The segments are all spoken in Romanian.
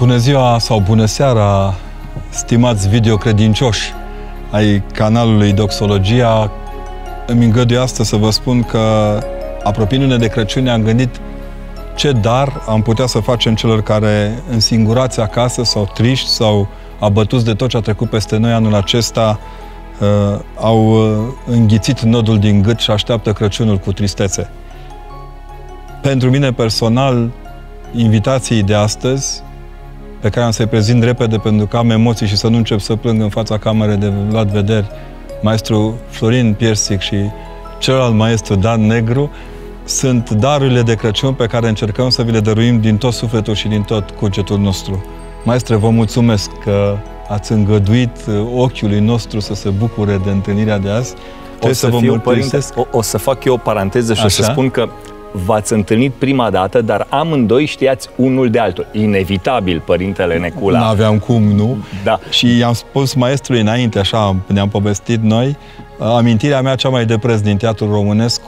Bună ziua sau bună seara, stimați videocredincioși ai canalului Doxologia. Îmi îngădui astăzi să vă spun că, apropiindu-ne de Crăciun, am gândit ce dar am putea să facem celor care, însingurați acasă sau triști sau abătuți de tot ce a trecut peste noi anul acesta, au înghițit nodul din gât și așteaptă Crăciunul cu tristețe. Pentru mine personal, invitații de astăzi, pe care am să-i prezint repede pentru că am emoții și să nu încep să plâng în fața camerei de Vlad Vederi, maestru Florin Piersic și celălalt maestru Dan Negru, sunt darurile de Crăciun pe care încercăm să vi le dăruim din tot sufletul și din tot cugetul nostru. Maestre, vă mulțumesc că ați îngăduit ochiului nostru să se bucure de întâlnirea de azi. O să fac eu o paranteză și o să spun că v-ați întâlnit prima dată, dar amândoi știați unul de altul. Inevitabil, Părintele Necula. N-aveam cum, nu? Da. Și i-am spus maestrului înainte, așa ne-am povestit noi, amintirea mea cea mai de preț din teatrul românesc,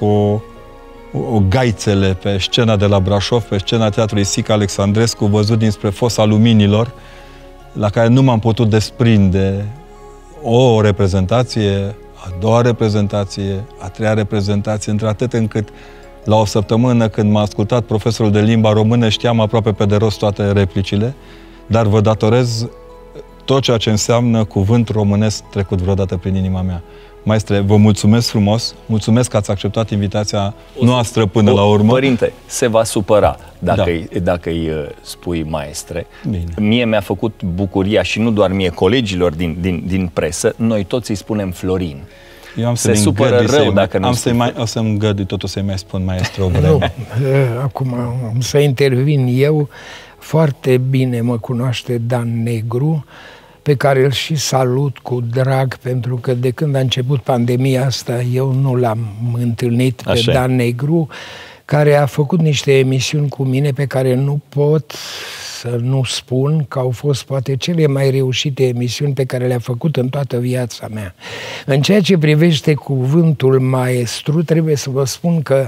o gaițele pe scena de la Brașov, pe scena Teatrului Sica Alexandrescu, văzut dinspre fosa Luminilor, la care nu m-am putut desprinde. O reprezentație, a doua reprezentație, a treia reprezentație, într-atât încât la o săptămână, când m-a ascultat profesorul de limba română, știam aproape pe de rost toate replicile, dar vă datorez tot ceea ce înseamnă cuvânt românesc trecut vreodată prin inima mea. Maestre, vă mulțumesc frumos, mulțumesc că ați acceptat invitația noastră până la urmă. Părinte, se va supăra dacă îi spui maestre. Bine. Mie mi-a făcut bucuria, și nu doar mie, colegilor din presă, noi toți îi spunem Florin. Eu am se supără rău dacă nu o să-mi îngădui totul să-i mai spun maestru. Nu, acum am să intervin eu. Foarte bine mă cunoaște Dan Negru, pe care îl și salut cu drag, pentru că de când a început pandemia asta eu nu l-am întâlnit pe Dan Negru, care a făcut niște emisiuni cu mine pe care nu pot să nu spun că au fost poate cele mai reușite emisiuni pe care le-a făcut în toată viața mea. În ceea ce privește cuvântul maestru, trebuie să vă spun că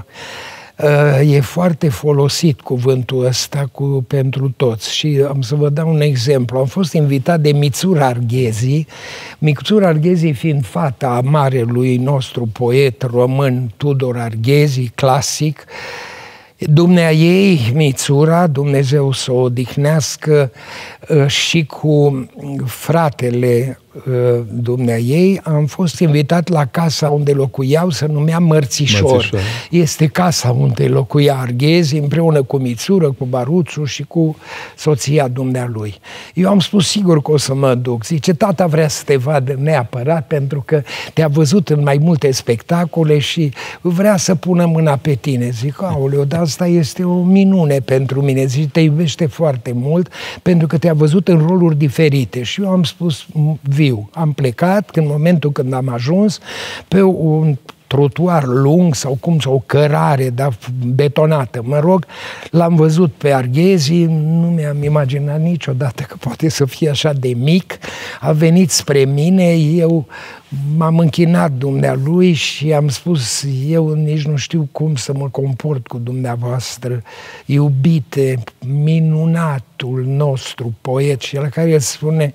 e foarte folosit cuvântul ăsta pentru toți. Și am să vă dau un exemplu. Am fost invitat de Mițura Arghezi, Mițura Arghezi fiind fata a marelui nostru poet român Tudor Arghezi, clasic. Dumnea ei, Mițura, Dumnezeu să o odihnească, și cu fratele dumnea ei am fost invitat la casa unde locuiau, se numea Mărțișor. Este casa unde locuia Arghezi, împreună cu Mițură, cu Baruțu și cu soția dumnealui. Eu am spus sigur că o să mă duc. Zice, tata vrea să te vadă neapărat pentru că te-a văzut în mai multe spectacole și vrea să pună mâna pe tine. Zic, aoleu, dar asta este o minune pentru mine. Zice, te iubește foarte mult pentru că te-a văzut în roluri diferite. Și eu am spus, viu. Am plecat, în momentul când am ajuns, pe un trotuar lung sau o cărare betonată, mă rog, l-am văzut pe Arghezi, nu mi-am imaginat niciodată că poate să fie așa de mic, a venit spre mine, eu m-am închinat dumnealui și am spus, eu nici nu știu cum să mă comport cu dumneavoastră, iubite, minunatul nostru poet, și la care el spune,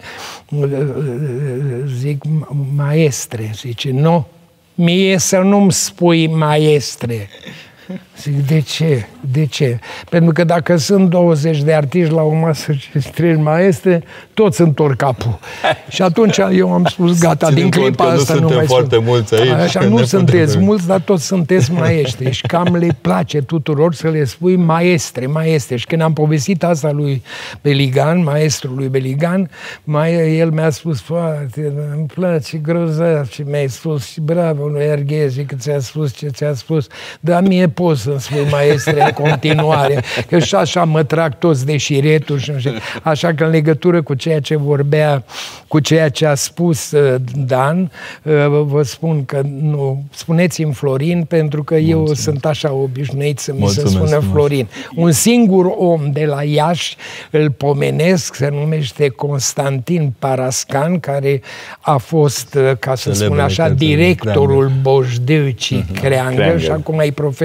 zic, maestre, zice, nu, mie să nu-mi spui maestre. Zic, de ce? De ce? Pentru că dacă sunt 20 de artiști la o masă și 3 maestre, toți întorc capul. Și atunci eu am spus, gata, din clipa asta nu mai foarte mulți aici. Așa, nu sunteți mulți, dar toți sunteți maestri. Și cam le place tuturor să le spui maestre, maestre. Și când am povestit asta lui Beligan, maestrului Beligan, el mi-a spus, foarte, îmi place grozav ce mi-ai spus și bravo lui Arghezi că ți-a spus ce ți-a spus, dar mie poți să-mi spui maestre în continuare, că și așa mă trag toți de șireturi și așa că în legătură cu ceea ce vorbea, cu ceea ce a spus Dan, vă spun că nu, spuneți-mi Florin, pentru că eu sunt așa obișnuit să mi se spună Florin. Un singur om de la Iași, îl pomenesc, se numește Constantin Parascan, care a fost, ca să spun așa, directorul Bojdăucii Creangă și acum e profesor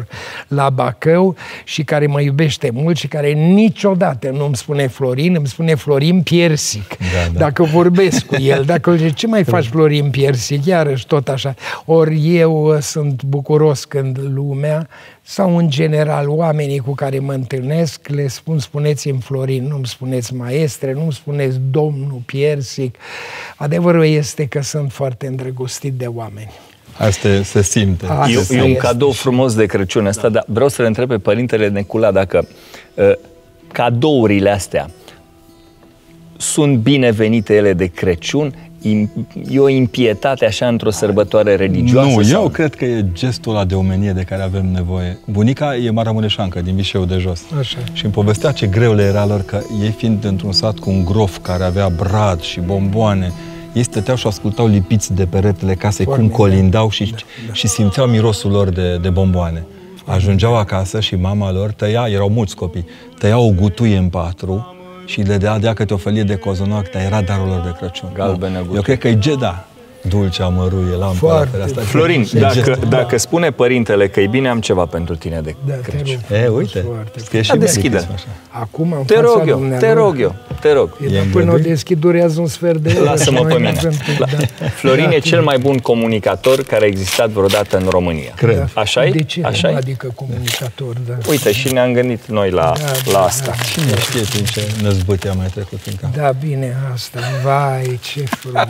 la Bacău și care mă iubește mult și care niciodată nu îmi spune Florin, îmi spune Florin Piersic. Da. Dacă vorbesc cu el, dacă îl zice, ce mai faci Florin Piersic? Iarăși tot așa. Ori eu sunt bucuros când lumea sau în general oamenii cu care mă întâlnesc le spun, spuneți-mi Florin, nu-mi spuneți maestre, nu-mi spuneți domnul Piersic. Adevărul este că sunt foarte îndrăgostit de oameni. Asta se simte. E un cadou frumos de Crăciun ăsta, dar vreau să le întreb pe Părintele Necula dacă cadourile astea sunt binevenite ele de Crăciun? E o impietate așa într-o sărbătoare religioasă? Nu, eu cred că e gestul ăla de omenie de care avem nevoie. Bunica e Maramureșancă, din Vișeu de Jos. Așa. Și îmi povestea ce greu le era lor, că ei fiind într-un sat cu un grof care avea brad și bomboane, ei stăteau și ascultau lipiți de peretele casei cum colindau și simțeau mirosul lor de bomboane. Ajungeau acasă și mama lor tăia, erau mulți copii, tăia o gutuie în 4 și le dea câte o felie de cozonac, dar era darul lor de Crăciun. Eu cred că e Geda dulce amăruie, lampă la fereastră. Florin, dacă spune Părintele că e bine, am ceva pentru tine de Crăciun. Uite, deschide. Acum Te rog. Până o deschid durează un sfert de oră. Lasă-mă pe mine. Florin e cel mai bun comunicator care a existat vreodată în România. Cred. Așa-i? De ce? Adică comunicator, da. Uite, și ne-am gândit noi la asta. Cine știe prin ce năzbâte a mai trecut în cap. Da, bine, asta. Vai, ce frumos.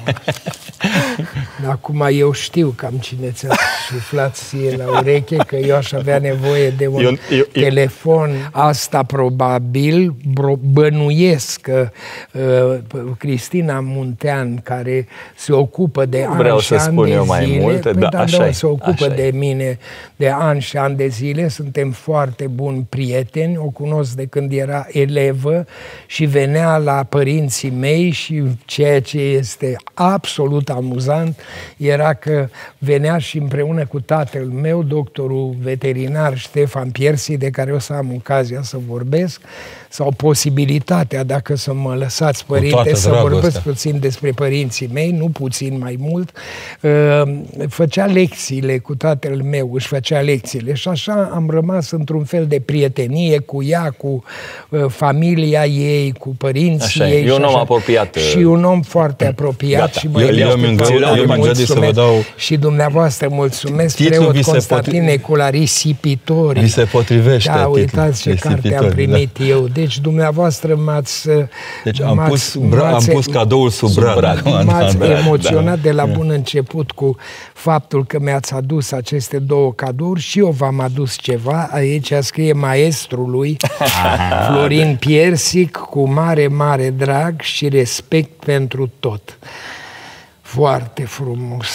Acum eu știu cam cine ți-a suflat ție la ureche, că eu aș avea nevoie de un telefon. Asta probabil bănuiesc că Cristina Muntean, care se ocupă de ani și ani de zile, se ocupă de mine de ani și ani de zile, suntem foarte buni prieteni, o cunosc de când era elevă și venea la părinții mei și ceea ce este absolut amuzant era că venea și împreună cu tatăl meu, doctorul veterinar Ștefan Piersi, de care o să am ocazia să vorbesc, sau posibilitatea, dacă să mă lăsați, părinte, să vorbesc puțin despre părinții mei, nu puțin, mai mult, făcea lecțiile cu tatăl meu, își făcea lecțiile și așa am rămas într-un fel de prietenie cu ea, cu familia ei, cu părinții ei. E un om apropiat. Și un om foarte apropiat. Și și dumneavoastră mulțumesc, preot Constantin Necula, Risipitori. Vi se potrivește. Da, uitați ce carte am primit eu. Deci dumneavoastră m-ați... Deci am pus cadoul sub brad. M-ați emoționat de la bun început cu faptul că mi-ați adus aceste două cadouri și eu v-am adus ceva. Aici scrie maestrului Florin Piersic, cu mare, mare drag și respect pentru tot. Foarte frumos.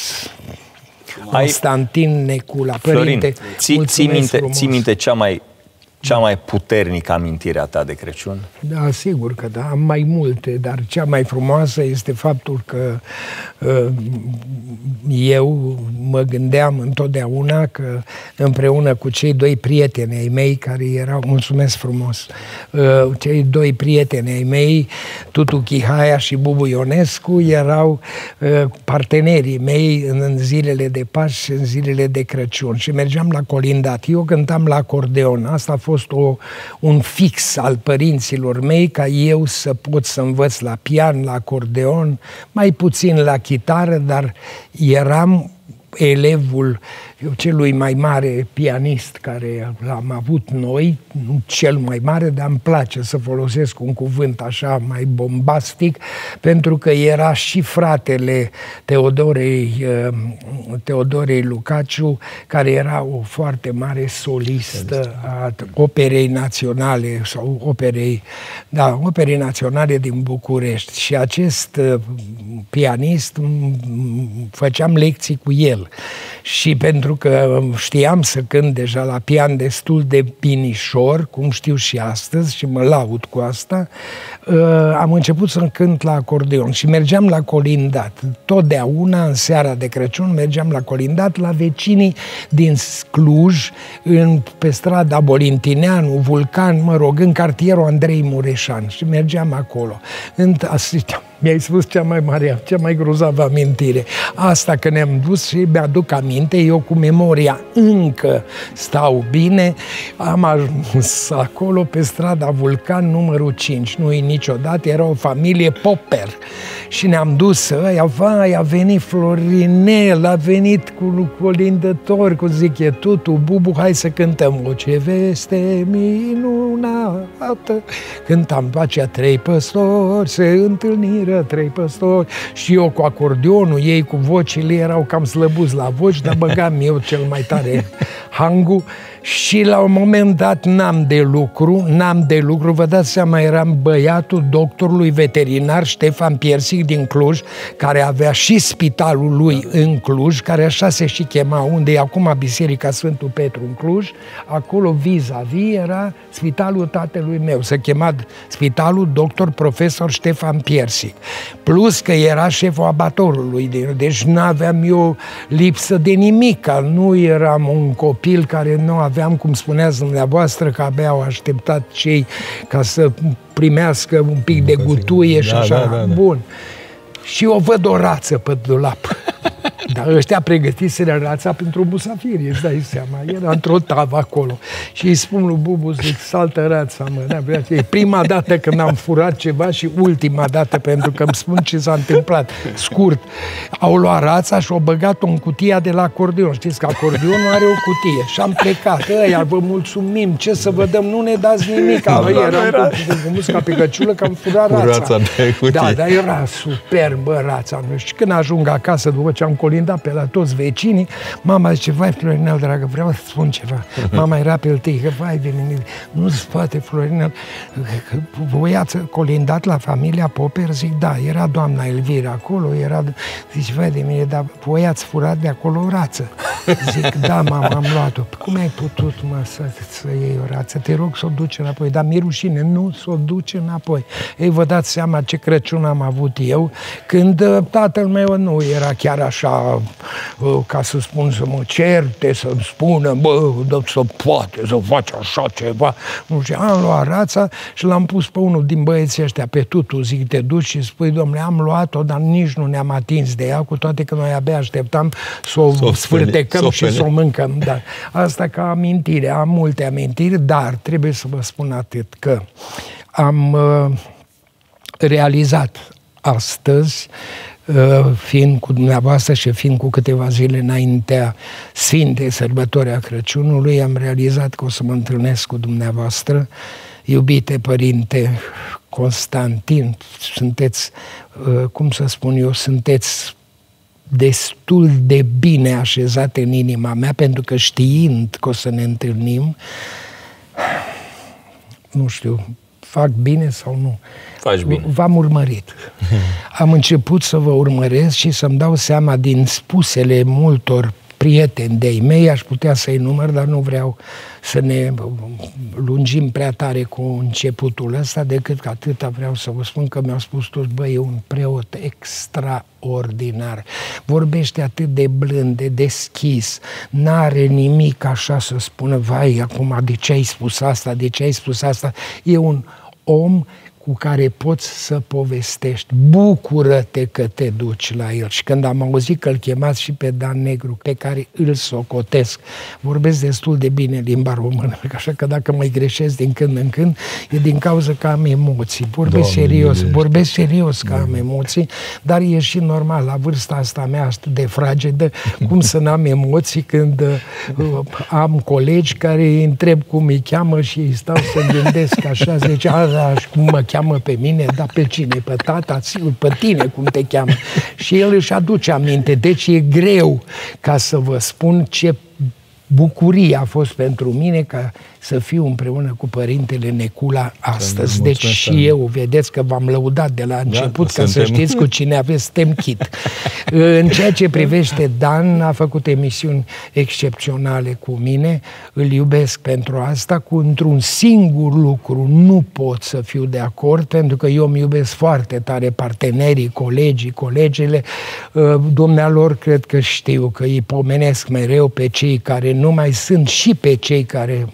Constantin Necula, părinte, ții minte cea mai puternică amintire a ta de Crăciun? Da, sigur că da, am mai multe, dar cea mai frumoasă este faptul că eu mă gândeam întotdeauna că împreună cu cei doi prieteni ai mei care erau, mulțumesc frumos, cei doi prieteni ai mei, Tutu Chihaia și Bubu Ionescu, erau partenerii mei în zilele de Paști și în zilele de Crăciun și mergeam la colindat. Eu cântam la acordeon. Asta a fost un fix al părinților mei, ca eu să pot să învăț la pian, la acordeon, mai puțin la chitară, dar eram elevul celui mai mare pianist care l-am avut noi, nu cel mai mare, dar îmi place să folosesc un cuvânt așa mai bombastic, pentru că era și fratele Teodorei Lucaciu, care era o foarte mare solistă a operei naționale sau operei naționale din București. Și acest pianist, făceam lecții cu el. Și pentru că știam să cânt deja la pian destul de binișor, cum știu și astăzi, și mă laud cu asta, am început să cânt la acordeon și mergeam la colindat. Totdeauna, în seara de Crăciun, mergeam la colindat la vecinii din Cluj, pe strada Bolintineanu, Vulcan, în cartierul Andrei Mureșan, și mergeam acolo. Asistam Mi-ai spus cea mai grozavă amintire. Asta că ne-am dus și mi-aduc aminte, eu cu memoria încă stau bine, am ajuns acolo pe strada Vulcan numărul 5, nu-i niciodată, era o familie Popper și ne-am dus, a venit Florinel, a venit cu colindători, cu zichetutul, Bubu, hai să cântăm o ce veste minunată. Cântam pe aceea 3 păstori, se întâlniră 3 păstori și eu cu acordeonul, ei cu vocile erau cam slăbuți la voci, dar băgam eu cel mai tare hangul și la un moment dat n-am de lucru, vă dați seama, eram băiatul doctorului veterinar Ștefan Piersic din Cluj, care avea și spitalul lui în Cluj, care așa se și chema, unde e acum Biserica Sfântul Petru în Cluj, acolo vis-a-vis era spitalul tatălui meu, se chema Spitalul Doctor Profesor Ștefan Piersic, plus că era șeful abatorului, deci n-aveam eu lipsă de nimic, nu eram un copil care nu aveam, cum spuneați dumneavoastră, că abia au așteptat cei ca să primească un pic de gutuie și așa. Bun. Și eu văd o rață pe dulap. Dar ăștia pregătiseră rața pentru musafiri, îți dai seama. Era într-o tavă acolo. Și îi spun lui Bubu, zic, saltă rața, mă. E prima dată când am furat ceva și ultima dată, pentru că îmi spun ce s-a întâmplat. Scurt. Au luat rața și au băgat-o în cutia de la acordeon. Știți că acordeonul are o cutie. Și am plecat. Ăia, vă mulțumim, ce să vă dăm, nu ne dați nimic. Eram cu musca pe căciulă că am furat rața. Da, dar era superbă rața. Și când ajung acasă, după ce am colindat pe la toți vecinii, mama zice, vai, Florinel, dragă, vreau să spun ceva. Mama era pe tăi, că vai de mine, nu-ți poate, Florinel, voi ați colindat la familia Popper? Zic, da, era doamna Elvira acolo, era, zice, vai de mine, dar voi ați furat de acolo o rață? Zic, da, mama, am luat-o. Cum ai putut, mă, să iei o rață? Te rog să o duci înapoi. Dar mi-e rușine, nu să o duci înapoi. Ei, vă dați seama ce Crăciun am avut eu, când tatăl meu nu era chiar așa, ca să spun, să mă certe, să-mi spună, bă, să poate să faci așa ceva. Nu știu, am luat rața și l-am pus pe unul din băieții ăștia, pe Tutu, zic, te duci și spui, domnule, am luat-o, dar nici nu ne-am atins de ea, cu toate că noi abia așteptam să o sfârtecăm și să o mâncăm. Dar asta ca amintire, am multe amintiri, dar trebuie să vă spun atât, că am realizat astăzi, fiind cu dumneavoastră și fiind cu câteva zile înaintea Sfintei Sărbători a Crăciunului, am realizat că o să mă întâlnesc cu dumneavoastră. Iubite Părinte Constantin, sunteți, cum să spun eu, sunteți destul de bine așezate în inima mea, pentru că știind că o să ne întâlnim, nu știu, fac bine sau nu? Faci bine. V-am urmărit. Am început să vă urmăresc și să-mi dau seama din spusele multor prieteni de-ai mei, aș putea să-i număr, dar nu vreau să ne lungim prea tare cu începutul ăsta, decât că atâta vreau să vă spun că mi-au spus toți, băi, e un preot extraordinar, vorbește atât de blând, de deschis, n-are nimic așa să spună, vai, acum de ce ai spus asta, de ce ai spus asta, e un om cu care poți să povestești. Bucură-te că te duci la el. Și când am auzit că îl chemați și pe Dan Negru, pe care îl socotesc, vorbesc destul de bine limba română, așa că dacă mai greșesc din când în când, e din cauza că am emoții. Vorbesc serios că am emoții, dar e și normal, la vârsta asta mea atât de fragedă, cum să n-am emoții când am colegi care îi întreb cum îi cheamă și îi stau să gândesc așa, zice, cum mă cheamă pe mine, dar pe cine? Pe tata? Sigur, pe tine, cum te cheamă. Și el își aduce aminte. Deci e greu ca să vă spun ce bucurie a fost pentru mine ca să fiu împreună cu Părintele Necula astăzi. Deci și eu, vedeți că v-am lăudat de la început, ca să știți cu cine aveți temchit. În ceea ce privește Dan, a făcut emisiuni excepționale cu mine, îl iubesc pentru asta, cu într-un singur lucru nu pot să fiu de acord, pentru că eu îmi iubesc foarte tare partenerii, colegii, colegele, dumnealor cred că știu că îi pomenesc mereu pe cei care nu mai sunt și pe cei care mai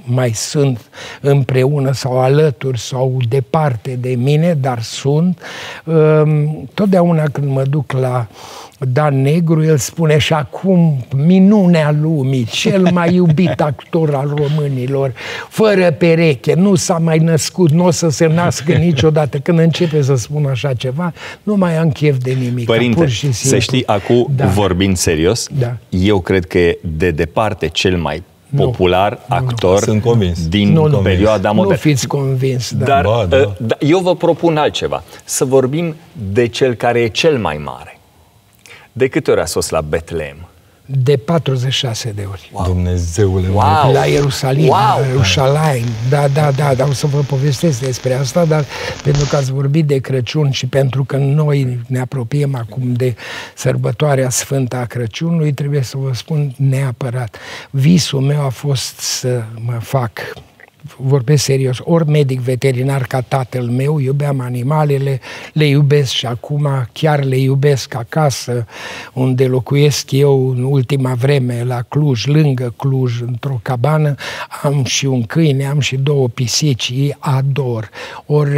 sunt împreună sau alături sau departe de mine, dar sunt. Totdeauna când mă duc la Dan Negru, el spune și acum minunea lumii, cel mai iubit actor al românilor, fără pereche, nu s-a mai născut, nu o să se nască niciodată. Când începe să spun așa ceva, nu mai am chef de nimic. Părinte, pur și simplu. să știi, acum vorbind serios, eu cred că e de departe cel mai popular actor sunt convins. din perioada modernă. Nu fiți convins. Da. Dar eu vă propun altceva. Să vorbim de cel care e cel mai mare. De câte ori a fost la Betlehem? De 46 de ori. Wow. Dumnezeule! Wow. La Ierusalim, la Ierusalim. Da, o să vă povestesc despre asta, dar pentru că ați vorbit de Crăciun și pentru că noi ne apropiem acum de sărbătoarea sfântă a Crăciunului, trebuie să vă spun neapărat. Visul meu a fost să mă fac, vorbesc serios, ori medic veterinar ca tatăl meu, iubeam animalele, le iubesc și acum chiar le iubesc acasă, unde locuiesc eu în ultima vreme, la Cluj, lângă Cluj, într-o cabană, am și un câine, am și 2 pisici, îi ador. Ori,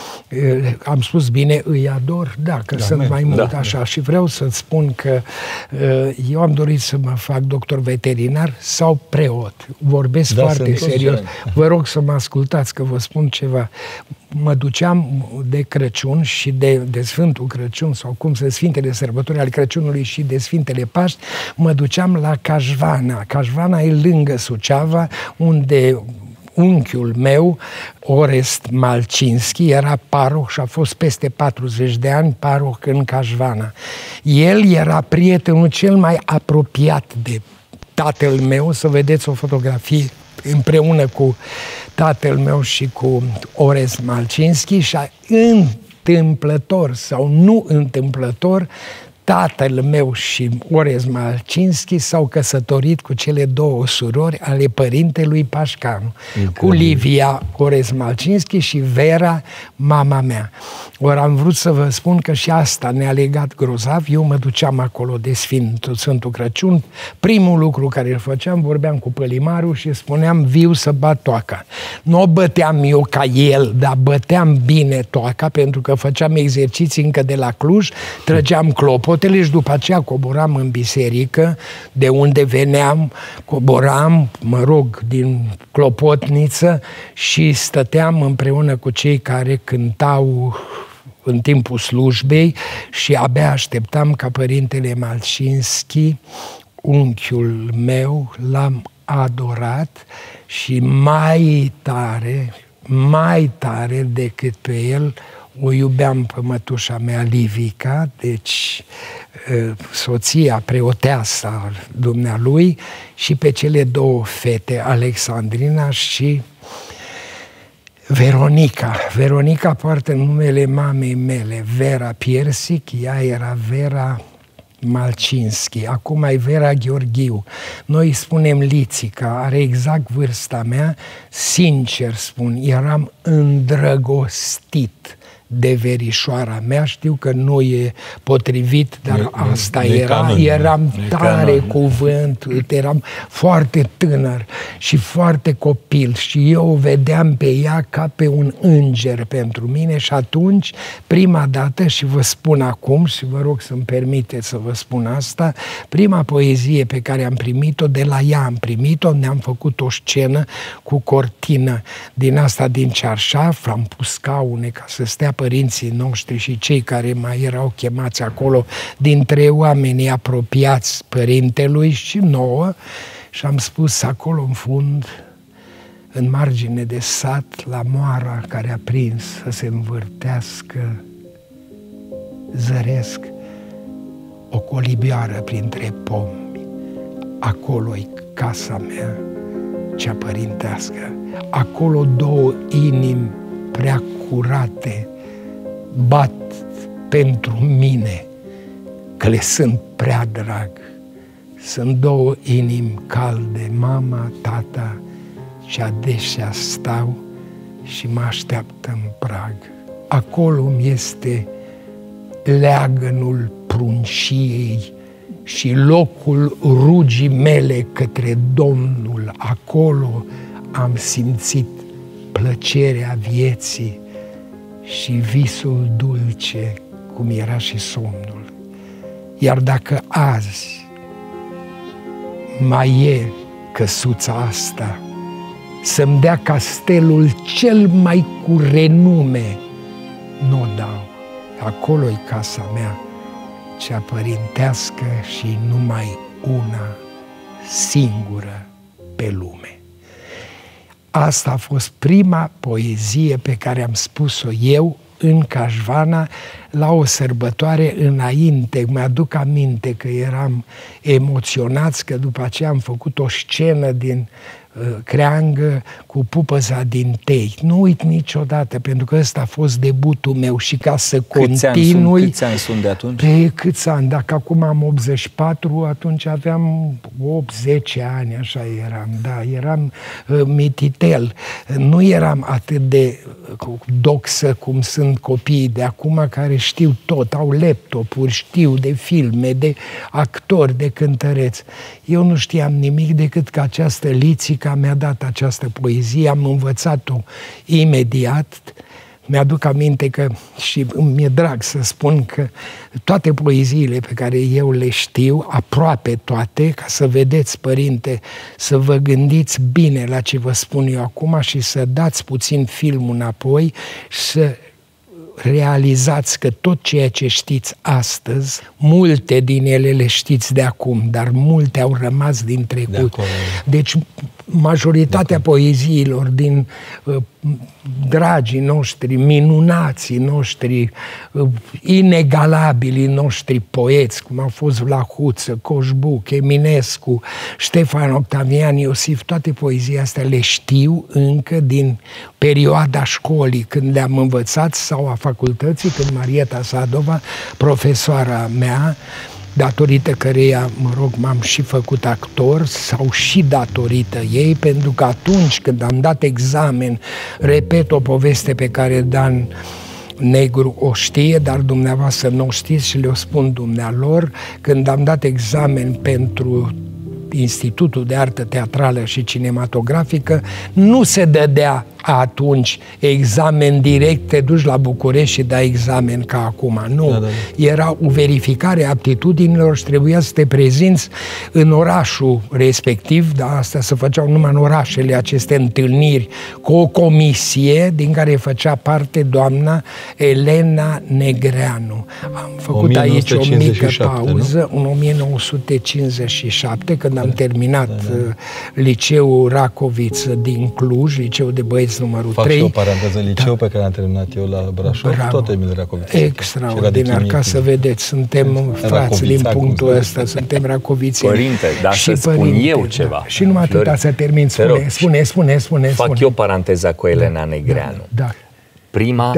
am spus bine, îi ador? Da, că sunt mai mult așa. Și vreau să-ți spun că eu am dorit să mă fac doctor veterinar sau preot. Vorbesc foarte serios. Vă rog să mă ascultați, că vă spun ceva. Mă duceam de Crăciun și de Sfântul Crăciun, sau cum se Sfintele Sărbători ale Crăciunului și de Sfintele Paști, mă duceam la Cașvana. Cașvana e lângă Suceava, unde unchiul meu, Orest Malcinski, era paroh și a fost peste 40 de ani paroh în Cașvana. El era prietenul cel mai apropiat de tatăl meu, să vedeți o fotografie împreună cu tatăl meu și cu Orest Malcinski, și întâmplător sau nu întâmplător, tatăl meu și Orest Malcinski s-au căsătorit cu cele 2 surori ale părintelui Pașcanu, cu Livia Orest Malcinski și Vera, mama mea. Ori am vrut să vă spun că și asta ne-a legat grozav. Eu mă duceam acolo de Sfântul Crăciun. Primul lucru care îl făceam, vorbeam cu pălimarul și spuneam: viu să bat toaca. Nu o băteam eu ca el, dar băteam bine toaca, pentru că făceam exerciții încă de la Cluj, trăgeam clopotele și după aceea coboram în biserică, de unde veneam, coboram, din clopotniță și stăteam împreună cu cei care cântau în timpul slujbei și abia așteptam ca părintele Malcinski, unchiul meu, l-am adorat și mai tare decât pe el o iubeam pe mătușa mea, Livica, deci soția preoteasa dumnealui, și pe cele 2 fete, Alexandrina și Veronica. Veronica poartă numele mamei mele, Vera Piersic, ea era Vera Malcinski, acum e Vera Gheorghiu. Noi îi spunem Lițica, are exact vârsta mea, sincer spun, eram îndrăgostit de verișoara mea. Știu că nu e potrivit, dar asta era. Eram tare cuvânt, eram foarte tânăr și foarte copil și eu o vedeam pe ea ca pe un înger pentru mine. Și atunci, prima dată, și vă spun acum, și vă rog să-mi permiteți să vă spun asta, prima poezie pe care am primit-o, de la ea am primit-o, ne-am făcut o scenă cu cortină din asta, din cearșaf, am pus scaune ca să stea părinții noștri și cei care mai erau chemați acolo, dintre oamenii apropiați părintelui și nouă, și am spus acolo în fund, în margine de sat, la moara care a prins să se învârtească, zăresc o colibioară printre pomi. Acolo-i casa mea, cea părintească. Acolo 2 inimi prea curate bat pentru mine, că le sunt prea drag. Sunt 2 inimi calde, mama, tata, și adesea stau și mă așteaptă în prag. Acolo-mi este leagănul prunciei și locul rugii mele către Domnul. Acolo am simțit plăcerea vieții și visul dulce, cum era și somnul. Iar dacă azi mai e căsuța asta, să-mi dea castelul cel mai cu renume, n-o dau. Acolo-i casa mea, cea părintească și numai una singură pe lume. Asta a fost prima poezie pe care am spus-o eu în Cașvana la o sărbătoare înainte. Mi-aduc aminte că eram emoționați, că după aceea am făcut o scenă din Creangă cu Pupăza din Tei. Nu uit niciodată, pentru că ăsta a fost debutul meu și ca să continui... Câți ani sunt de atunci? Pe câți ani? Dacă acum am 84, atunci aveam 8-10 ani, așa eram, da, eram mititel. Nu eram atât de doxă cum sunt copiii de acum, care știu tot, au laptopuri, știu de filme, de actori, de cântăreți. Eu nu știam nimic decât că această Lițica mi-a dat această poezie, am învățat-o imediat. Mi-aduc aminte că, și mi-e drag să spun că toate poeziile pe care eu le știu, aproape toate, ca să vedeți, părinte, să vă gândiți bine la ce vă spun eu acum și să dați puțin filmul înapoi și să realizați că tot ceea ce știți astăzi, multe din ele le știți de acum, dar multe au rămas din trecut. Deci majoritatea poeziilor din dragii noștri, minunații noștri, inegalabilii noștri poeți, cum au fost Vlahuță, Coșbuc, Eminescu, Ștefan Octavian, Iosif, toate poeziile astea le știu încă din perioada școlii, când le-am învățat, sau a facultății, când Marieta Sadova, profesoara mea, datorită căreia, mă rog, m-am și făcut actor, sau și datorită ei, pentru că atunci când am dat examen, repet o poveste pe care Dan Negru o știe, dar dumneavoastră nu o știți și le-o spun dumnealor, când am dat examen pentru Institutul de Artă Teatrală și Cinematografică, nu se dădea atunci examen direct, te duci la București și dai examen ca acum. Nu. Era o verificare a aptitudinilor și trebuia să te prezinți în orașul respectiv, dar astea se făceau numai în orașele, aceste întâlniri, cu o comisie din care făcea parte doamna Elena Negreanu. Am făcut aici o mică pauză, în 1957, când am terminat liceul Racoviță din Cluj, liceul de băieți numărul 3. Fac și o paranteză, liceu pe care am terminat eu la Brașov, tot Emil Racoviță. Extraordinar, ca să vedeți, suntem frați din punctul ăsta, suntem racovițeni. Părinte, dar să spun eu ceva. Și numai atâta să termin, spune. Fac eu paranteza cu Elena Negreanu. Da. Prima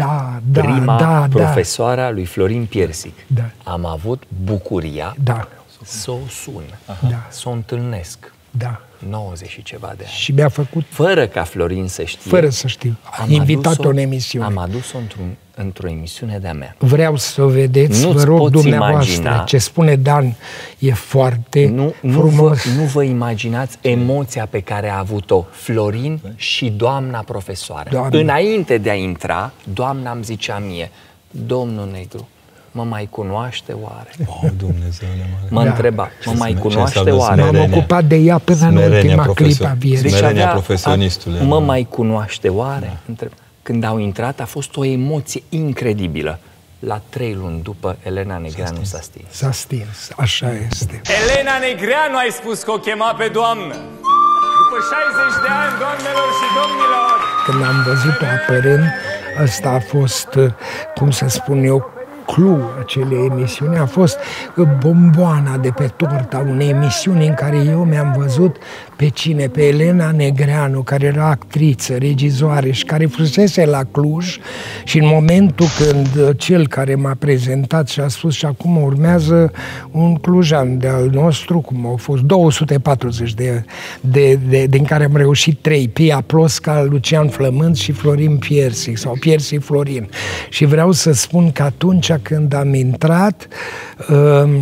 profesoara lui Florin Piersic. Am avut bucuria să o sun, să o întâlnesc. 90 și ceva de ani. Și mi-a făcut... Fără ca Florin să știe. Fără să știu. Am invitat-o în emisiune. Am adus-o într-o emisiune de-a mea. Vreau să o vedeți, vă rog dumneavoastră. Ce spune Dan e foarte frumos. Nu vă imaginați emoția pe care a avut-o Florin și doamna profesoară. Înainte de a intra, doamna îmi zicea mie: domnul Negru, mă mai cunoaște oare? Dumnezeule mare. Mă întreba, mă mai cunoaște oare? M-am ocupat de ea până în ultima clipă a vieții. Smerenia profesionistului. Mă mai cunoaște oare? Când au intrat, a fost o emoție incredibilă. La 3 luni după, Elena Negreanu s-a stins. S-a stins, așa este. Elena Negreanu, ai spus că o chema pe doamnă. După 60 de ani, doamnelor și domnilor. Când am văzut-o apărând, ăsta a fost, cum să spun eu, clou acelei emisiuni, a fost bomboana de pe torta unei emisiuni în care eu mi-am văzut pe cine? Pe Elena Negreanu, care era actriță, regizoare și care fusese la Cluj, și în momentul când cel care m-a prezentat și a spus: și acum urmează un clujan de-al nostru, cum au fost 240 din care am reușit 3, Pia Plosca, Lucian Flământ și Florin Piersic, sau Piersic Florin. Și vreau să spun că atunci când am intrat,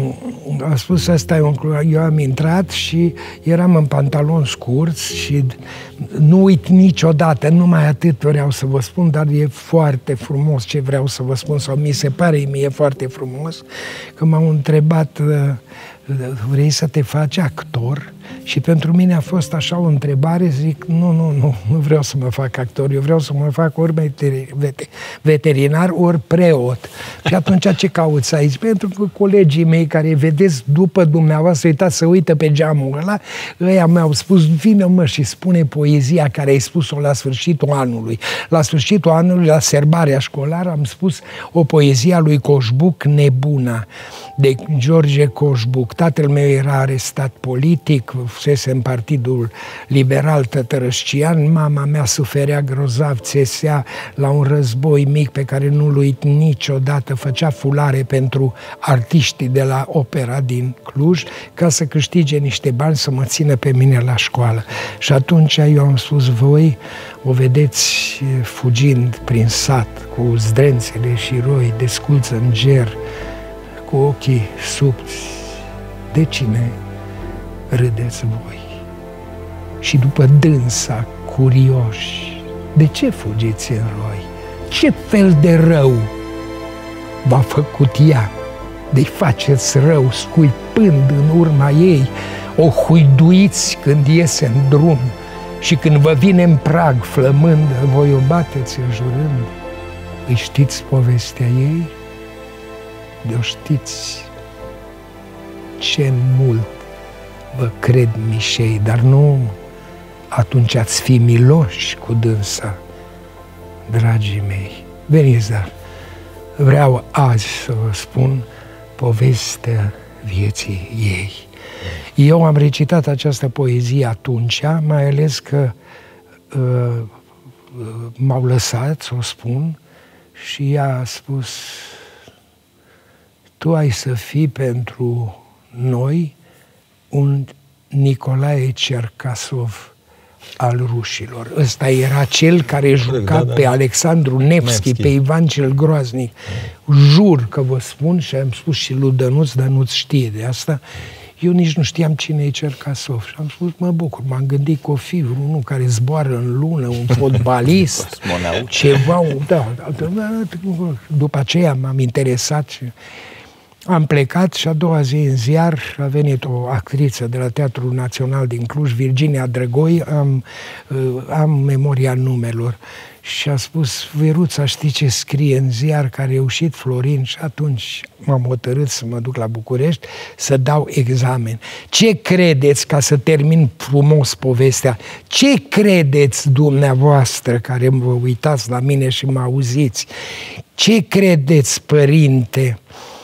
a spus, ăsta e un club. Eu am intrat și eram în pantaloni scurți și nu uit niciodată, numai atât vreau să vă spun, dar e foarte frumos ce vreau să vă spun, sau mi se pare mie foarte frumos, că m-au întrebat, vrei să te faci actor? Și pentru mine a fost așa o întrebare, zic, nu vreau să mă fac actor, eu vreau să mă fac ori veterinar, ori preot. Și atunci ce cauți aici? Pentru că colegii mei care vedeți după dumneavoastră, uitați să uită pe geamul ăla, ăia mi-au spus, vină mă și spune poezia care ai spus-o la sfârșitul anului. La sfârșitul anului, la serbarea școlară, am spus o poezie a lui Coșbuc, Nebuna, de George Coșbuc. Tatăl meu era arestat politic, fusese în Partidul Liberal Tătărășcian, mama mea suferea grozav, țesea la un război mic pe care nu-l uit niciodată, făcea fulare pentru artiștii de la opera din Cluj ca să câștige niște bani să mă țină pe mine la școală. Și atunci eu am spus, voi o vedeți fugind prin sat cu zdrențele și roi, desculță în ger, cu ochii subți. De cine râdeți voi? Și după dânsa, curioși, de ce fugiți în roi? Ce fel de rău v-a făcut ea? De-i faceți rău scuipând în urma ei, o huiduiți când iese în drum și când vă vine în prag flămând, voi o bateți înjurând. Îi știți povestea ei? De-o știți ce mult vă cred mișei, dar nu atunci ați fi miloși cu dânsa, dragii mei. Veniți, dar vreau azi să vă spun povestea vieții ei. Eu am recitat această poezie atunci, mai ales că m-au lăsat să o spun și ea a spus, tu ai să fii pentru noi un Nicolae Cercasov al rușilor. Ăsta era cel care juca pe Alexandru Nevski, pe Ivan cel Groaznic. Jur că vă spun, și am spus și lui Dănuț, Dănuț știe de asta, eu nici nu știam cine e Cercasov. Și am spus, mă bucur, m-am gândit că o fi unul care zboară în lună, un fotbalist, ceva, după aceea m-am interesat și am plecat și a doua zi în ziar a venit o actriță de la Teatrul Național din Cluj, Virginia Drăgoi, am memoria numelor, și a spus, Veruța, știi ce scrie în ziar că a reușit Florin? Și atunci m-am hotărât să mă duc la București să dau examen. Ce credeți, ca să termin frumos povestea, ce credeți dumneavoastră care vă uitați la mine și mă auziți? Ce credeți, părinte?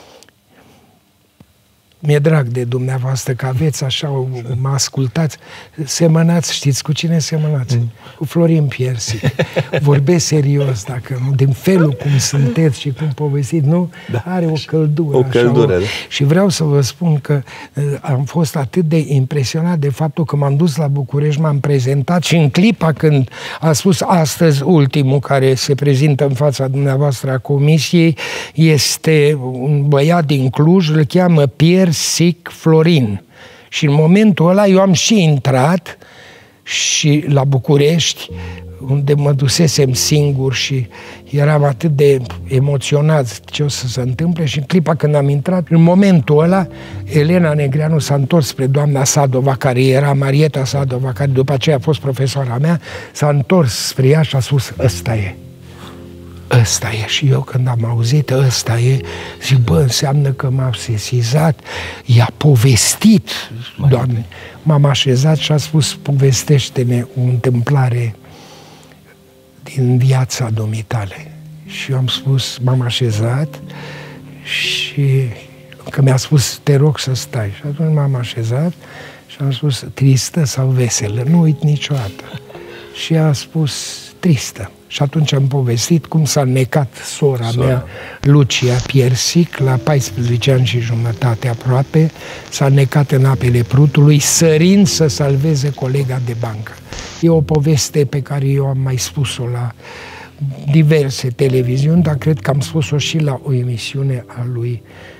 Mi-e drag de dumneavoastră că aveți așa, mă ascultați, semănați, știți cu cine semănați? Cu Florin Piersic. Vorbesc serios, dacă nu, din felul cum sunteți și cum povestiți, nu? Da. Are o căldură. O căldură, așa, da. Și vreau să vă spun că am fost atât de impresionat de faptul că m-am dus la București, m-am prezentat și în clipa când a spus astăzi ultimul care se prezintă în fața dumneavoastră a comisiei, este un băiat din Cluj, îl cheamă Piersic Florin. Și în momentul ăla eu am și intrat și la București, unde mă dusesem singur și eram atât de emoționat ce o să se întâmple, și în clipa când am intrat, în momentul ăla, Elena Negreanu s-a întors spre doamna Sadova, care era Marieta Sadova, care după aceea a fost profesoara mea, s-a întors spre ea și a spus, ăsta e. Ăsta e. Și eu când am auzit ăsta e, zic, bă, înseamnă că m-a sesizat, i-a povestit, Doamne. M-am așezat și a spus, povestește-ne o întâmplare din viața dumitale. Și eu am spus, m-am așezat și că mi-a spus, te rog să stai. Și atunci m-am așezat și am spus, tristă sau veselă? Nu uit niciodată. Și a spus, tristă. Și atunci am povestit cum s-a necat sora mea, Lucia Piersic, la 14 ani și jumătate aproape, s-a necat în apele Prutului, sărind să salveze colega de bancă. E o poveste pe care eu am mai spus-o la diverse televiziuni, dar cred că am spus-o și la o emisiune a lui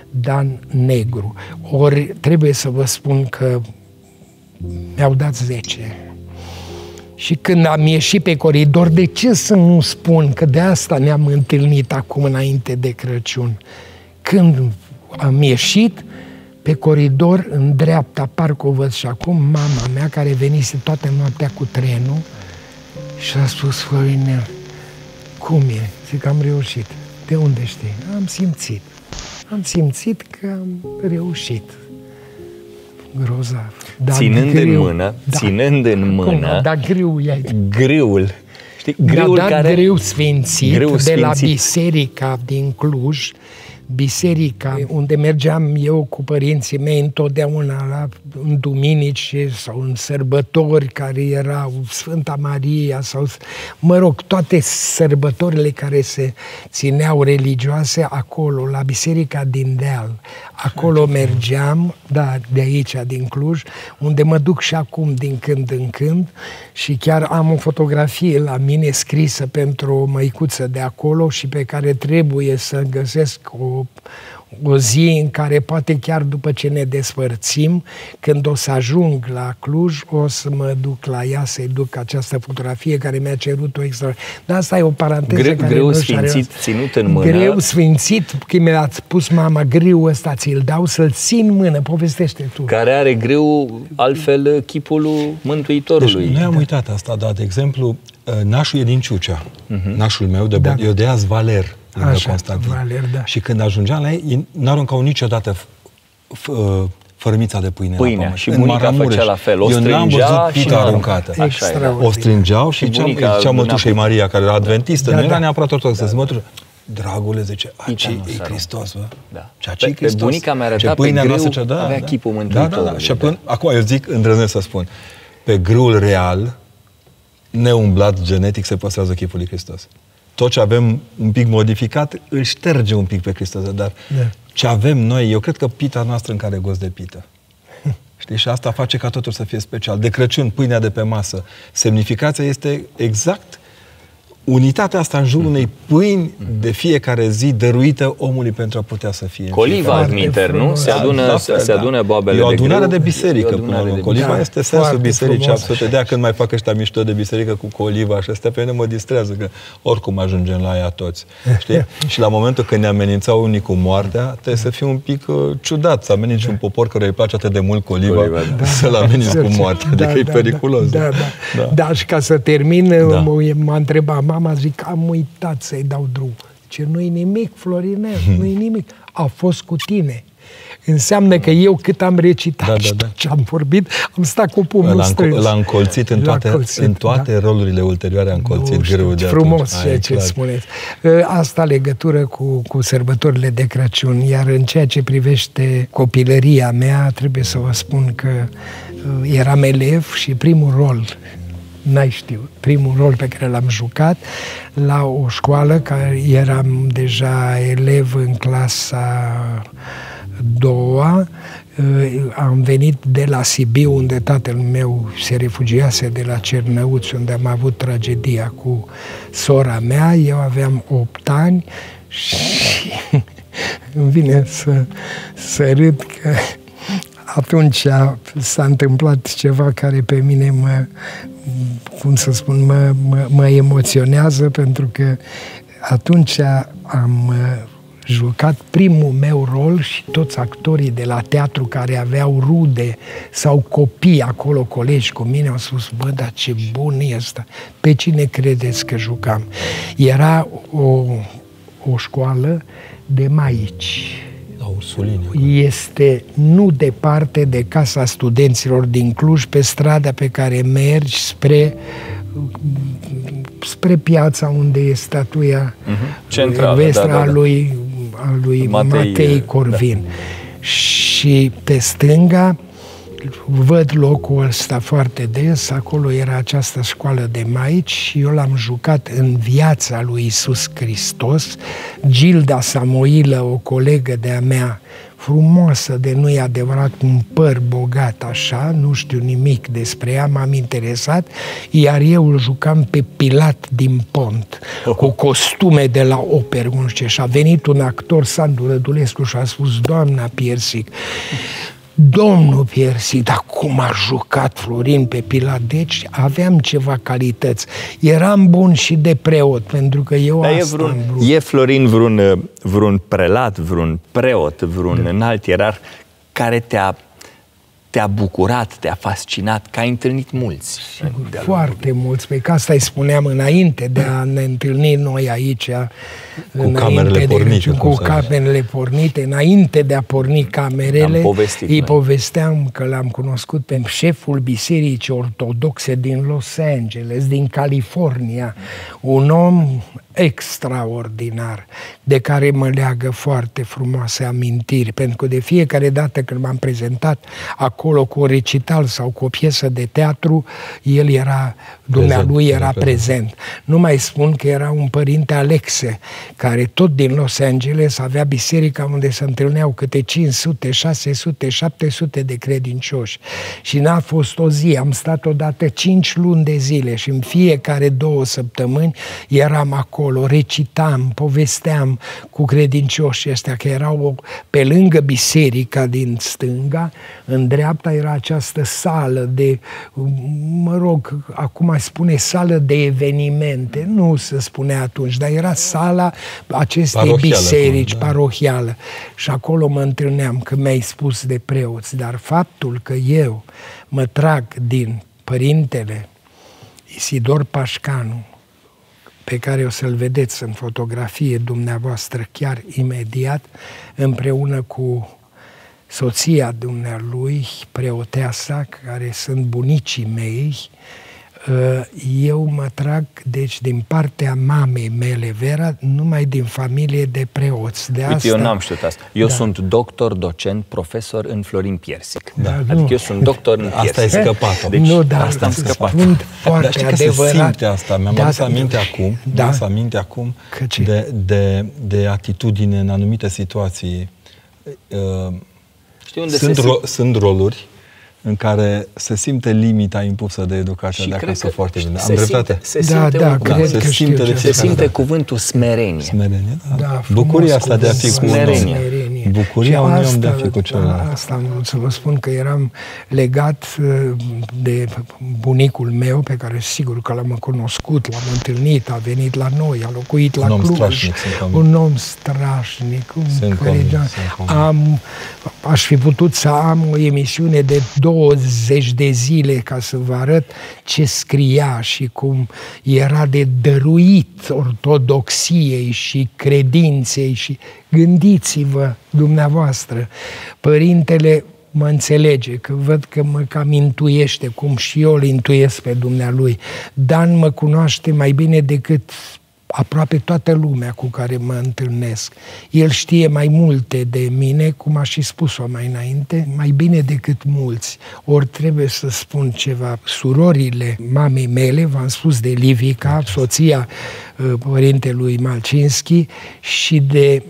Dan Negru. Ori trebuie să vă spun că mi-au dat 10. Și când am ieșit pe coridor, de ce să nu spun că de asta ne-am întâlnit acum înainte de Crăciun? Când am ieșit pe coridor, în dreapta, parcă o văd și acum, mama mea, care venise toată noaptea cu trenul, și a spus: Florinel, cum e? Zic că am reușit. De unde știi? Am simțit. Am simțit că am reușit. Grozav. Ținând în mână, dar grâu e aici. Grâul. Știi, grâul mi-a dat care... grâu sfințit de la biserica din Cluj, biserica unde mergeam eu cu părinții mei întotdeauna în duminici sau în sărbători care erau Sfânta Maria sau, mă rog, toate sărbătorile care se țineau religioase acolo, la biserica din Deal. Acolo mergeam, da, de aici, din Cluj, unde mă duc și acum din când în când și chiar am o fotografie la mine scrisă pentru o măicuță de acolo și pe care trebuie să găsesc o zi în care poate chiar după ce ne despărțim, când o să ajung la Cluj, o să mă duc la ea să-i duc această fotografie care mi-a cerut-o extra. Dar asta e o paranteză care greu sfințit, ținut în mână. Greu sfințit, când mi-a spus mama, grâul ăsta ți-l dau să-l țin în mână, povestește tu. Care are greu altfel chipul Mântuitorului. Deci, noi am uitat asta, dar, de exemplu, nașul e din Ciucea. Nașul meu, eu de azi Valer, lângă Constantin. Valer, da. Și când ajungeam la ei, n-aruncau niciodată fărâmița de pâine. Pâinea. Și bunica făcea la fel. O eu n-am văzut pită aruncată. O strângeau și zicea mătușei Maria, care era adventistă, nu era neapărat ortodoxă, mătușă, dragule, zice, aici e Hristos, bă. Pe bunica mea arăta pe grâu, avea chipul Mântuitorului. Și acum eu zic, îndrăznesc să spun, pe grâul real, neumblat genetic, se păstrează chipul lui Hristos. Tot ce avem un pic modificat, îl șterge un pic pe Hristos, dar ce avem noi, eu cred că pita noastră în care e gos de pită. Știi? Și asta face ca totul să fie special. De Crăciun, pâinea de pe masă. Semnificația este exact unitatea asta în jurul unei pâini de fiecare zi dăruită omului pentru a putea să fie. Coliva, admiter, nu? Se adună boabele de grâu. E o adunare de biserică, până la urmă. Coliva este sensul bisericii absolute. De-aia când mai fac ăștia mișto de biserică cu coliva și astea, pe mine mă distrează, că oricum ajungem la ea toți. Știi? Și la momentul când ne amenințau unii cu moartea, trebuie să fii un pic ciudat, să ameninți un popor care îi place atât de mult coliva, să-l ameninți cu moartea. Adică e periculos. Da, și ca să termin, m-a întrebat mama, zic, am uitat să-i dau drum. Ce nu-i nimic, Florinel, nu-i nimic. A fost cu tine. Înseamnă că eu cât am recitat și tot ce am vorbit, am stat cu pumnul strâns. L-a încolțit în toate rolurile ulterioare, a încolțit grâul de atunci. Frumos ce spuneți. Asta legătură cu sărbătorile de Crăciun, iar în ceea ce privește copilăria mea, trebuie să vă spun că eram elev și primul rol pe care l-am jucat la o școală, care eram deja elev în clasa 2-a, am venit de la Sibiu, unde tatăl meu se refugiase de la Cernăuți, unde am avut tragedia cu sora mea. Eu aveam 8 ani și îmi vine să râd că atunci s-a întâmplat ceva care pe mine mă emoționează, pentru că atunci am jucat primul meu rol și toți actorii de la teatru care aveau rude sau copii acolo, colegi cu mine, au spus, bă, dar ce bun e ăsta! Pe cine credeți că jucam? Era o școală de maici. Este nu departe de Casa Studenților din Cluj, pe strada pe care mergi spre piața unde e statuia equestră a lui Matei Corvin. Și pe stânga văd locul ăsta foarte des, acolo era această școală de maici și eu l-am jucat în Viața lui Iisus Hristos. Gilda Samoilă, o colegă de-a mea frumoasă, de nu-i adevărat, un păr bogat așa, nu știu nimic despre ea, m-am interesat, iar eu îl jucam pe Pilat din Pont, cu costume de la operă, nu știu ce, și a venit un actor, Sandu Rădulescu, și a spus: doamna Piersic, domnul Piersic, dar cum a jucat Florin pe Pilat? Deci aveam ceva calități. Eram bun și de preot, pentru că eu asta am vrut. E Florin vreun prelat, vreun preot, vreun înalt ierarh care te-a bucurat, te-a fascinat, că ai întâlnit mulți? Foarte mulți, pe că asta îi spuneam înainte de a ne întâlni noi aici, cu camerele pornite, cu camerele pornite, înainte de a porni camerele, îi povesteam că l-am cunoscut pe șeful Bisericii Ortodoxe din Los Angeles, din California, un om extraordinar, de care mă leagă foarte frumoase amintiri, pentru că de fiecare dată când m-am prezentat acolo cu o recital sau cu o piesă de teatru, el era, dumnealui era prezent. Nu mai spun că era un părinte Alexe, care tot din Los Angeles avea biserica unde se întâlneau câte 500, 600, 700 de credincioși. Și n-a fost o zi, am stat odată 5 luni de zile și în fiecare 2 săptămâni eram acolo, recitam, povesteam cu credincioșii ăștia, că erau pe lângă biserica din stânga, în dreapta era această sală de, mă rog, acum aș spune sală de evenimente, nu se spunea atunci, dar era sala acestei parohială, biserici, parohială. Și acolo mă întâlneam, că mi-ai spus de preoți, dar faptul că eu mă trag din părintele Isidor Pașcanu, pe care o să-l vedeți în fotografie dumneavoastră chiar imediat, împreună cu soția dumnealui, preoteasa, care sunt bunicii mei, eu mă trag, deci, din partea mamei mele, Vera, numai din familie de preoți. De Uite, asta, eu n-am știut asta. Eu sunt doctor, docent, profesor în Florin Piersic. Adică eu sunt doctor în Piersic. Asta e scăpat. Deci, nu, dar asta am scăpat. Foarte adevărat. Se simte asta. Mi-am adus aminte acum, de atitudine în anumite situații. Știi unde sunt roluri în care se simte limita impusă de educația de acasă foarte bine. Am dreptate? Se simte cuvântul smerenie. Smerenie, da. Bucuria asta de a fi cu un om. Bucuria unui om de a fi cu celălalt. Asta am vrut să vă spun, că eram legat de bunicul meu, pe care sigur că l-am cunoscut, l-am întâlnit, a venit la noi, a locuit la Cluj. Un om strașnic. Aș fi putut să am o emisiune de 20 de zile ca să vă arăt ce scria și cum era de dăruit ortodoxiei și credinței. Și gândiți-vă dumneavoastră, părintele mă înțelege, că văd că mă cam intuiește, cum și eu îl intuiesc pe dumnealui. Dan mă cunoaște mai bine decât aproape toată lumea cu care mă întâlnesc. El știe mai multe de mine, cum a și spus-o mai înainte, mai bine decât mulți. Ori trebuie să spun ceva. Surorile mamei mele, v-am spus de Livica, soția părintelui Malcinski, și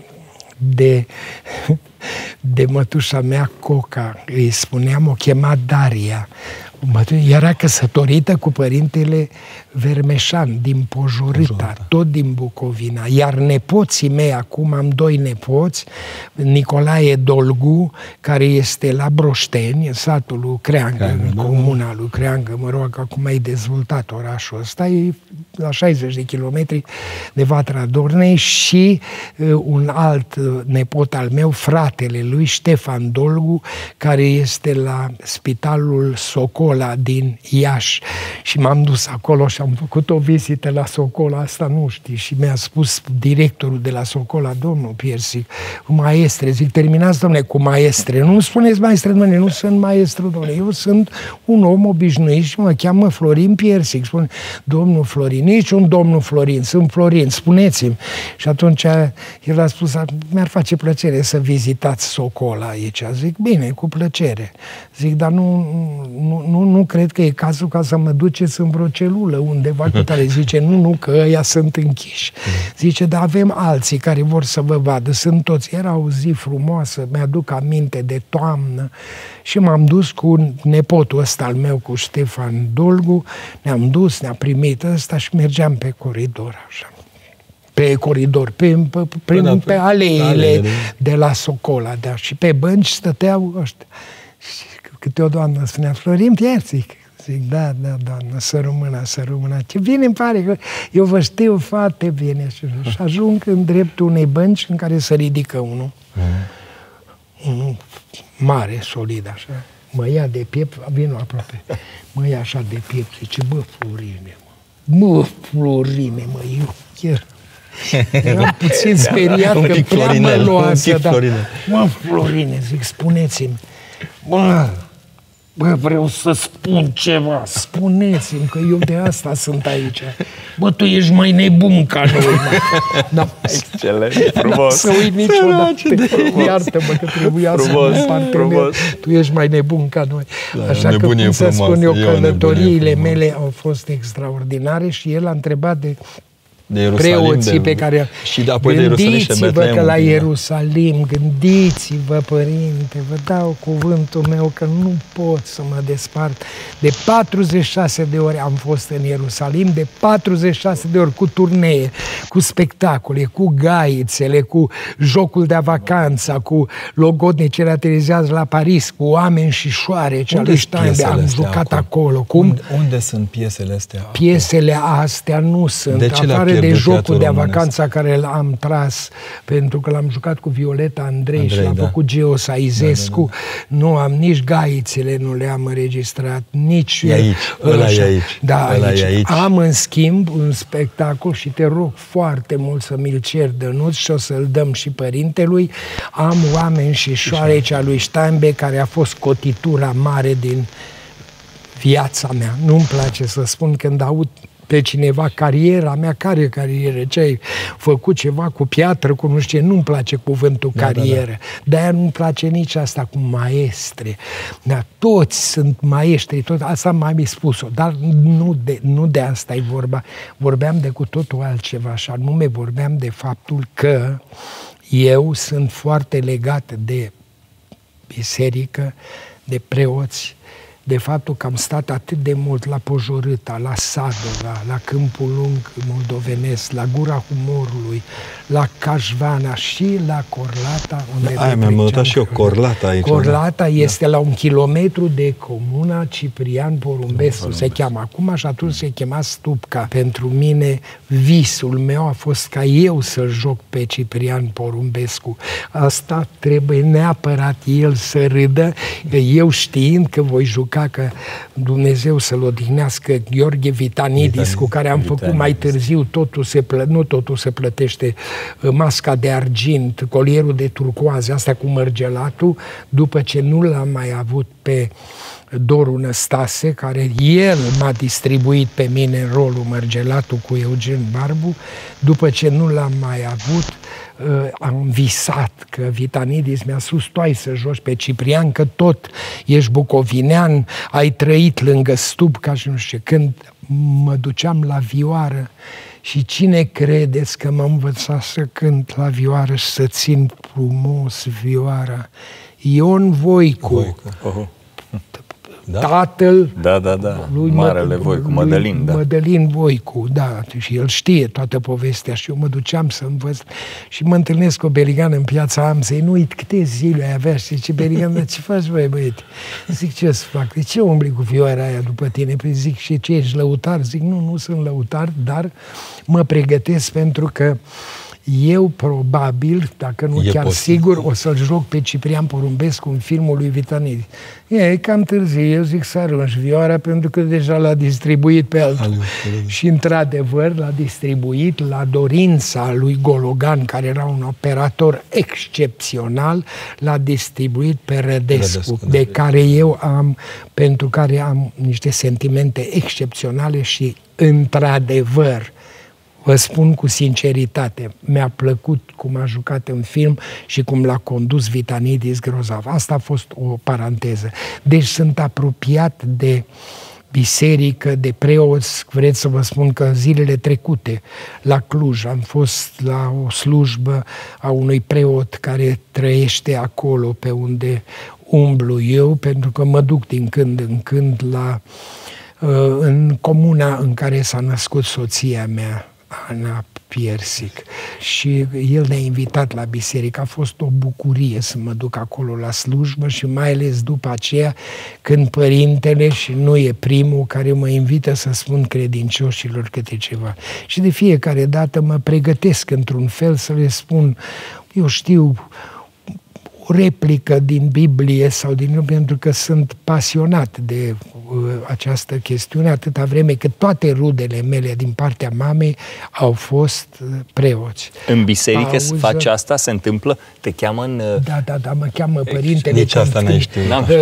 de mătușa mea Coca, îi spuneam, o chema Daria. Era căsătorită cu părintele Vermeșan din Pojorâta, tot din Bucovina. Iar nepoții mei, acum am 2 nepoți, Nicolae Dolgu, care este la Broșteni, în satul lui Creangă, în comuna lui Creangă, mă rog, acum ai dezvoltat orașul ăsta, e la 60 de kilometri de Vatra Dornei, și un alt nepot al meu, fratele lui, Ștefan Dolgu, care este la Spitalul Socola din Iași. Și m-am dus acolo și am făcut o vizită la Socola, asta nu știi, și mi-a spus directorul de la Socola: domnul Piersic, maestre, zic, terminați, domnule, cu maestre, nu spuneți maestre, domnule, nu sunt maestru, domnule, eu sunt un om obișnuit și mă cheamă Florin Piersic. Spune: domnul Florin, nici un domnul Florin, sunt Florin, spuneți-mi. Și atunci el a spus: mi-ar face plăcere să vizitați Socola aici. Zic: bine, cu plăcere. Zic: dar nu nu cred că e cazul ca să mă duceți în vreo celulă undeva cu tare. Zice, nu, că ăia sunt închiși. Zice, dar avem alții care vor să vă vadă. Sunt toți. Era o zi frumoasă, mi-aduc aminte de toamnă și m-am dus cu nepotul ăsta al meu, cu Ștefan Dolgu, ne-am dus, ne-a primit ăsta și mergeam pe coridor așa. Pe coridor, pe aleile de la Socola, da, și pe bănci stăteau ăștia. Și câte o doamnă spunea, Florin Pierțic. Zic, da, doamnă, să rămână. Ce bine îmi pare că eu vă știu foarte bine. Și ajung în dreptul unei bănci în care se ridică unul. Unul mare, solid, așa. Mă ia de piept, vin aproape. Mă ia așa de piept, zice, bă, Florine, eu chiar... Eram puțin speriat că prea mă luase, dar... Mă, Florine, zic, spuneți-mi, bă, vreau să spun ceva, spuneți-mi că eu de asta sunt aici. Bă, tu ești mai nebun ca noi. Excelent, frumos. Să uit niciodată. Iartă-mă că trebuia să mă partener. Tu ești mai nebun ca noi. Așa că, cum să spun eu, călătoriile mele au fost extraordinare și el a întrebat de preoții pe care... Și apoi de Ierusalim și Gândiți-vă că la Ierusalim, gândiți-vă, Părinte, vă dau cuvântul meu că nu pot să mă despart. De 46 de ori am fost în Ierusalim, de 46 de ori cu turnee, cu spectacole, cu gaițele, cu jocul de vacanța, cu logodnicele aterizează la Paris, cu oameni și șoareci al lui Steinbeck. Am jucat acolo. Unde sunt piesele astea? Piesele astea nu sunt. De ce le-a de jocul de vacanța care l-am tras, pentru că l-am jucat cu Violeta Andrei și l-a făcut Geo Saizescu. Nu am nici gaițele, nu le-am înregistrat, nici... E aici, ăla e aici. Da, aici. Am, în schimb, un spectacol și te rog foarte mult să mi-l cer, Dănuț, și o să-l dăm și părintelui. Am oameni și șoareci a lui Steinbeck, care a fost cotitura mare din viața mea. Nu-mi place să spun când aud pe cineva, cariera mea, care carieră? Ce ai făcut ceva cu piatră, cu nu știu ce? Nu-mi place cuvântul carieră. De-aia nu-mi place nici asta cu maestre. Dar toți sunt maestri, tot asta m-am spus-o, dar nu de asta e vorba. Vorbeam de cu totul altceva, și anume vorbeam de faptul că eu sunt foarte legat de biserică, de preoți, de faptul că am stat atât de mult la Pojorâta, la Sadova, la Câmpul Lung moldovenesc, la Gura Humorului, la Cașvana și la Corlata. Aia mi-am notat și eu, Corlata aici. Corlata este la 1 kilometru de comuna Ciprian Porumbescu, se cheamă acum, și atunci se chema Stupca. Pentru mine, visul meu a fost ca eu să-l joc pe Ciprian Porumbescu. Asta trebuie neapărat el să râdă, eu știind că voi juca, că Dumnezeu să-l odihnească, Gheorghe Vitanidis, cu care am făcut mai târziu nu totul se plătește, Masca de argint, Colierul de turcoaze, asta cu Mărgelatul, după ce nu l-am mai avut pe Doru Năstase, care el m-a distribuit pe mine în rolul Mărgelatul cu Eugen Barbu, după ce nu l-am mai avut, am visat că Vitanidis mi-a spus, tu ai să joci pe Ciprian, că tot ești bucovinean, ai trăit lângă Stupca și nu știu ce. Când mă duceam la vioară, și cine credeți că m-a învățat să cânt la vioară și să țin frumos vioara? Ion Voicu. Da? Tatăl lui Marele Voicu, Mădălin, da. Mădălin Voicu, da, și el știe toată povestea și eu mă duceam să învăț și mă întâlnesc cu o beligan în Piața Amzei, nu uit câte zile ai avea și zice, beligan, dar ce faci, băiete? Zic, ce să fac? De ce umbli cu vioara aia după tine? Păi zic, și ce, ești lăutar? Zic, nu sunt lăutar, dar mă pregătesc pentru că eu probabil, dacă nu chiar sigur, o să-l joc pe Ciprian Porumbescu în filmul lui Vitanidis. E cam târziu, eu zic să arunci vioara pentru că deja l-a distribuit pe altul. Și într-adevăr l-a distribuit la dorința lui Gologan, care era un operator excepțional, l-a distribuit pe Rădescu, de care eu pentru care am niște sentimente excepționale și într-adevăr, Vă spun cu sinceritate, mi-a plăcut cum a jucat în film și cum l-a condus Vitanidis grozav. Asta a fost o paranteză. Deci sunt apropiat de biserică, de preoți. Vreți să vă spun că zilele trecute la Cluj am fost la o slujbă a unui preot care trăiește acolo pe unde umblu eu, pentru că mă duc din când în când în comuna în care s-a născut soția mea, Ana Piersic, și el ne-a invitat la biserică. A fost o bucurie să mă duc acolo la slujbă și mai ales după aceea când părintele, și nu e primul, care mă invită să spun credincioșilor câte ceva. Și de fiecare dată mă pregătesc într-un fel să le spun, eu știu, o replică din Biblie sau pentru că sunt pasionat de această chestiune atâta vreme cât toate rudele mele din partea mamei au fost preoți. În biserică faci asta? Se întâmplă? Te cheamă în... Da, mă cheamă părintele. Nici asta n-ai știut.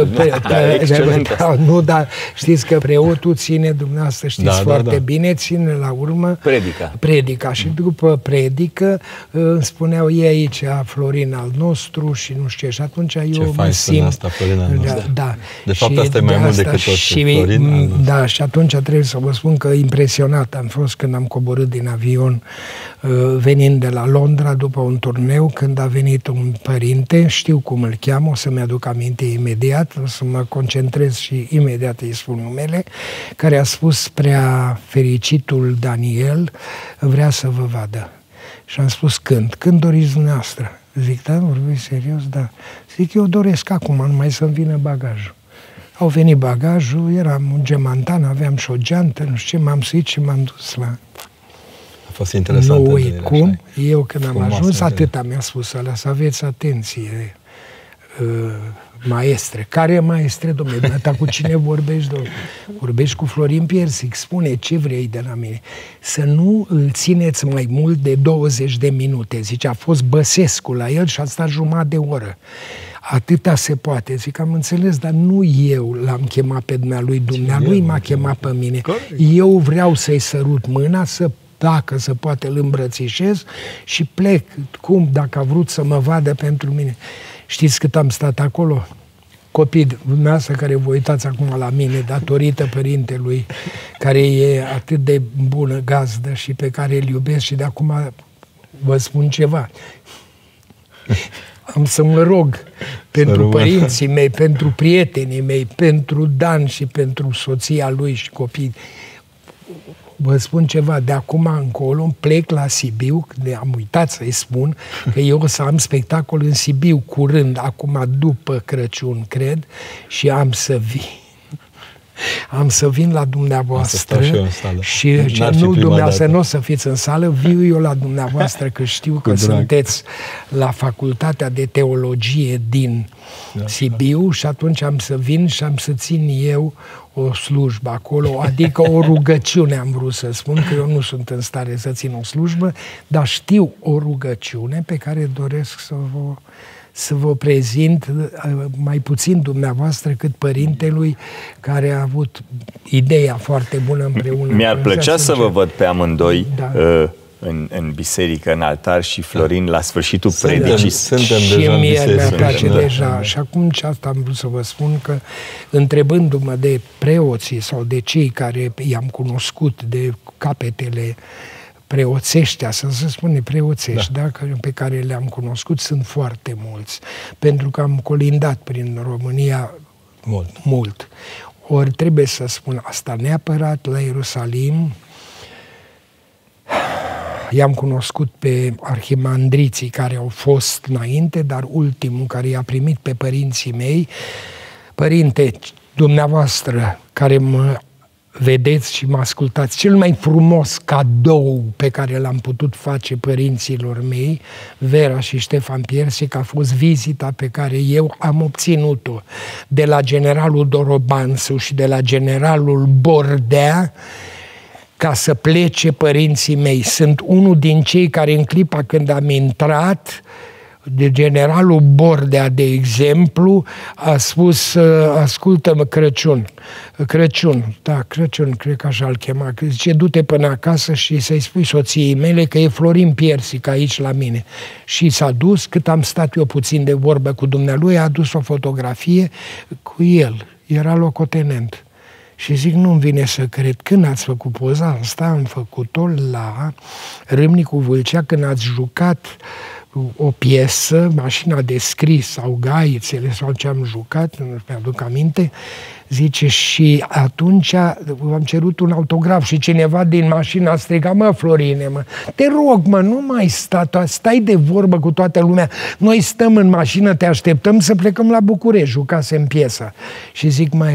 Nu, dar știți că preotul ține, dumneavoastră știți foarte bine, ține la urmă predica. Și după predică îmi spuneau ei aici, Florin al nostru și nu știu ce. Și atunci eu mă simt... Asta, Florin al nostru. Da. De fapt, asta e mai mult decât tot. Da, și atunci trebuie să vă spun că impresionat am fost când am coborât din avion venind de la Londra după un turneu, când a venit un părinte, știu cum îl cheamă, o să-mi aduc aminte imediat, o să mă concentrez și imediat îi spun numele, care a spus: prea fericitul Daniel vrea să vă vadă. Și am spus: când? Când doriți dumneavoastră? Zic: da, vorbiți serios? Da. Zic: eu doresc acum, numai să-mi vină bagajul. Au venit bagajul, eram un gemantan, aveam și o geantă, nu știu ce, m-am suit și m-am dus la... A fost interesant. Nu uit cum, eu când am ajuns, atâta mi-a spus ăla, să aveți atenție, maestre. Care maestre, domnule? Dumneata cu cine vorbești, domnule? Vorbești cu Florin Piersic, spune ce vrei de la mine. Să nu îl țineți mai mult de 20 de minute. Zice, a fost Băsescu la el și a stat jumătate de oră. Atâta se poate. Zic, am înțeles, dar nu eu l-am chemat pe dumnealui, dumnealui m-a chemat pe mine. Eu vreau să-i sărut mâna, dacă se poate îl îmbrățișez și plec. Cum? Dacă a vrut să mă vadă pentru mine. Știți cât am stat acolo? Copii dumneavoastră care vă uitați acum la mine, datorită părintelui care e atât de bună gazdă și pe care îl iubesc, și de acum vă spun ceva. Am să mă rog pentru părinții mei, pentru prietenii mei, pentru Dan și pentru soția lui și copii. Vă spun ceva, de acum încolo plec la Sibiu, am uitat să-i spun că eu o să am spectacol în Sibiu curând, acum după Crăciun, cred, și am să vin. Am să vin la dumneavoastră și nu dumneavoastră, nu o să fiți în sală, viu eu la dumneavoastră, că știu că sunteți la Facultatea de Teologie din Sibiu și atunci am să vin și am să țin eu o slujbă acolo, adică o rugăciune, am vrut să spun, că eu nu sunt în stare să țin o slujbă, dar știu o rugăciune pe care doresc să vă prezint, mai puțin dumneavoastră cât părintelui care a avut ideea foarte bună împreună. Mi-ar plăcea să vă văd pe amândoi în biserică, în altar, și Florin la sfârșitul predicii. Și mie mi-ar place deja. Și acum ce asta am vrut să vă spun, că întrebându-mă de preoții sau de cei care i-am cunoscut, de capetele preoțești, să se spune preoțești, da, pe care le-am cunoscut, sunt foarte mulți. Pentru că am colindat prin România mult. Ori trebuie să spun asta neapărat, la Ierusalim i-am cunoscut pe arhimandriții care au fost înainte, dar ultimul care i-a primit pe părinții mei, părinte, dumneavoastră care mă vedeți și mă ascultați, cel mai frumos cadou pe care l-am putut face părinților mei, Vera și Ștefan Piersic, a fost vizita pe care eu am obținut-o de la generalul Dorobanțu și de la generalul Bordea, ca să plece părinții mei. Sunt unul din cei care în clipa când am intrat de generalul Bordea, de exemplu, a spus, ascultă-mă, Crăciun, cred că așa-l chema, că zice, du-te până acasă și să-i spui soției mele că e Florin Piersic aici la mine. Și s-a dus, cât am stat eu puțin de vorbă cu dumnealui, a adus o fotografie cu el, era locotenent. Și zic, nu-mi vine să cred, când ați făcut poza asta, am făcut-o la Râmnicu Vâlcea, când ați jucat o piesă, Mașina de scris sau Gaițele sau ce am jucat, nu mi-aduc aminte, zice, și atunci am cerut un autograf și cineva din mașină a strigat, mă, Florine, mă, te rog, mă, nu mai stai de vorbă cu toată lumea, noi stăm în mașină, te așteptăm să plecăm la București, jucasem piesa. Și zic, mă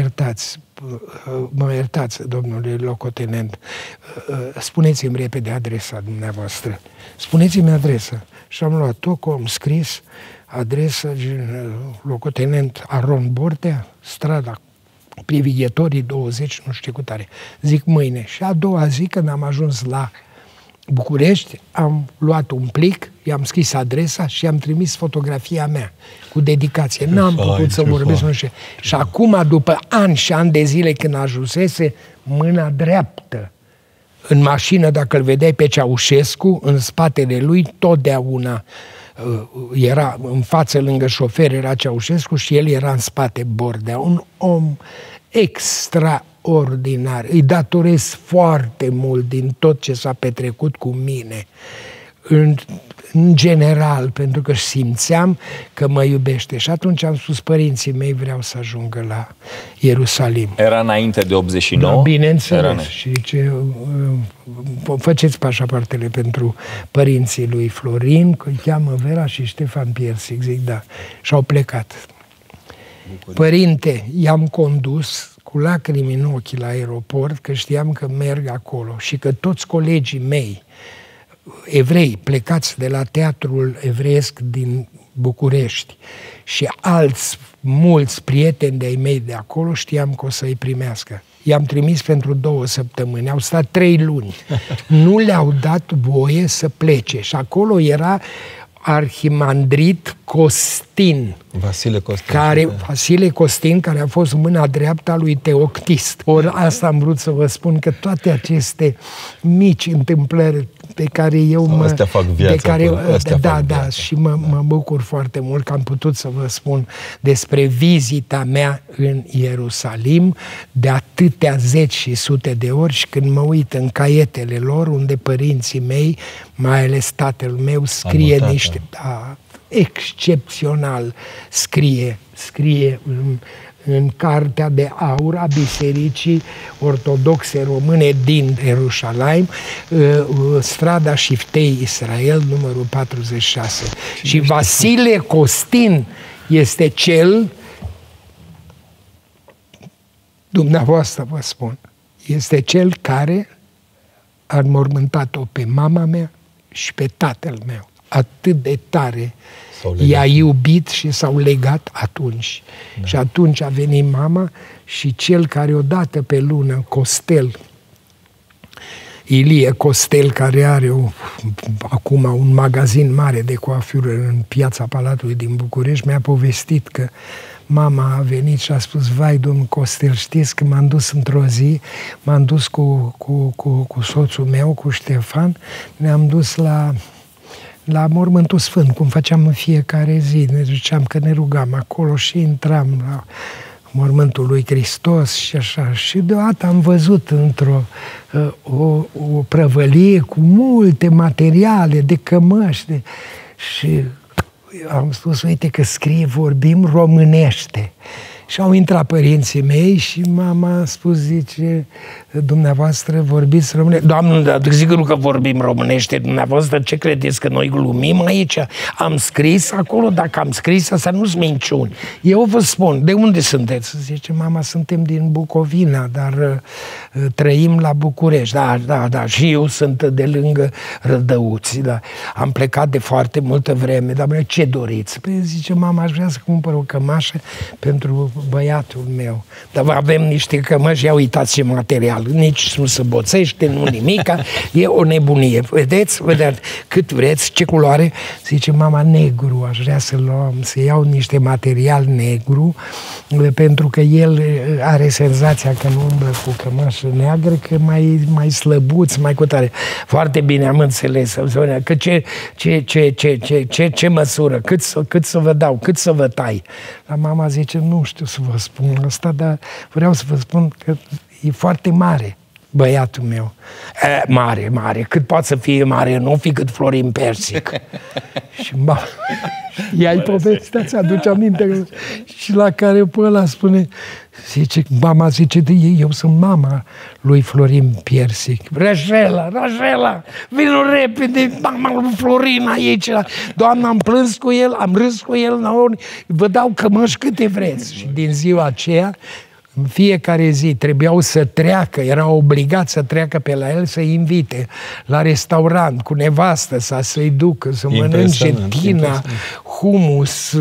iertați, domnule locotenent, spuneți-mi repede adresa dumneavoastră, spuneți-mi adresa. Și am luat-o, am scris adresa, locotenent Aron Bordea, strada Privighetorii 20, nu știu cu tare. Zic mâine. Și a doua zi, când am ajuns la București, am luat un plic, i-am scris adresa și am trimis fotografia mea cu dedicație. N-am putut să vorbesc, nu știu. Și acum, după ani și ani de zile, când ajunsese, mâna dreaptă în mașină, dacă îl vedeai pe Ceaușescu, în spatele lui, totdeauna era în față, lângă șofer, era Ceaușescu și el era în spate, Bordea. Un om extraordinar. Îi datorez foarte mult din tot ce s-a petrecut cu mine. În general, pentru că simțeam că mă iubește. Și atunci am spus, părinții mei vreau să ajungă la Ierusalim. Era înainte de 89? Da, bineînțeles. Și zice, faceți pașapoartele pentru părinții lui Florin, că îi cheamă Vera și Ștefan Piersic. Zic, da. Și au plecat. Părinte, i-am condus cu lacrimi în ochi la aeroport, că știam că merg acolo și că toți colegii mei evrei plecați de la teatrul evreiesc din București și alți mulți prieteni de-ai mei de acolo, știam că o să-i primească. I-am trimis pentru 2 săptămâni, au stat 3 luni. Nu le-au dat voie să plece și acolo era arhimandrit Costin. Vasile Costin, care a fost mâna dreaptă a lui Teoctist. Ori asta am vrut să vă spun, că toate aceste mici întâmplări pe care eu astea fac viața. Și mă bucur foarte mult că am putut să vă spun despre vizita mea în Ierusalim de atâtea zeci și sute de ori și când mă uit în caietele lor, unde părinții mei, mai ales tatăl meu, scrie niște... excepțional scrie în Cartea de Aur a Bisericii Ortodoxe Române din Ierusalim, strada Șiftei Israel, numărul 46. Și Vasile Costin este cel, dumneavoastră vă spun, este cel care a înmormântat-o pe mama mea și pe tatăl meu. Atât de tare i-a iubit și s-au legat atunci. Da. Și atunci a venit mama și cel care odată pe lună, Costel, Ilie Costel, care are acum un magazin mare de coafură în piața Palatului din București, mi-a povestit că mama a venit și a spus, vai, domnul Costel, știți că m-am dus într-o zi, m-am dus cu soțul meu, cu Ștefan, ne-am dus la Mormântul Sfânt, cum făceam în fiecare zi. Ne duceam, că ne rugam acolo și intram la Mormântul lui Hristos și așa. Și deodată am văzut o prăvălie cu multe materiale de cămăși. Și am spus, uite că scrie, vorbim românește. Și au intrat părinții mei și mama a spus, zice, dumneavoastră vorbiți românește? Doamne, dar sigur că vorbim românește, dumneavoastră, ce credeți, că noi glumim aici? Am scris acolo, dacă am scris, asta nu-s minciuni. Eu vă spun, de unde sunteți? Zice, mama, suntem din Bucovina, dar trăim la București. Da, și eu sunt de lângă Rădăuți, da. Am plecat de foarte multă vreme, dar ce doriți? Păi zice, mama, aș vrea să cumpăr o cămașă pentru băiatul meu. Dar avem niște cămăși, ia uitați ce material, nici nu se boțește, nu nimica, e o nebunie. Vedeți cât vreți, ce culoare? Zice mama, negru, aș vrea să luăm, să iau niște material negru, pentru că el are senzația că nu umblă cu cămășă neagră, că mai slăbuț, mai cu tare. Foarte bine, am înțeles, că ce măsură, cât să vă dau, cât să vă tai. Dar mama zice, nu știu să vă spun asta, dar vreau să vă spun că e foarte mare băiatul meu. Mare, cât poate să fie mare, nu fi cât Florin Persic. Și i-ai povestea, ți-aduce aminte? Și la care pe ăla spune, mama zice, eu sunt mama lui Florin Persic. Rajela, vină repede, mama lui Florin aici. Doamna, am plâns cu el, am râs cu el, vă dau cămăși câte vreți. Și din ziua aceea, în fiecare zi trebuiau să treacă, era obligat să treacă pe la el, să-i invite la restaurant cu nevastă sa, să-i ducă, să mănânce tina, humus,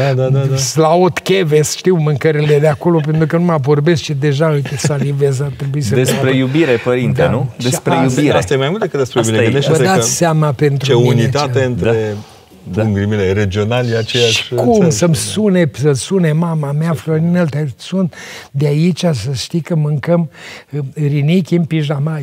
slaot cheves, știu mâncările de acolo, pentru că nu mă vorbesc și deja, uite, salivez, ar trebui să... Despre iubire, părinte, nu? Despre iubire. Asta e mai mult decât despre iubire. Vă dați seama pentru ce unitate între... Bun grimile, regionali, aceeași... Și cum să sune mama mea, Florinel, te sun de aici, să știi că mâncăm rinichi în pijama.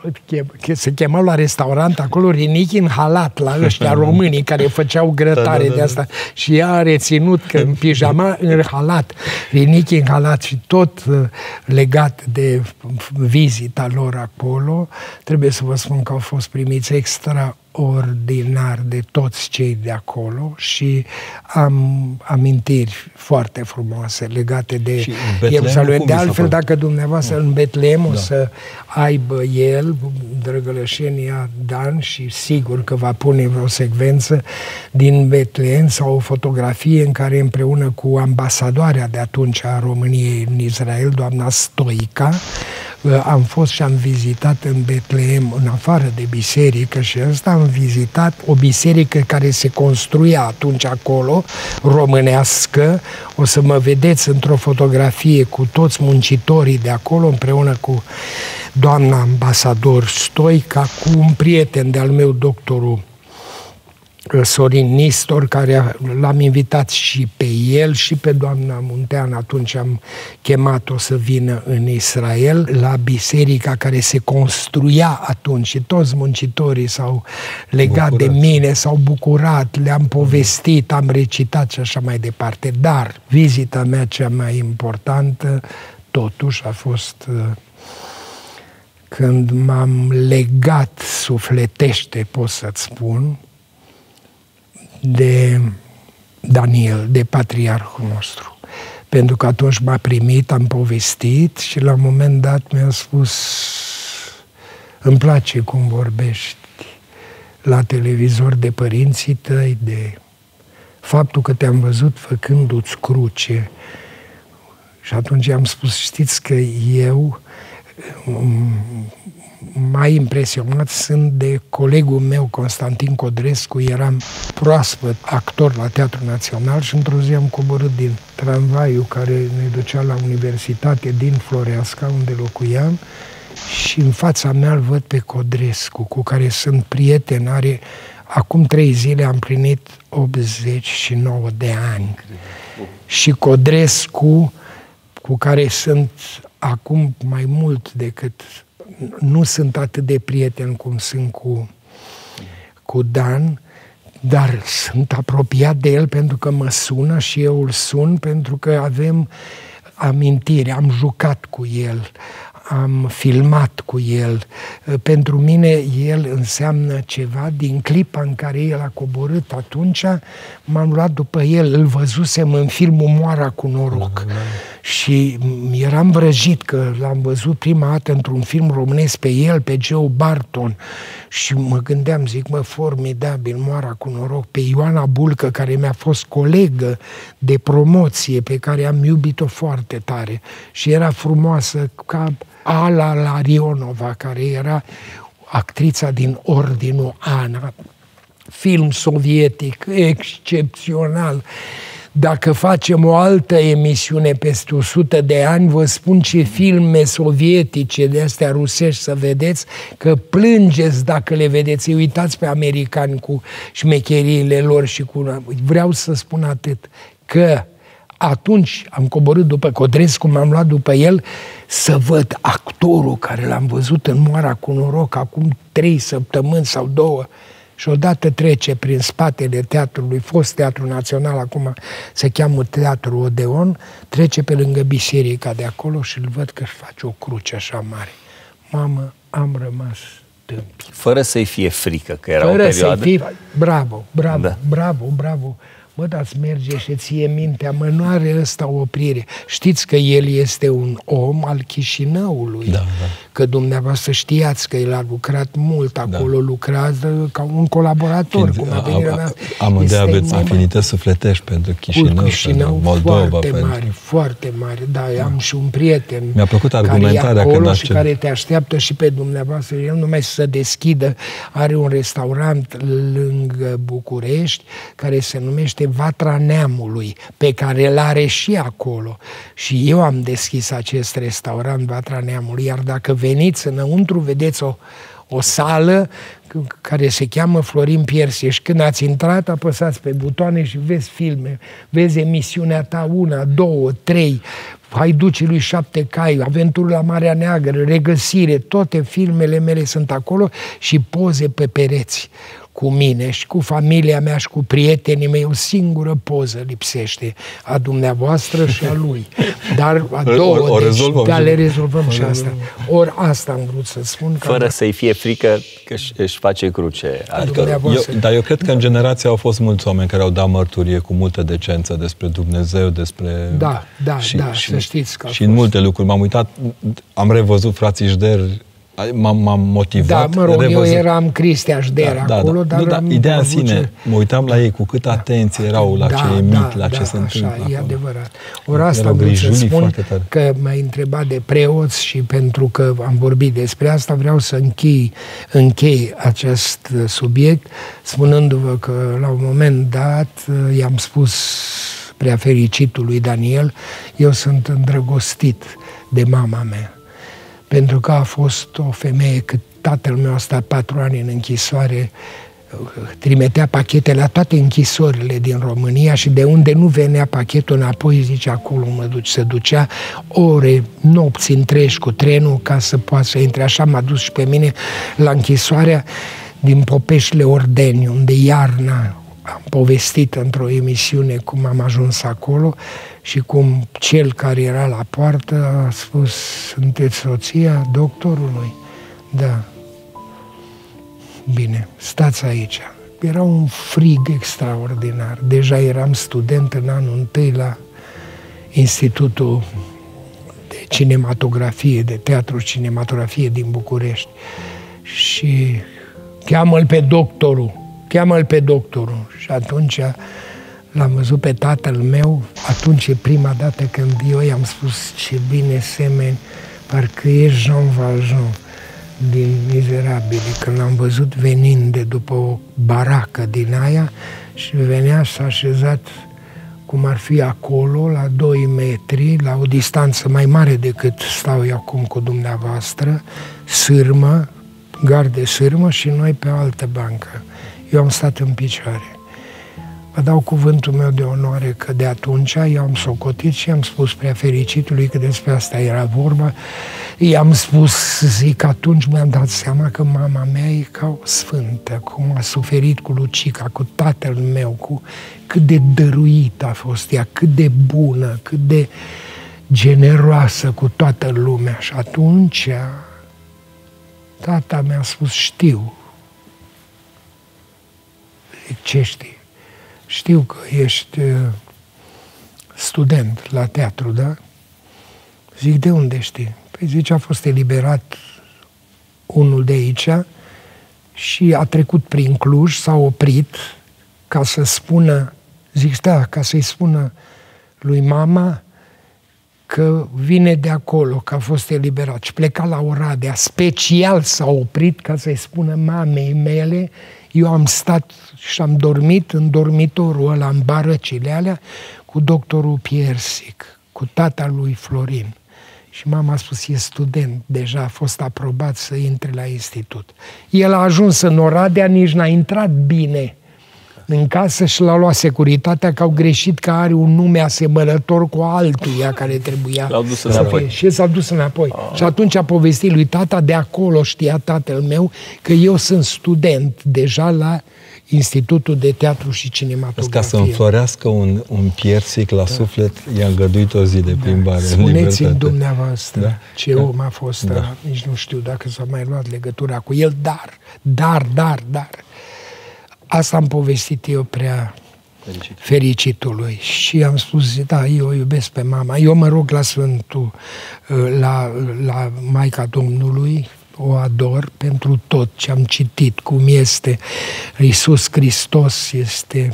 Se chemau la restaurant acolo rinichi în halat, la ăștia românii care făceau grătare de asta. Și ea a reținut că în pijama, în halat, rinichi în halat și tot legat de vizita lor acolo, trebuie să vă spun că au fost primiți extraordinar de toți cei de acolo și am amintiri foarte frumoase legate de Ierusalim. De altfel, dacă dumneavoastră în Betlehem o să aibă el, Drăgălășenia Dan, și sigur că va pune vreo secvență din Betlehem sau o fotografie în care împreună cu ambasadoarea de atunci a României în Israel, doamna Stoica, am fost și am vizitat în Betlehem, în afară de biserică, și ăsta am vizitat o biserică care se construia atunci acolo, românească. O să mă vedeți într-o fotografie cu toți muncitorii de acolo, împreună cu doamna ambasador Stoica, cu un prieten de-al meu, doctorul Sorin Nistor, care l-am invitat și pe el și pe doamna Muntean. Atunci am chemat-o să vină în Israel, la biserica care se construia atunci, și toți muncitorii s-au legat de mine, s-au bucurat, le-am povestit, am recitat și așa mai departe. Dar vizita mea cea mai importantă totuși a fost când m-am legat sufletește, pot să-ți spun, de Daniel, de patriarhul nostru. Pentru că atunci m-a primit, am povestit și la un moment dat mi-a spus: îmi place cum vorbești la televizor de părinții tăi, de faptul că te-am văzut făcându-ți cruce. Și atunci am spus: știți că eu mai impresionat sunt de colegul meu, Constantin Codrescu. Eram proaspăt actor la Teatrul Național și într-o zi am coborât din tramvaiul care ne ducea la universitate din Floreasca, unde locuiam, și în fața mea îl văd pe Codrescu, cu care sunt prieten. Acum 3 zile am plinit 89 de ani. Și Codrescu, cu care sunt acum mai mult decât... Nu sunt atât de prieten cum sunt cu Dan, dar sunt apropiat de el pentru că mă sună și eu îl sun, pentru că avem amintiri, am jucat cu el, am filmat cu el. Pentru mine el înseamnă ceva. Din clipa în care el a coborât atunci, m-am luat după el, îl văzusem în filmul Moara cu noroc. Și eram vrăjit că l-am văzut prima dată într-un film românesc pe el, pe Joe Barton, și mă gândeam, zic, formidabil, Moara cu noroc, pe Ioana Bulcă, care mi-a fost colegă de promoție, pe care am iubit-o foarte tare și era frumoasă ca Ala Larionova, care era actrița din Ordinul Ana, film sovietic excepțional. Dacă facem o altă emisiune peste 100 de ani, vă spun ce filme sovietice de astea rusești să vedeți, că plângeți dacă le vedeți. Îi uitați pe americani cu șmecheriile lor și cu... Vreau să spun atât, că atunci am coborât după Codrescu, m-am luat după el să văd actorul care l-am văzut în Moara cu noroc acum 3 săptămâni sau 2 și odată trece prin spatele teatrului, fost Teatru Național, acum se cheamă Teatru Odeon, trece pe lângă biserica de acolo și îl văd că își face o cruce așa mare. Mamă, am rămas tâmpi. Fără să-i fie frică, că era o perioadă... Bravo, bravo, da. Bravo, bravo. Mă, dați merge și ție mintea, mă, nu are ăsta o oprire. Știți că el este un om al Chișinăului, da, da. Că dumneavoastră știați că el a lucrat mult acolo, da. Lucrează ca un colaborator. Amândoi aveți afinități sufletești pentru Chișinău, pentru Moldova. Foarte mari, foarte mari, da, am și un prieten. Mi-a plăcut argumentarea care acolo și care te așteaptă și pe dumneavoastră. El numai să se deschidă, are un restaurant lângă București, care se numește Vatra Neamului, pe care îl are și acolo. Și eu am deschis acest restaurant, Vatra Neamului, iar dacă veniți înăuntru, vedeți o sală care se cheamă Florin Piersie și când ați intrat, apăsați pe butoane și vezi filme, vezi emisiunea ta 1, 2, 3, Haiducii lui 7 cai, Aventură la Marea Neagră, Regăsire, toate filmele mele sunt acolo și poze pe pereți cu mine și cu familia mea și cu prietenii mei. O singură poză lipsește, a dumneavoastră și a lui. Dar a două, deci le rezolvăm și asta. Ori asta am vrut să spun. Fără să-i fie frică că își face cruce. Dar eu cred că în generația au fost mulți oameni care au dat mărturie cu multă decență despre Dumnezeu, despre... Da, să știți că și în multe lucruri. M-am uitat, am revăzut Frații Jder, m-am motivat. Da, mă rog, eu eram Cristea Jder acolo, dar ideea în sine, mă uitam la ei cu câtă atenție erau la ce emit, la ce se întâmplă acolo. E adevărat. Ori asta vreau să spun că m-ai întrebat de preoți și pentru că am vorbit despre asta, vreau să închei acest subiect spunându-vă că la un moment dat i-am spus preafericitului Daniel, eu sunt îndrăgostit de mama mea. Pentru că a fost o femeie, cât tatăl meu a stat 4 ani în închisoare, trimitea pachete la toate închisorile din România și de unde nu venea pachetul înapoi, zice, acolo se ducea ore, nopți întregi cu trenul ca să poată să intre. Așa m-a dus și pe mine la închisoarea din Popeșile Ordeni, unde iarna am povestit într-o emisiune cum am ajuns acolo și cum cel care era la poartă a spus: sunteți soția doctorului? Da. Bine, stați aici. Era un frig extraordinar. Deja eram student în anul 1 la Institutul de Cinematografie, de Teatru Cinematografie din București. Și cheamă-l pe doctorul. Și atunci l-am văzut pe tatăl meu. Atunci e prima dată când eu i-am spus: ce bine semeni, parcă e Jean Valjean din Mizerabili. Când l-am văzut venind de după o baracă din aia și venea, s-a așezat cum ar fi acolo, la 2 metri, la o distanță mai mare decât stau eu acum cu dumneavoastră, sârmă, gard de sârmă, și noi pe o altă bancă. Eu am stat în picioare. Vă dau cuvântul meu de onoare că de atunci eu am socotit și am spus preafericitului că despre asta era vorba. I-am spus, zic, atunci mi-am dat seama că mama mea e ca o sfântă, cum a suferit cu Lucica, cu tatăl meu, cu cât de dăruită a fost ea, cât de bună, cât de generoasă cu toată lumea. Și atunci tata mi-a spus: știu. Zic, ce știi? Știu că ești student la teatru, da? Zic, de unde știi? Păi zice, a fost eliberat unul de aici și a trecut prin Cluj, s-a oprit ca să spună, zic, da, ca să-i spună lui mama că vine de acolo, că a fost eliberat. Și pleca la Oradea, special s-a oprit ca să-i spună mamei mele, Eu am stat și am dormit în dormitorul ăla, în barăcile alea, cu doctorul Piersic, cu tata lui Florin. Și mama a spus, e student, deja a fost aprobat să intre la institut. El a ajuns în Oradea, nici n-a intrat bine în casă și l-a luat securitatea că au greșit că are un nume asemănător cu altuia care trebuia să fie. Și s-a dus înapoi. Și atunci a povestit lui tata, de acolo știa tatăl meu că eu sunt student deja la Institutul de Teatru și Cinematografie. Ca să înflorească un piersic la suflet, i-a îngăduit o zi de plimbare. Spuneți-mi dumneavoastră ce om a fost ăla. Nici nu știu dacă s-a mai luat legătura cu el, dar. Asta am povestit eu prea fericitului. Și am spus, da, eu o iubesc pe mama. Eu mă rog la Sfântul, la Maica Domnului, o ador pentru tot ce am citit, cum este Iisus Hristos, este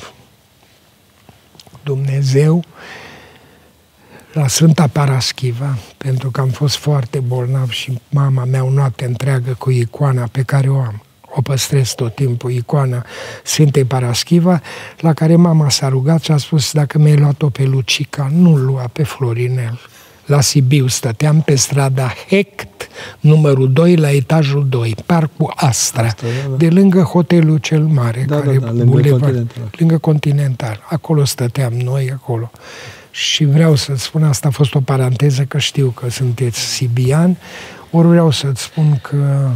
Dumnezeu, la Sfânta Paraschiva, pentru că am fost foarte bolnav și mama mea o noapte întreagă cu icoana pe care o am. O păstrez tot timpul, icoana Sfintei Paraschiva, la care mama s-a rugat și a spus, dacă mi-ai luat-o pe Lucica, nu-l lua pe Florinel. La Sibiu stăteam pe strada Hecht, numărul 2, la etajul 2, Parcul Astra, de lângă hotelul cel mare, lângă Continental. Acolo stăteam noi, acolo. Și vreau să-ți spun, asta a fost o paranteză, că știu că sunteți sibian, ori vreau să-ți spun că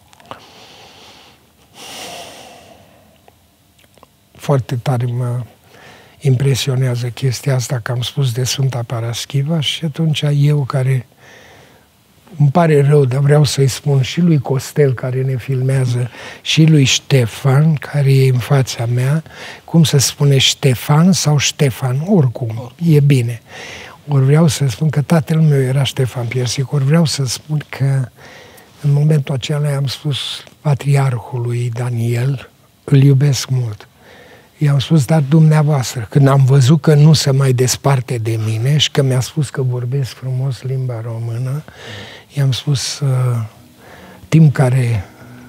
foarte tare mă impresionează chestia asta că am spus de Sfânta Paraschiva și atunci eu care îmi pare rău, dar vreau să-i spun și lui Costel care ne filmează și lui Ștefan care e în fața mea, cum se spune Ștefan sau Ștefan, oricum, e bine. Ori vreau să spun că tatăl meu era Ștefan Piersic, ori vreau să spun că în momentul acela am spus patriarhului Daniel, îl iubesc mult. I-am spus, dar dumneavoastră, când am văzut că nu se mai desparte de mine și că mi-a spus că vorbesc frumos limba română, i-am spus, timp care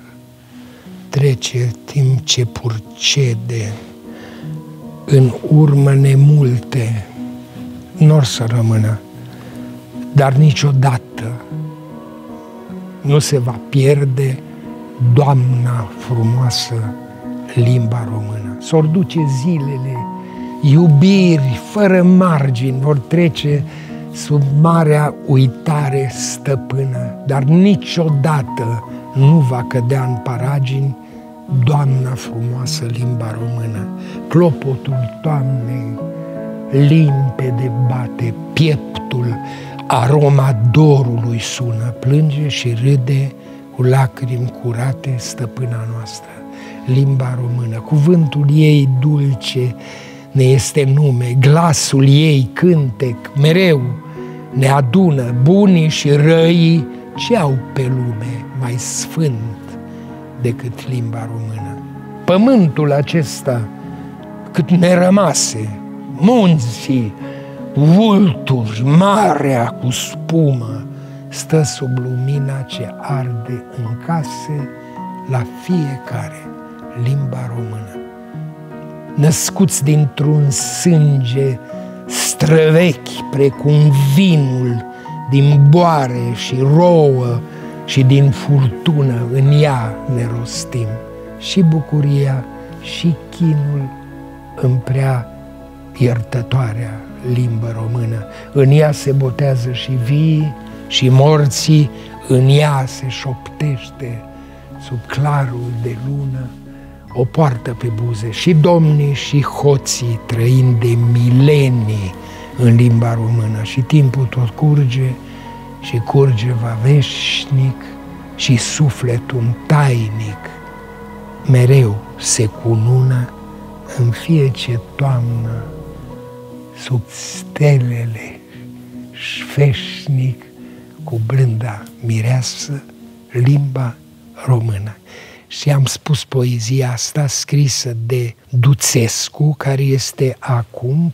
trece, timp ce purcede, în urmă nemulte, n-or să rămână, dar niciodată nu se va pierde Doamna frumoasă, limba română. S-or duce zilele, iubiri fără margini vor trece sub marea uitare stăpână, dar niciodată nu va cădea în paragini Doamna frumoasă, limba română. Clopotul toamnei limpede bate, pieptul, aroma dorului sună, plânge și râde cu lacrimi curate stăpâna noastră. Limba română, cuvântul ei dulce ne este nume, glasul ei cântec, mereu ne adună bunii și răii, ce au pe lume mai sfânt decât limba română. Pământul acesta, cât ne rămase, munții, vulturi, marea cu spumă, stă sub lumina ce arde în case la fiecare limba română. Născuți dintr-un sânge străvechi, precum vinul, din boare și rouă și din furtună, în ea ne rostim și bucuria și chinul în prea iertătoarea limbă română. În ea se botează și vii și morții, în ea se șoptește sub clarul de lună, o poartă pe buze și domnii și hoții, trăind de milenii în limba română. Și timpul tot curge și curge va veșnic și sufletul tainic mereu se cunună în fiecare toamnă sub stelele veșnic cu blânda mireasă limba română. Și am spus poezia asta scrisă de Duțescu, care este acum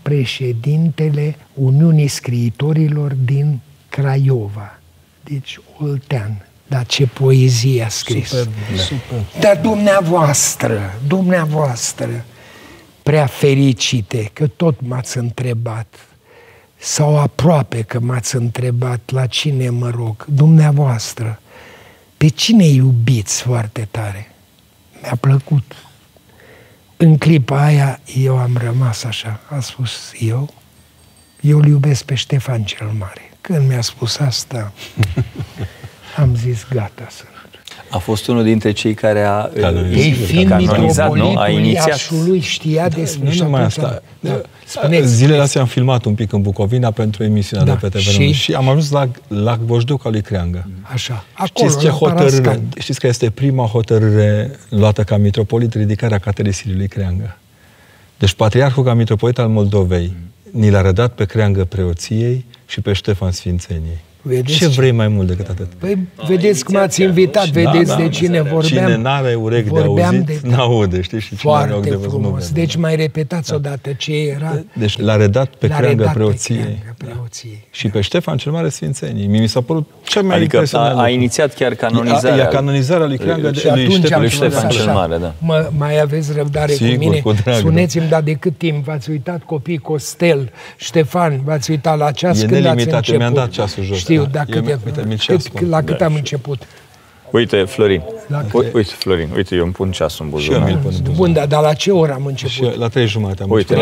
președintele Uniunii Scriitorilor din Craiova, deci oltean, Dar ce poezie a scris. Super. Dar dumneavoastră, prea fericite, că tot m-ați întrebat, sau aproape că m-ați întrebat la cine mă rog, dumneavoastră, pe cine iubiți foarte tare? Mi-a plăcut. În clipa aia eu am rămas așa, a spus eu îl iubesc pe Ștefan cel Mare. Când mi-a spus asta, am zis gata să... A fost unul dintre cei care a canonizat, nu? A inițiat. Iașului, știa despre nu numai asta. Zilele astea am filmat un pic în Bucovina pentru emisiunea de pe TV și am ajuns la Gvojduc al lui Creangă. Așa. Acolo, știți ce hotărâre? Știți că este prima hotărâre luată ca mitropolit, ridicarea caterii Siliului Creangă. Deci Patriarhul ca mitropolit al Moldovei ni l-a rădat pe Creangă preoției și pe Ștefan Sfințeniei. Vedeți ce vrei mai mult decât atât? Păi, vedeți cum ați invitat, vedeți de cine vorbeam. Cine n-are urechi de auzit, n-aude, știi? Și foarte frumos. Deci mai repetați odată ce era. Deci l-a redat pe Creangă preoției. Și pe Ștefan cel Mare Sfințenii. Mi s-a părut cel mai impresionant. A inițiat chiar canonizarea. Canonizarea lui Creangă lui Ștefan cel Mare, da. Mai aveți răbdare cu mine? Spuneți-mi, dar de cât timp v-ați uitat copii Costel, Ștefan, v-ați uitat la ceas când ați început? Mi-am dat ceasul jos. La cât am început? Uite, Florin. Uite, eu îmi pun ceasul în buzunar. Bun, dar la ce oră am început? Și la 3:30 am început.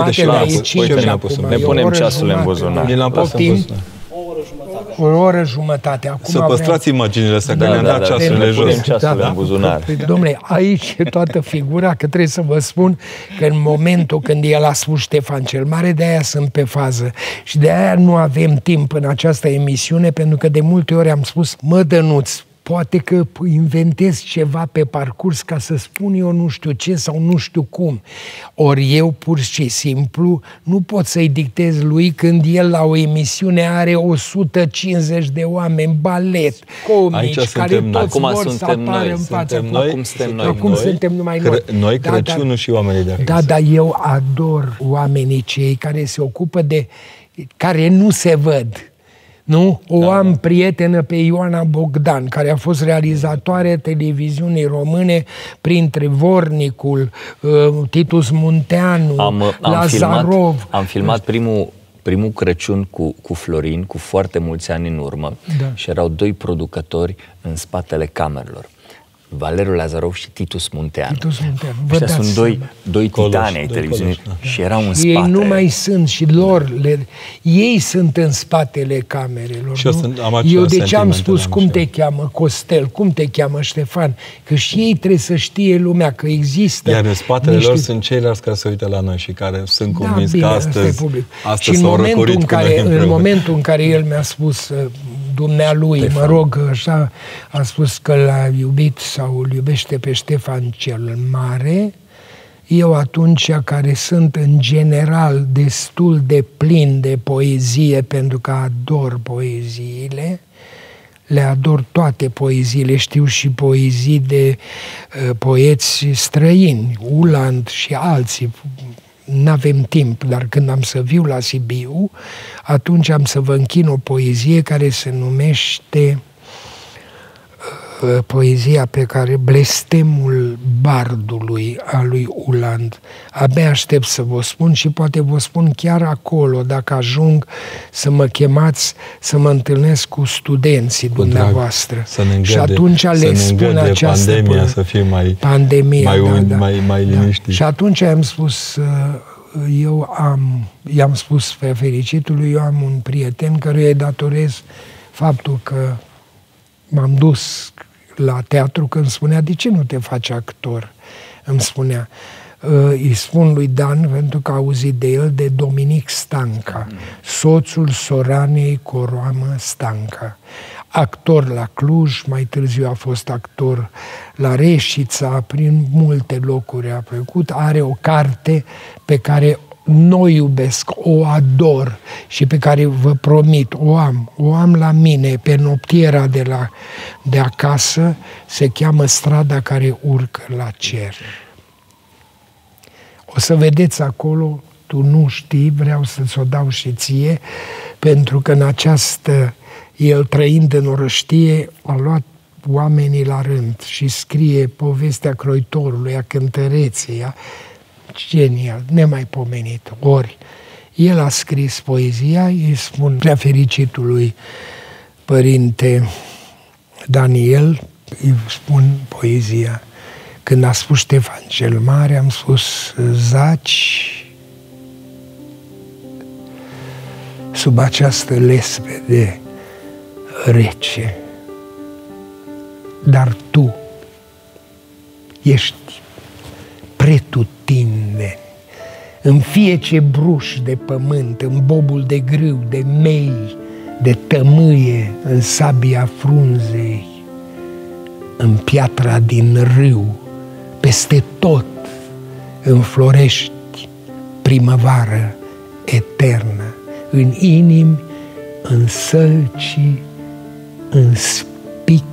Ne punem ceasul în buzunar. Ne l-am pus în buzunar. O oră jumătate. Acum să păstrați imaginile astea, că ne-am dat ceasurile jos. Punem ceasurile în buzunar. Dom'le, aici e toată figura, că trebuie să vă spun că în momentul când el a spus Ștefan cel Mare, de-aia sunt pe fază. Și de-aia nu avem timp în această emisiune, pentru că de multe ori am spus, mă, Dănuț, poate că inventez ceva pe parcurs ca să spun eu nu știu ce sau nu știu cum. Ori eu pur și simplu nu pot să-i dictez lui când el la o emisiune are 150 de oameni, balet, comici, care toți vor să apară în fața. Acum suntem numai noi. Crăciunul și oamenii de acasă. Da, eu ador oamenii cei care se ocupă de... care nu se văd. Nu? Am prietenă pe Ioana Bogdan, care a fost realizatoare televiziunii române printre Vornicul, Titus Munteanu, Lazarov. Am filmat primul Crăciun cu Florin, cu foarte mulți ani în urmă, și erau doi producători în spatele camerelor. Valeriu Lazarov și Titus Munteanu. Ăștia sunt doi titani ai televiziunii și erau în spate. Ei nu mai sunt și ei sunt în spatele camerelor. Eu de ce am spus cum te cheamă Costel, cum te cheamă Ștefan? Că și ei trebuie să știe lumea că există. Iar în spatele lor sunt ceilalți care se uită la noi și care sunt convins că astăzi s-au răcorit cu noi împreună. În momentul în care el mi-a spus dumnealui, mă rog, așa, a spus că l-a iubit sau îl iubește pe Ștefan cel Mare, eu atunci, care sunt în general destul de plin de poezie, pentru că ador poeziile, le ador toate poeziile, știu și poezii de poeți străini, Uland și alții, n-avem timp, dar când am să viu la Sibiu, atunci am să vă închin o poezie care se numește poezia pe care Blestemul Bardului a lui Uland. Abia aștept să vă spun și poate vă spun chiar acolo, dacă ajung să mă chemați să mă întâlnesc cu studenții dumneavoastră. Și atunci le spun această pandemia să fie mai liniștit. Și atunci am spus, i-am spus pe fericitului, eu am un prieten căruia îi datorez faptul că m-am dus la teatru, când spunea, de ce nu te faci actor? Îmi spunea, îi spun lui Dan, pentru că a auzit de el, de Dominic Stanca, soțul Soranei Coroamă Stanca. Actor la Cluj, mai târziu a fost actor la Reșița, prin multe locuri a trecut, are o carte pe care nu iubesc, o ador și pe care vă promit, o am la mine, pe noptiera de acasă, se cheamă Strada care urcă la cer. O să vedeți acolo, tu nu știi, vreau să-ți o dau și ție, pentru că în această, el trăind în orăștie, a luat oamenii la rând și scrie povestea croitorului, a cântăreței, genial, nemaipomenit. Ori el a scris poezia, îi spun prea fericitului părinte Daniel, îi spun poezia. Când a spus Ștefan cel Mare, am spus: zaci sub această lespede rece, dar tu ești pretutindeni, în fiece bruș de pământ, în bobul de grâu, de mei, de tămâie, în sabia frunzei, în piatra din râu, peste tot înflorești primăvară eternă, în inimi, în sălci, în spic,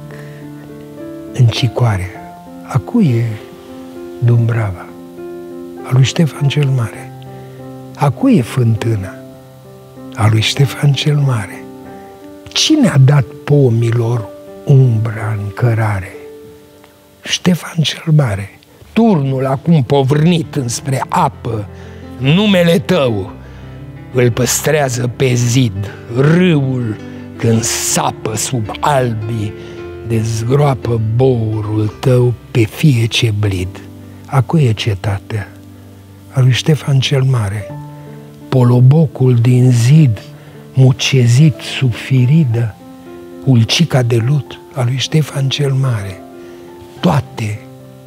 în cicoare. A cui e Dumbrava? A lui Ștefan cel Mare. A cui e fântâna? A lui Ștefan cel Mare. Cine a dat pomilor umbra în cărare? Ștefan cel Mare. Turnul acum povârnit înspre apă, numele tău îl păstrează pe zid. Râul când sapă sub albii, dezgroapă bourul tău pe fiece blid. A cui e cetatea? A lui Ștefan cel Mare. Polobocul din zid, mucezit sub firidă, ulcica de lut, a lui Ștefan cel Mare. Toate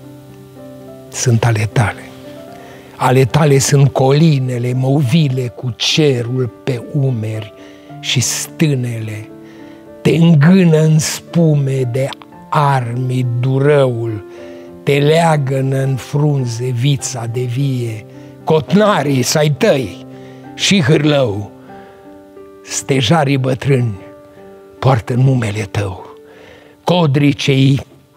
sunt ale tale. Ale tale sunt colinele movile cu cerul pe umeri și stânele. Te îngână în spume de armi durăul, te leagănă în frunze vița de vie, cotnarii s-ai tăi și hârlău. Stejarii bătrâni poartă numele tău, codrii cei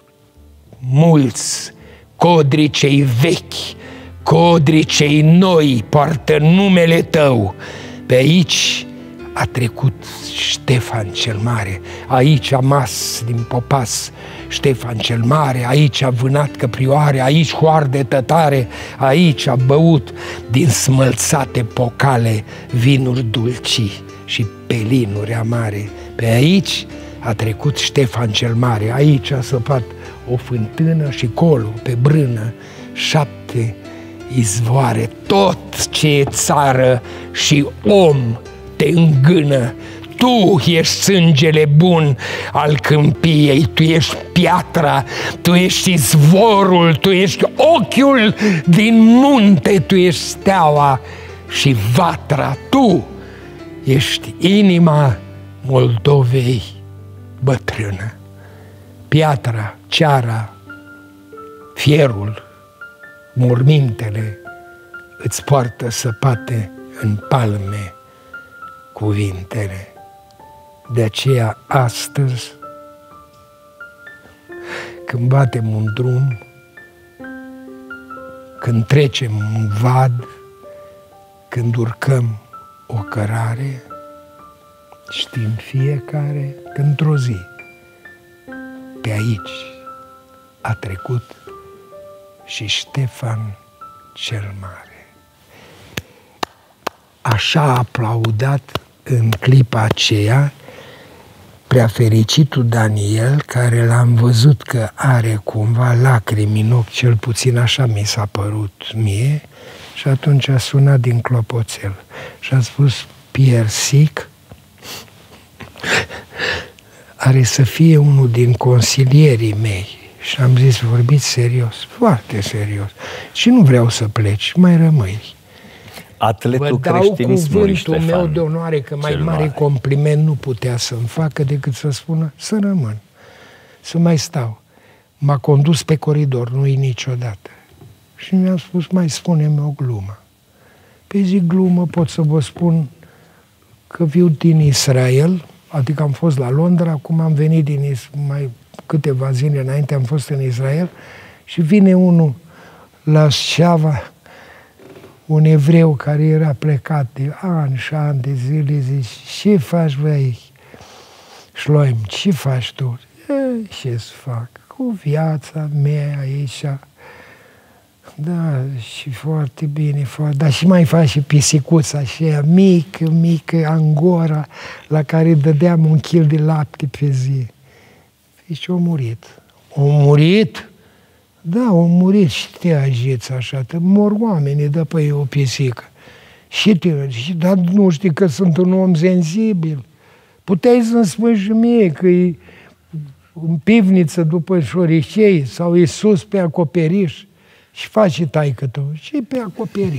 mulți, codrii cei vechi, codrii cei noi poartă numele tău. Pe aici a trecut Ștefan cel Mare, aici a mas din popas Ștefan cel Mare, aici a vânat căprioare, aici hoarde tătare, aici a băut din smălțate pocale vinuri dulci și pelinuri amare. Pe aici a trecut Ștefan cel Mare, aici a săpat o fântână și colo, pe brână, 7 izvoare. Tot ce e țară și om te îngână. Tu ești sângele bun al câmpiei, tu ești piatra, tu ești izvorul, tu ești ochiul din munte, tu ești steaua și vatra, tu ești inima Moldovei bătrână. Piatra, ceara, fierul, mormintele îți poartă săpate în palme cuvintele. De aceea astăzi, când batem un drum, când trecem un vad, când urcăm o cărare, știm fiecare că într-o zi pe aici a trecut și Ștefan cel Mare. Așa a aplaudat în clipa aceea preafericitul Daniel, care l-am văzut că are cumva lacrimi în ochi, cel puțin așa mi s-a părut mie, și atunci a sunat din clopoțel și a spus: Piersic are să fie unul din consilierii mei. Și am zis: vorbiți serios, foarte serios, și nu vreau să pleci, mai rămâi. Atletul creștinismului Ștefan cuvântul meu de onoare că mai mare compliment nu putea să-mi facă decât să spună să rămân, să mai stau. M-a condus pe coridor, nu-i niciodată. Și mi-a spus: mai spune-mi o glumă. Pe zic: glumă, pot să vă spun că viu din Israel, adică am fost la Londra, acum am venit din mai câteva zile înainte am fost în Israel și vine unul la Șceava, un evreu care era plecat de ani și ani de zile, zice: ce faci, băi, Șloim, ce faci tu? ce să fac? Cu viața mea aici. Da, și foarte bine, dar și mai fac și pisicuța aceea mică, angora, la care dădeam 1 kg de lapte pe zi. Și a murit. A murit? Da, a murit și te agiți așa, mor oamenii, dă pe ei o pisică. Și te dar nu știi că sunt un om sensibil. Puteai să-mi spui și mie că e în pivniță după șoricei sau e sus pe acoperiș. Și faci și taică-tu, și pe acoperiș.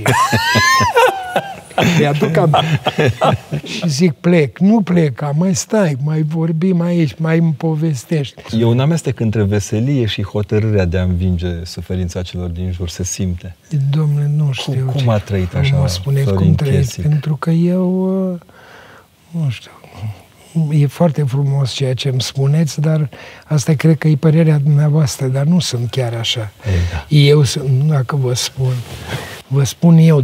Și zic, plec. Nu pleca, mai stai, mai vorbim aici, mai îmi povestești. E un amestec între veselie și hotărârea de a învinge suferința celor din jur, se simte. Dom'le, nu știu. Cum a trăit așa Florin Chesic? Pentru că eu, nu știu, e foarte frumos ceea ce îmi spuneți, dar asta cred că e părerea dumneavoastră, dar nu sunt chiar așa. Eu sunt, dacă vă spun eu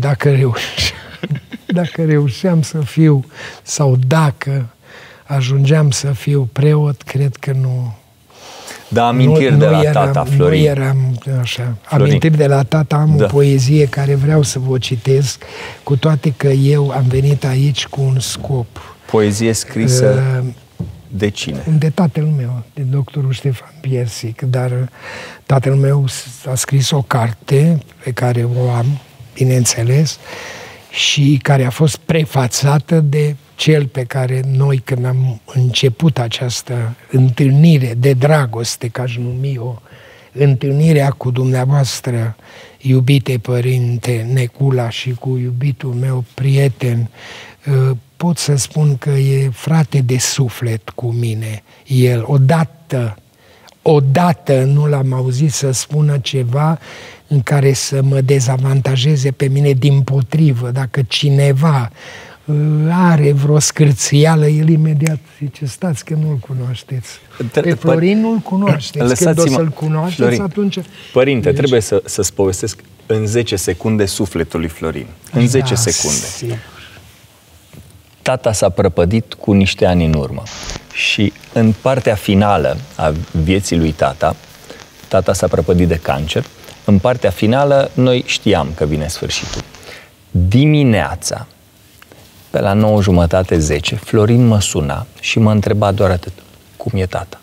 dacă reușeam să fiu, sau dacă ajungeam să fiu preot, cred că nu. Da, amintiri de la tata, Florin. Nu eram așa. Amintiri de la tata, am o poezie care vreau să vă citesc, cu toate că eu am venit aici cu un scop. Poezie scrisă de cine? De tatăl meu, de doctorul Ștefan Piersic, dar tatăl meu a scris o carte pe care o am, bineînțeles, și care a fost prefațată de cel pe care noi, când am început această întâlnire de dragoste, ca aș numi-o, întâlnirea cu dumneavoastră, iubite părinte Necula, și cu iubitul meu prieten, pot să spun că e frate de suflet cu mine. El, odată nu l-am auzit să spună ceva în care să mă dezavantajeze pe mine, dimpotrivă. Dacă cineva are vreo scârțială, el imediat zice, stați că nu-l cunoașteți. Pe Florin nu-l cunoașteți. Când o să-l cunoașteți, Florin, atunci... Părinte, trebuie să-ți povestesc în 10 secunde sufletul lui Florin. În 10 secunde. Sigur. Tata s-a prăpădit cu niște ani în urmă și în partea finală a vieții lui tata s-a prăpădit de cancer. În partea finală noi știam că vine sfârșitul. Dimineața, pe la 9:30, 10, Florin mă suna și mă întreba doar atât. Cum e tata?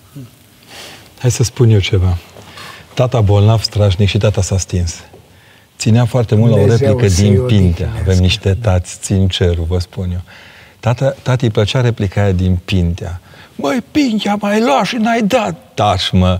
Hai să spun eu ceva. Tata bolnav strașnic și tata s-a stins. Ținea foarte mult la o replică din Pintea. Avem niște tați, țin cerul, vă spun eu. Tati îi plăcea replica aia din Pintea. Măi, Pintea, mai lua și n-ai dat. Taci, mă.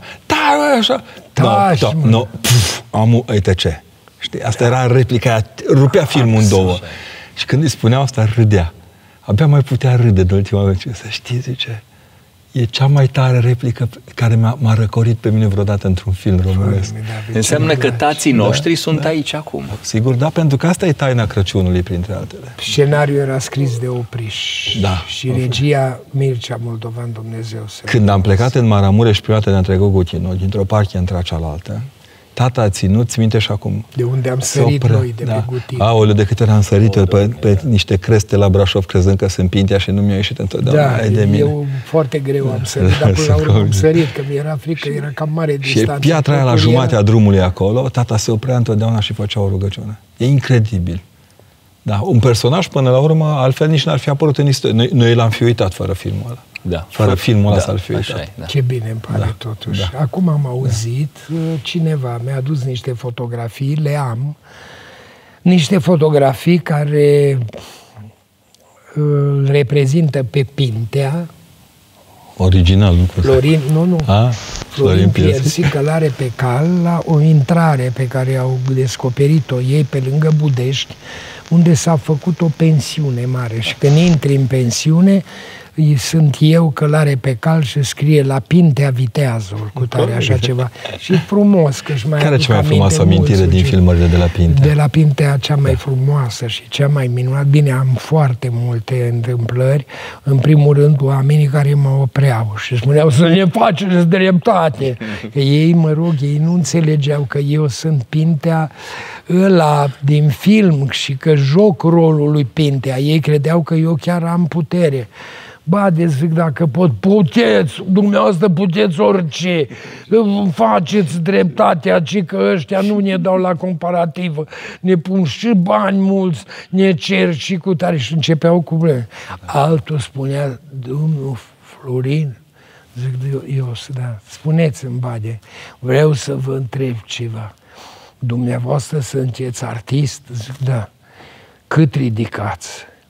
Taci, mă. Uite ce. Știi, asta era replica aia, rupea filmul în două. Și când îi spuneau asta, râdea. Abia mai putea râde de ultima vreme. Să știi, zice, e cea mai tare replică care m-a răcorit pe mine vreodată într-un film românesc. Înseamnă că tații noștri sunt aici acum. Sigur, da, pentru că asta e taina Crăciunului, printre altele. Scenariul era scris de Opriș. Da. Și regia Mircea Moldovan, Dumnezeu să... Când am plecat în Maramureș prima dată ne-a trecut Gutino, dintr-o parche între cealaltă, tata a ținut, ți minte și acum. De unde am sărit noi, de pe Gutino. Aoleu, de câte ori am sărit eu pe niște creste la Brașov, crezând că sunt Pintea și nu mi-a ieșit întotdeauna. Da, eu foarte greu am sărit, dar până la urmă am sărit, că mi-era frică, era cam mare distanță. Și piatra aia la jumatea drumului acolo, tata se oprea întotdeauna și făcea o rugăciune. E incredibil. Da, un personaj, până la urmă, altfel nici n-ar fi apărut în istorie. Noi l-am fi uitat fără filmul ăla. Da. Fără filmul ăla s-ar fi uitat. Da. Ce bine îmi pare totuși. Da. Acum am auzit, cineva mi-a adus niște fotografii, le am, niște fotografii care îl reprezintă pe Pintea. Original, nu Florin, nu. Florin Piersic, călare pe cal, la o intrare pe care au descoperit-o ei pe lângă Budești, unde s-a făcut o pensiune mare. Și când intri în pensiune, sunt eu călare pe cal și scrie la Pintea Viteazul, cu tare așa ceva. Și frumos, că-și mai care cea mai frumoasă amintire din filmările de la Pintea? De la Pintea cea mai frumoasă și cea mai minunată. Bine, am foarte multe întâmplări. În primul rând, oamenii care mă opreau și spuneau să ne faceți dreptate. Că ei, mă rog, ei nu înțelegeau că eu sunt Pintea ăla din film și că joc rolul lui Pintea. Ei credeau că eu chiar am putere. Bade, zic, dacă puteți, dumneavoastră puteți orice, faceți dreptatea, ci că ăștia nu ne dau la comparativă, ne pun și bani mulți, ne cer și cu tare și începeau cu vreme. Altul spunea, domnul Florin, zic, eu, da, spuneți-mi, Bade, vreau să vă întreb ceva. Dumneavoastră sunteți artist? Zic, da. Cât ridicați?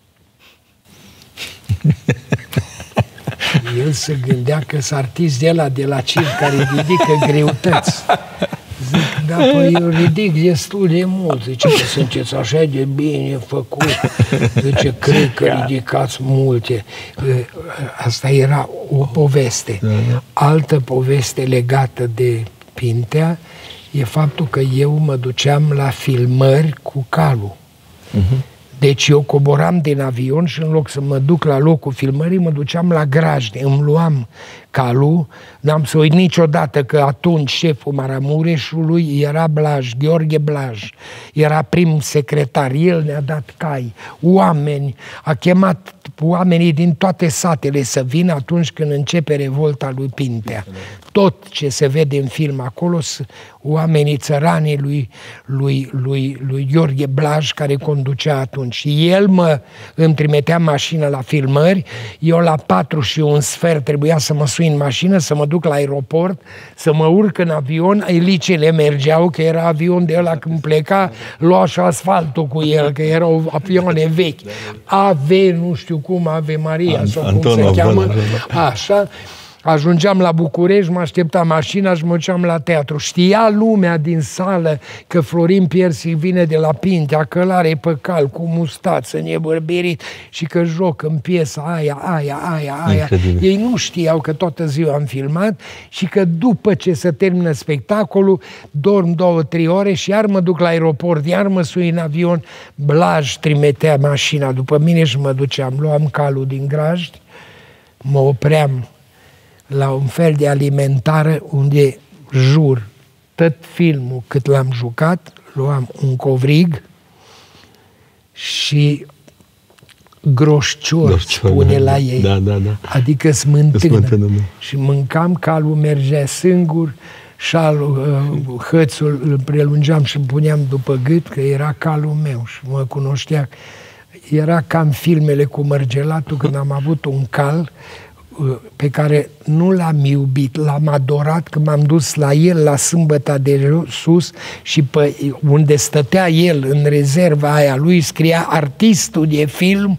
El se gândea că sunt artist de ăla de la circ care ridică greutăți. Zic, da, păi eu ridic destul de mult. Zice că sunteți așa de bine făcut. Zice, cred că ridicați multe. Asta era o poveste. Altă poveste legată de Pintea e faptul că eu mă duceam la filmări cu calul. Deci eu coboram din avion și în loc să mă duc la locul filmării, mă duceam la Grajde. Îmi luam calul, n-am să uit niciodată că atunci șeful Maramureșului era Blaj, Gheorghe Blaj. Era prim secretar, el ne-a dat cai, oameni, a chemat oamenii din toate satele să vină atunci când începe revolta lui Pintea. Tot ce se vede în film acolo sunt oamenii țăranii lui Gheorghe Blaj, care conducea atunci. Și el îmi trimitea mașină la filmări, eu la 4:15 trebuia să mă sui în mașină, să mă duc la aeroport, să mă urc în avion, elicele mergeau, că era avion de ăla când pleca, lua și asfaltul cu el, că erau avioane vechi. Ave, nu știu cum, Ave Maria, sau cum se cheamă, așa. Ajungeam la București, mă aștepta mașina și mă duceam la teatru. Știa lumea din sală că Florin Piersic vine de la Pintea, că l-are pe cal, cu mustață, nebărberit și că joc în piesa aia. Ei nu știau că toată ziua am filmat și că după ce se termină spectacolul, dorm 2-3 ore și iar mă duc la aeroport, iar mă sui în avion. Blaj trimitea mașina după mine și mă duceam. Luam calul din Grajdi, mă opream la un fel de alimentară unde, jur, tot filmul cât l-am jucat, luam un covrig și groșcior, spune la ei. Da. Adică smântână. Și mâncam, calul mergea singur, hățul îl prelungeam și îl puneam după gât, că era calul meu și mă cunoștea. Era ca în filmele cu Mărgelatul, când am avut un cal pe care nu l-am iubit, l-am adorat, că m-am dus la el la Sâmbăta de Sus și pe unde stătea el în rezerva aia lui scria artistul de film,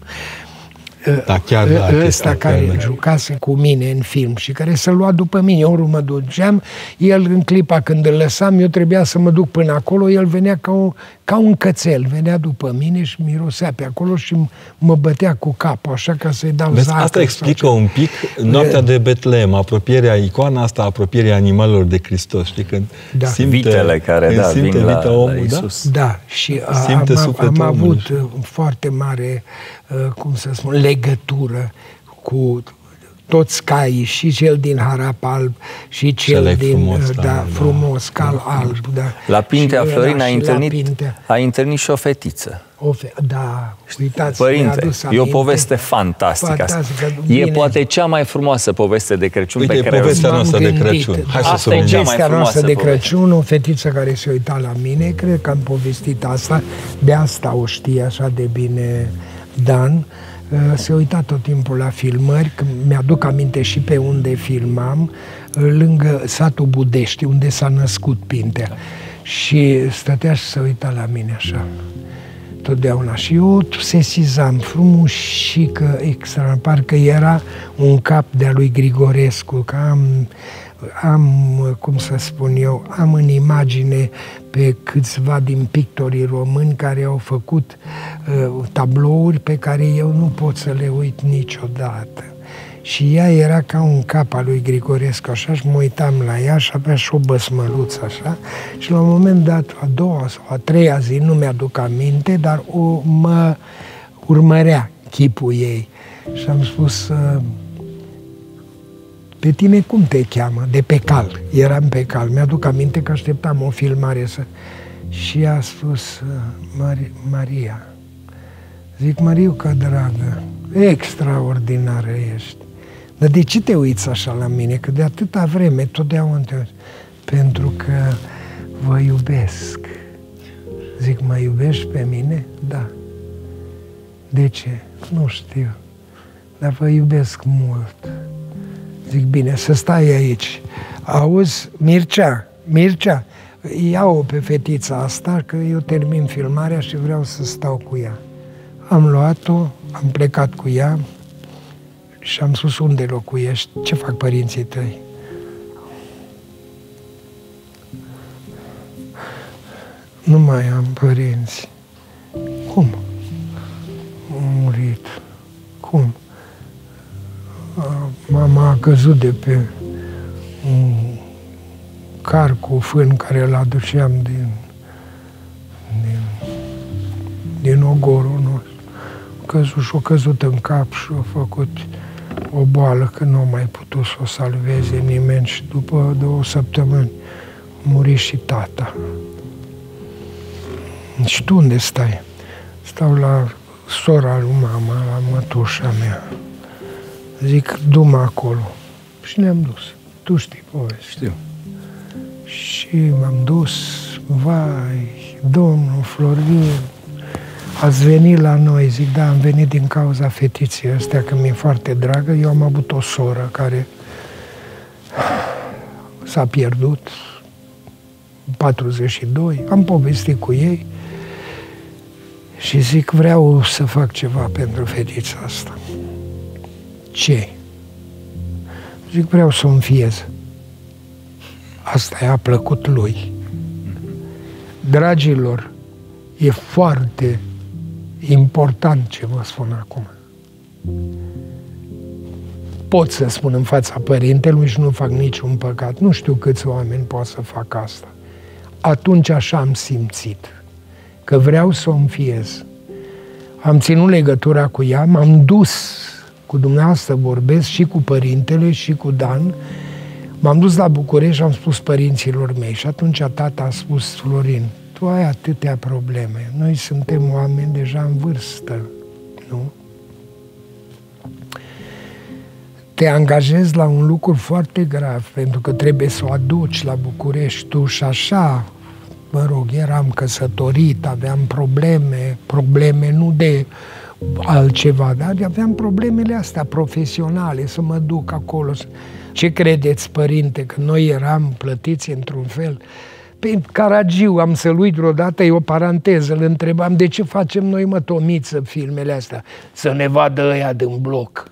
ăsta care jucase cu mine în film și care se lua după mine, ori mă duceam, el în clipa când îl lăsam, eu trebuia să mă duc până acolo, el venea ca un cățel, venea după mine și mirosea pe acolo și mă bătea cu capul, așa ca să-i dau zacă. Asta explică un pic noaptea de Betleem, apropierea, icoana asta, apropierea animalelor de Hristos, știi, când simte vitele care vin la Iisus. Da, și am avut foarte mare, cum să spun, legătură cu toți caii, și cel din Harap Alb, și cel din frumos, cal alb. Da. La Pintea, Florin, a întâlnit și o fetiță. Da, uitați, Părinte, e o poveste fantastică. E poate cea mai frumoasă poveste de Crăciun. Uite, pe care povestea noastră de Crăciun. Hai să asta e povestea noastră de Crăciun, o fetiță care se uita la mine, cred că am povestit asta, de asta o știe așa de bine Dan. Se uita tot timpul la filmări, că mi-aduc aminte și pe unde filmam, lângă satul Budești, unde s-a născut Pintea. Și stătea și se uita la mine așa, totdeauna. Și eu sesizam frumos și că extra, parcă era un cap de-a lui Grigorescu, că am, cum să spun eu, am în imagine pe câțiva din pictorii români care au făcut tablouri pe care eu nu pot să le uit niciodată. Și ea era ca un cap al lui Grigorescu, așa, și mă uitam la ea și avea și o băsmăluță, așa, și la un moment dat, a doua sau a treia zi, nu mi-aduc aminte, dar mă urmărea chipul ei. Și am spus, pe tine cum te cheamă? De pe cal. Eram pe cal. Mi-aduc aminte că așteptam o filmare și a spus, Maria. Zic, Măriuca, dragă, extraordinară ești. Dar de ce te uiți așa la mine? Că de atâta vreme totdeauna te uiți. Pentru că vă iubesc. Zic, mă iubești pe mine? Da. De ce? Nu știu. Dar vă iubesc mult. Zic, bine, să stai aici. Auzi, Mircea, ia-o pe fetița asta, că eu termin filmarea și vreau să stau cu ea. Am luat-o, am plecat cu ea și am spus, unde locuiești? Ce fac părinții tăi? Nu mai am părinți. Cum? Au murit. Cum? Mama a căzut de pe un car cu fân care îl aduceam din ogorul nostru. A căzut în cap și a făcut o boală că nu a mai putut să o salveze nimeni și după 2 săptămâni a murit și tata. Și tu unde stai? Stau la sora lui mama, la mătușa mea. Zic, du-mă acolo. Și ne-am dus. Tu știi povestea. Știu. Și m-am dus, vai, domnul Florin, ați venit la noi. Zic, da, am venit din cauza fetiței astea, că mi-e foarte dragă. Eu am avut o soră care s-a pierdut, 42, am povestit cu ei și zic, vreau să fac ceva pentru fetița asta. Ce? Zic, vreau să o înfiez. Asta i-a plăcut lui. Dragilor, e foarte important ce vă spun acum. Pot să spun în fața părintelui și nu fac niciun păcat. Nu știu câți oameni pot să fac asta. Atunci așa am simțit, că vreau să o înfiez. Am ținut legătura cu ea, m-am dus, cu dumneavoastră vorbesc, și cu părintele și cu Dan. M-am dus la București și am spus părinților mei. Și atunci tata a spus, Florin, tu ai atâtea probleme. Noi suntem oameni deja în vârstă, nu? Te angajezi la un lucru foarte grav, pentru că trebuie să o aduci la București. Tu și așa, mă rog, eram căsătorit, aveam probleme nu de altceva, dar aveam problemele astea profesionale, să mă duc acolo. Ce credeți, părinte, că noi eram plătiți într-un fel? Pe Caragiu am să-l uit vreodată, e o paranteză, îl întrebam, de ce facem noi, mă, Tomiță, filmele astea? Să ne vadă ăia din bloc.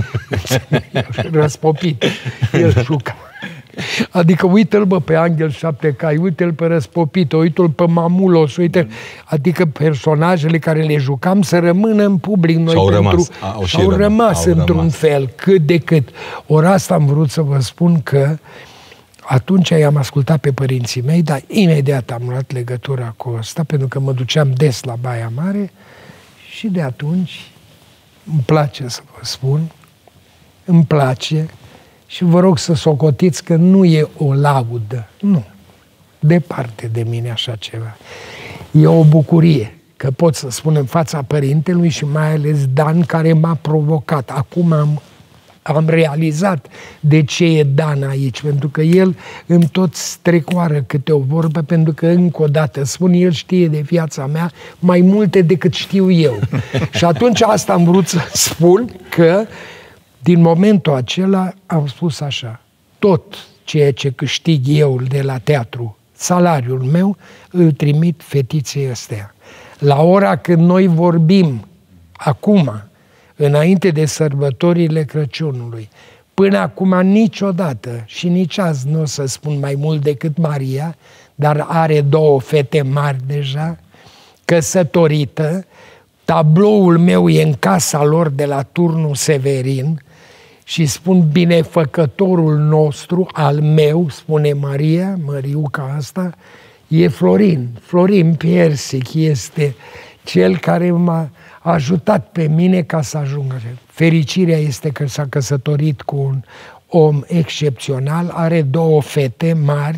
Răspopit. El juca. Adică uite-l, bă, pe Angel 7 Cai, uite-l pe Răspopit, uite-l pe Mamulos, uite, adică personajele care le jucam să rămână în public. Noi și-au rămas într-un fel, cât de cât. Ori asta am vrut să vă spun, că atunci i-am ascultat pe părinții mei, dar imediat am luat legătura cu ăsta, pentru că mă duceam des la Baia Mare și de atunci îmi place să vă spun, îmi place și vă rog să socotiți că nu e o laudă, nu, departe de mine așa ceva. E o bucurie că pot să spun în fața părintelui și mai ales Dan, care m-a provocat. Acum am realizat de ce e Dan aici, pentru că el îmi tot strecoară câte o vorbă, pentru că, încă o dată spun, el știe de viața mea mai multe decât știu eu. Și atunci asta am vrut să spun, că din momentul acela am spus așa, tot ceea ce câștig eu de la teatru, salariul meu, îl trimit fetiței astea. La ora când noi vorbim, acum, înainte de sărbătorile Crăciunului, până acum niciodată și nici azi nu o să spun mai mult decât Maria, dar are 2 fete mari deja, căsătorită, tabloul meu e în casa lor de la Turnul Severin și spun binefăcătorul nostru, al meu, spune Maria, Măriuca asta, e Florin. Florin Piersic este cel care m-a ajutat pe mine ca să ajungă. Fericirea este că s-a căsătorit cu un om excepțional, are 2 fete mari,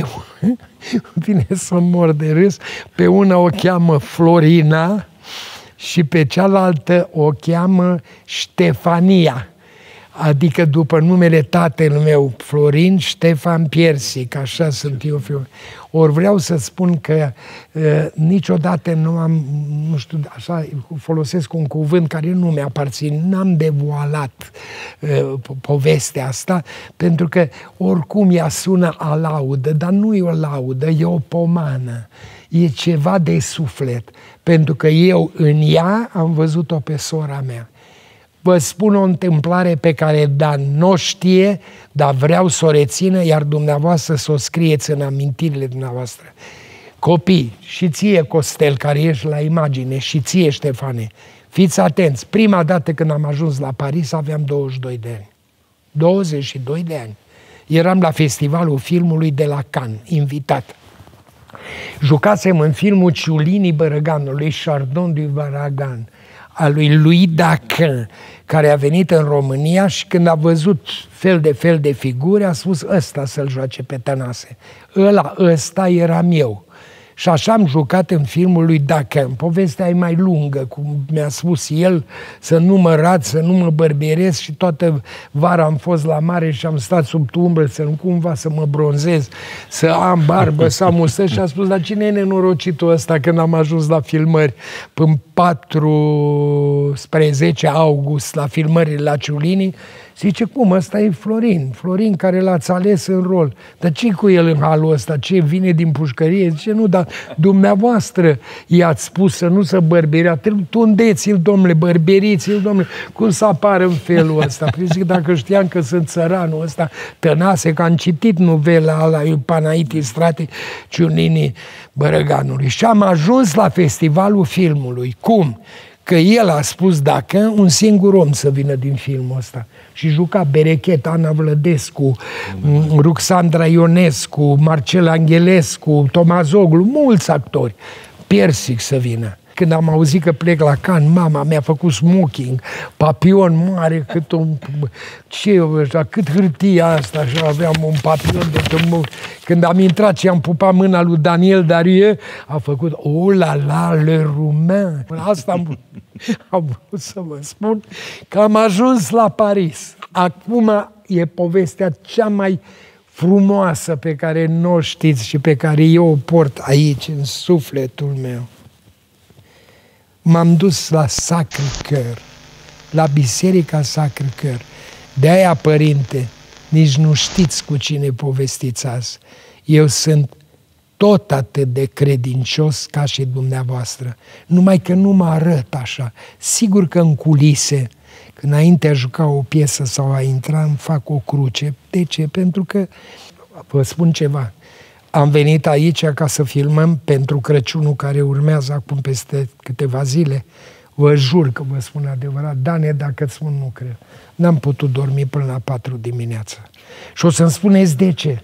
vine să mor de râs, pe una o cheamă Florina, și pe cealaltă o cheamă Ștefania, adică după numele tatăl meu, Florin Ștefan Piersic, așa sunt eu. Ori vreau să spun că niciodată nu am, nu știu, așa, folosesc un cuvânt care nu mi-aparține, n-am devoalat povestea asta, pentru că oricum ea sună a laudă, dar nu e o laudă, e o pomană, e ceva de suflet, pentru că eu în ea am văzut-o pe sora mea. Vă spun o întâmplare pe care Dan nu o știe, dar vreau să o rețină, iar dumneavoastră să o scrieți în amintirile dumneavoastră. Copii, și ție, Costel, care ești la imagine, și ție, Ștefane, fiți atenți. Prima dată când am ajuns la Paris aveam 22 de ani. 22 de ani. Eram la festivalul filmului de la Cannes, invitat. Jucasem în filmul Ciulini Bărăganului, Chardon du Baragan, a lui Louis Daquin, care a venit în România și când a văzut fel de figuri, a spus ăsta să-l joace pe Tănase. Ăsta eram eu. Și așa am jucat în filmul lui Daquin. Povestea e mai lungă, cum mi-a spus el, să nu mă rat, să nu mă bărbieresc, și toată vara am fost la mare și am stat sub umbră să nu cumva să mă bronzez, să am barbă, să am mustăți, și a spus, dar cine e nenorocitul ăsta când am ajuns la filmări? Până 14 august la filmările la Ciulini, zice, cum, ăsta e Florin, Florin care l-ați ales în rol. Dar ce cu el în halul ăsta? Ce, vine din pușcărie? Zice, nu, dar dumneavoastră i-ați spus să nu se bărberea. Tundeți-l, domnule, bărberiți-l, domnule. Cum să apară în felul ăsta? Păi zic, dacă știam că sunt țăranul ăsta, Tănase, că am citit novela ala lui Panaiti Strate, Ciulini Bărăganului. Și am ajuns la festivalul filmului. Cum? Că el a spus dacă un singur om să vină din filmul ăsta. Și juca Berechet, Ana Vlădescu, Ruxandra Ionescu, Marcel Anghelescu, Tomazoglu, mulți actori. Piersic să vină. Când am auzit că plec la Cannes, mama mi-a făcut smoking, papion mare, cât un... cât hârtia asta, și aveam un papion de tămâc. Când am intrat și am pupat mâna lui Daniel Darie, a făcut, oh la la, le roumain. Asta am vrut să vă spun, că am ajuns la Paris. Acum e povestea cea mai frumoasă pe care nu o știți și pe care eu o port aici, în sufletul meu. M-am dus la Sacré-Cœur, la Biserica Sacré-Cœur. De-aia, părinte, nici nu știți cu cine povestiți azi. Eu sunt tot atât de credincios ca și dumneavoastră, numai că nu mă arăt așa. Sigur că în culise, când înainte a juca o piesă sau a intra, îmi fac o cruce. De ce? Pentru că, vă spun ceva, am venit aici ca să filmăm pentru Crăciunul care urmează acum peste câteva zile. Vă jur că vă spun adevărat. Dane, dacă îți spun, nu cred. N-am putut dormi până la 4 dimineața. Și o să-mi spuneți de ce.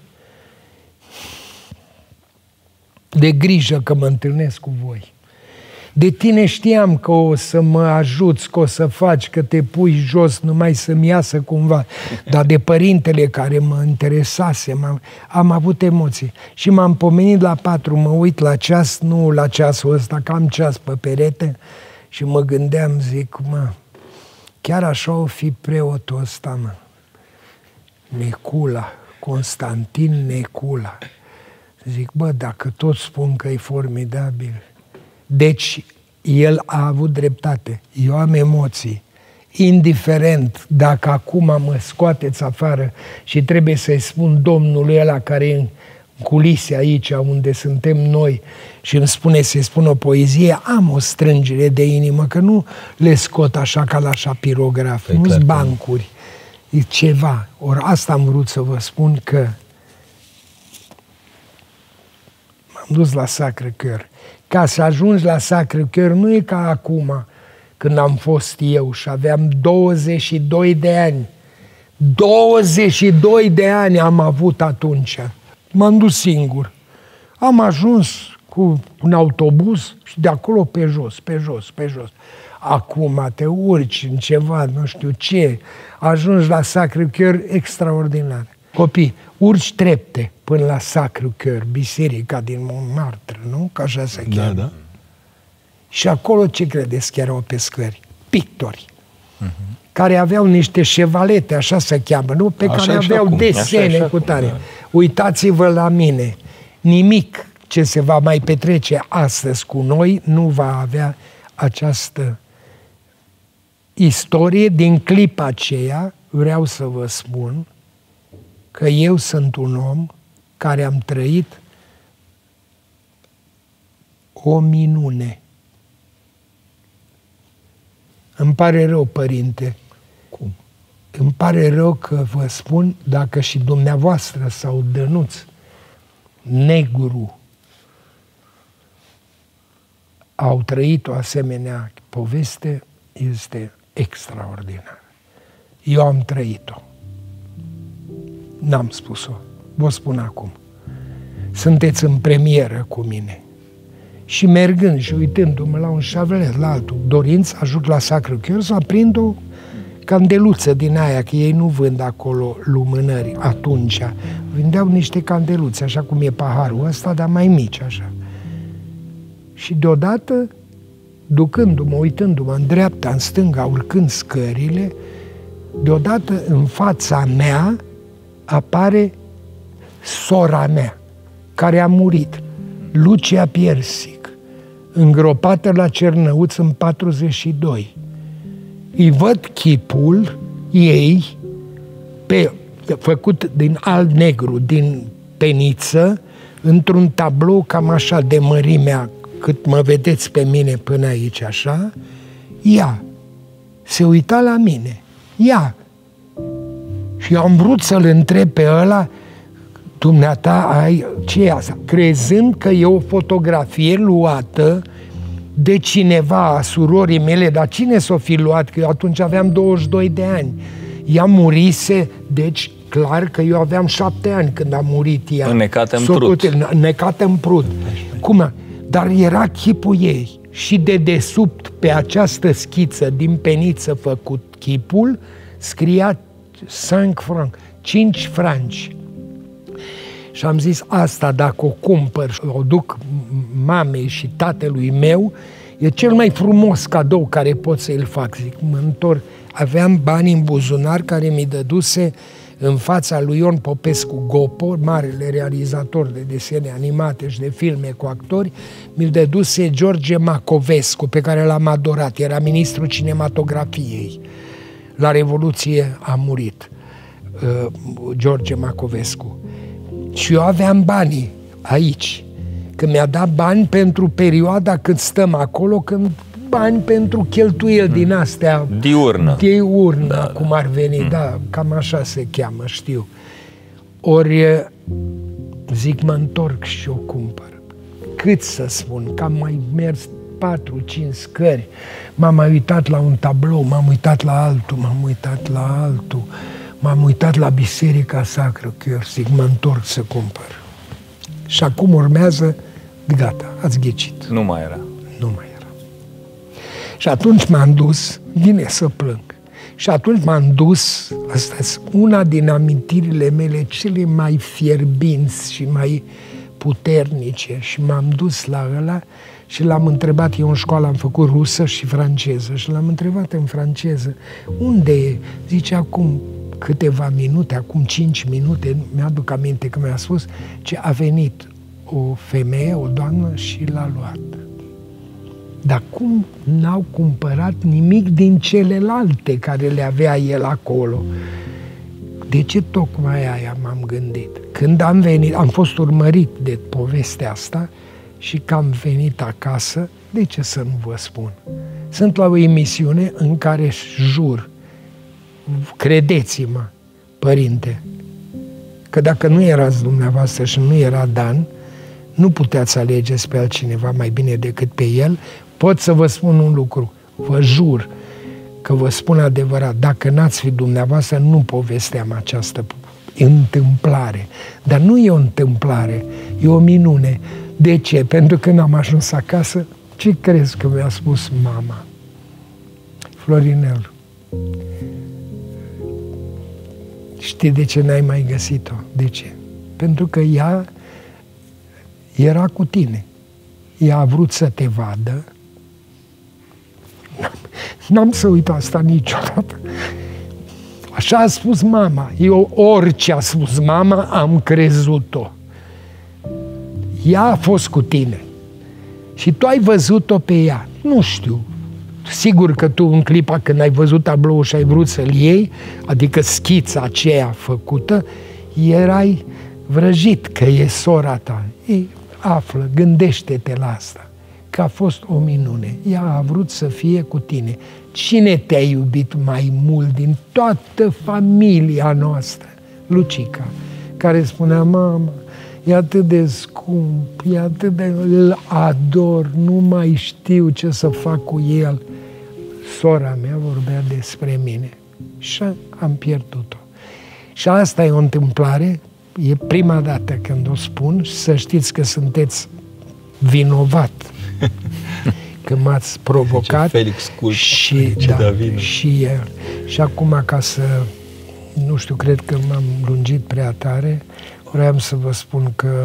De grijă că mă întâlnesc cu voi. De tine știam că o să mă ajuți, că o să faci, că te pui jos numai să-mi iasă cumva. Dar de părintele care mă interesase, am avut emoții. Și m-am pomenit la 4, mă uit la ceas, nu la ceasul ăsta, că am ceas pe perete, și mă gândeam, zic, mă, chiar așa o fi preotul ăsta, mă. Necula, Constantin Necula. Zic, bă, dacă toți spun că e formidabil. Deci, el a avut dreptate. Eu am emoții. Indiferent dacă acum mă scoateți afară și trebuie să-i spun domnului ăla care e în culise aici, unde suntem noi, și îmi spune să-i spun o poezie, am o strângere de inimă, că nu le scot așa ca la șapirograf, nu-s bancuri. E ceva. Ori asta am vrut să vă spun, că m-am dus la Sacré-Cœur. Ca să ajungi la Sacré-Cœur nu e ca acum, când am fost eu și aveam 22 de ani. 22 de ani am avut atunci. M-am dus singur. Am ajuns cu un autobuz și de acolo pe jos, pe jos, pe jos. Acum te urci în ceva, nu știu ce, ajungi la Sacré-Cœur, extraordinar. Copii, urci trepte până la Sacré-Cœur, biserica din Montmartre, nu? Că așa se cheamă. Da, da. Și acolo ce credeți că erau pescări? Pictori. Care aveau niște șevalete, așa se cheamă, nu? Pe care aveau desene cu tare. Da. Uitați-vă la mine. Nimic ce se va mai petrece astăzi cu noi nu va avea această istorie. Din clipa aceea vreau să vă spun că eu sunt un om care am trăit o minune. Îmi pare rău, părinte. Cum? Îmi pare rău că vă spun, dacă și dumneavoastră sau Dănuț, Negru, au trăit o asemenea poveste, este extraordinar. Eu am trăit-o. N-am spus-o. Vă spun acum. Sunteți în premieră cu mine. Și mergând și uitându-mă la un șavlet, la altul, dorind să ajung la Sacré-Cœur, să aprind o candeluță din aia, că ei nu vând acolo lumânări atunci. Vindeau niște candeluțe, așa cum e paharul ăsta, dar mai mici, așa. Și deodată, ducându-mă, uitându-mă în dreapta, în stânga, urcând scările, deodată în fața mea apare sora mea, care a murit, Lucia Piersic, îngropată la Cernăuț în 42. Îi văd chipul ei, făcut din alb-negru, din peniță, într-un tablou cam așa de mărimea, cât mă vedeți pe mine până aici, așa, ea se uita la mine, ea. Și eu am vrut să-l întreb pe ăla, dumneata, ai, ce e asta? Crezând că e o fotografie luată de cineva, a surorii mele, dar cine s-o fi luat? Că eu atunci aveam 22 de ani. Ea murise, deci clar că eu aveam 7 ani când a murit ea. Înnecată în prut. Înnecată în prut. Cum? Dar era chipul ei. Și de desubt, pe această schiță din peniță făcut chipul, scria 5 francs, 5 franci. Și am zis, asta dacă o cumpăr, o duc mamei și tatălui meu, e cel mai frumos cadou care pot să-l fac. Zic, mă întorc. Aveam bani în buzunar care mi dăduse în fața lui Ion Popescu Gopo, marele realizator de desene animate și de filme cu actori, mi-l dăduse George Macovescu, pe care l-am adorat. Era ministrul cinematografiei. La Revoluție a murit George Macovescu. Și eu aveam banii aici, că mi-a dat bani pentru perioada când stăm acolo, când bani pentru cheltuieli din astea. Diurnă. Diurnă, cum ar veni, da, cam așa se cheamă, știu. Ori zic, mă întorc și o cumpăr. Cât să spun, că am mai mers 4-5 scări, m-am mai uitat la un tablou, m-am uitat la altul, m-am uitat la altul. M-am uitat la Biserica Sacré-Cœur, zic, mă întorc să cumpăr. Și acum urmează, gata, ați ghicit. Nu mai era. Nu mai era. Și atunci m-am dus, vine să plâng. Și atunci m-am dus, asta e una din amintirile mele cele mai fierbinți și mai puternice. Și m-am dus la ăla și l-am întrebat, eu în școală am făcut rusă și franceză, și l-am întrebat în franceză, unde e? Zice, acum câteva minute, acum 5 minute, mi-aduc aminte că mi-a spus că a venit o femeie, o doamnă și l-a luat. Dar cum n-au cumpărat nimic din celelalte care le avea el acolo? De ce tocmai aia m-am gândit? Când am venit, am fost urmărit de povestea asta și că am venit acasă, de ce să nu vă spun? Sunt la o emisiune în care jur, credeți-mă, părinte, că dacă nu erați dumneavoastră și nu era Dan, nu puteați alegeți pe altcineva mai bine decât pe el. Pot să vă spun un lucru, vă jur că vă spun adevărat, dacă n-ați fi dumneavoastră, nu povesteam această întâmplare. Dar nu e o întâmplare, e o minune. De ce? Pentru că când am ajuns acasă, ce crezi că mi-a spus mama? Florinel, știi de ce n-ai mai găsit-o? De ce? Pentru că ea era cu tine. Ea a vrut să te vadă, N-am să uit asta niciodată. Așa a spus mama. Eu orice a spus mama, am crezut-o. Ea a fost cu tine. Și tu ai văzut-o pe ea. Nu știu. Sigur că tu în clipa când ai văzut tabloul și ai vrut să-l iei, adică schița aceea făcută, erai vrăjit că e sora ta. Ei, află, gândește-te la asta, că a fost o minune. Ea a vrut să fie cu tine. Cine te-a iubit mai mult din toată familia noastră? Lucica, care spunea, mama, e atât de scump, e atât de... îl ador, nu mai știu ce să fac cu el. Sora mea vorbea despre mine și am pierdut-o. Și asta e o întâmplare, e prima dată când o spun și să știți că sunteți vinovat că m-ați provocat. Felix Culp, și, da, și el. Și acum, ca să, nu știu, cred că m-am lungit prea tare, vreau să vă spun că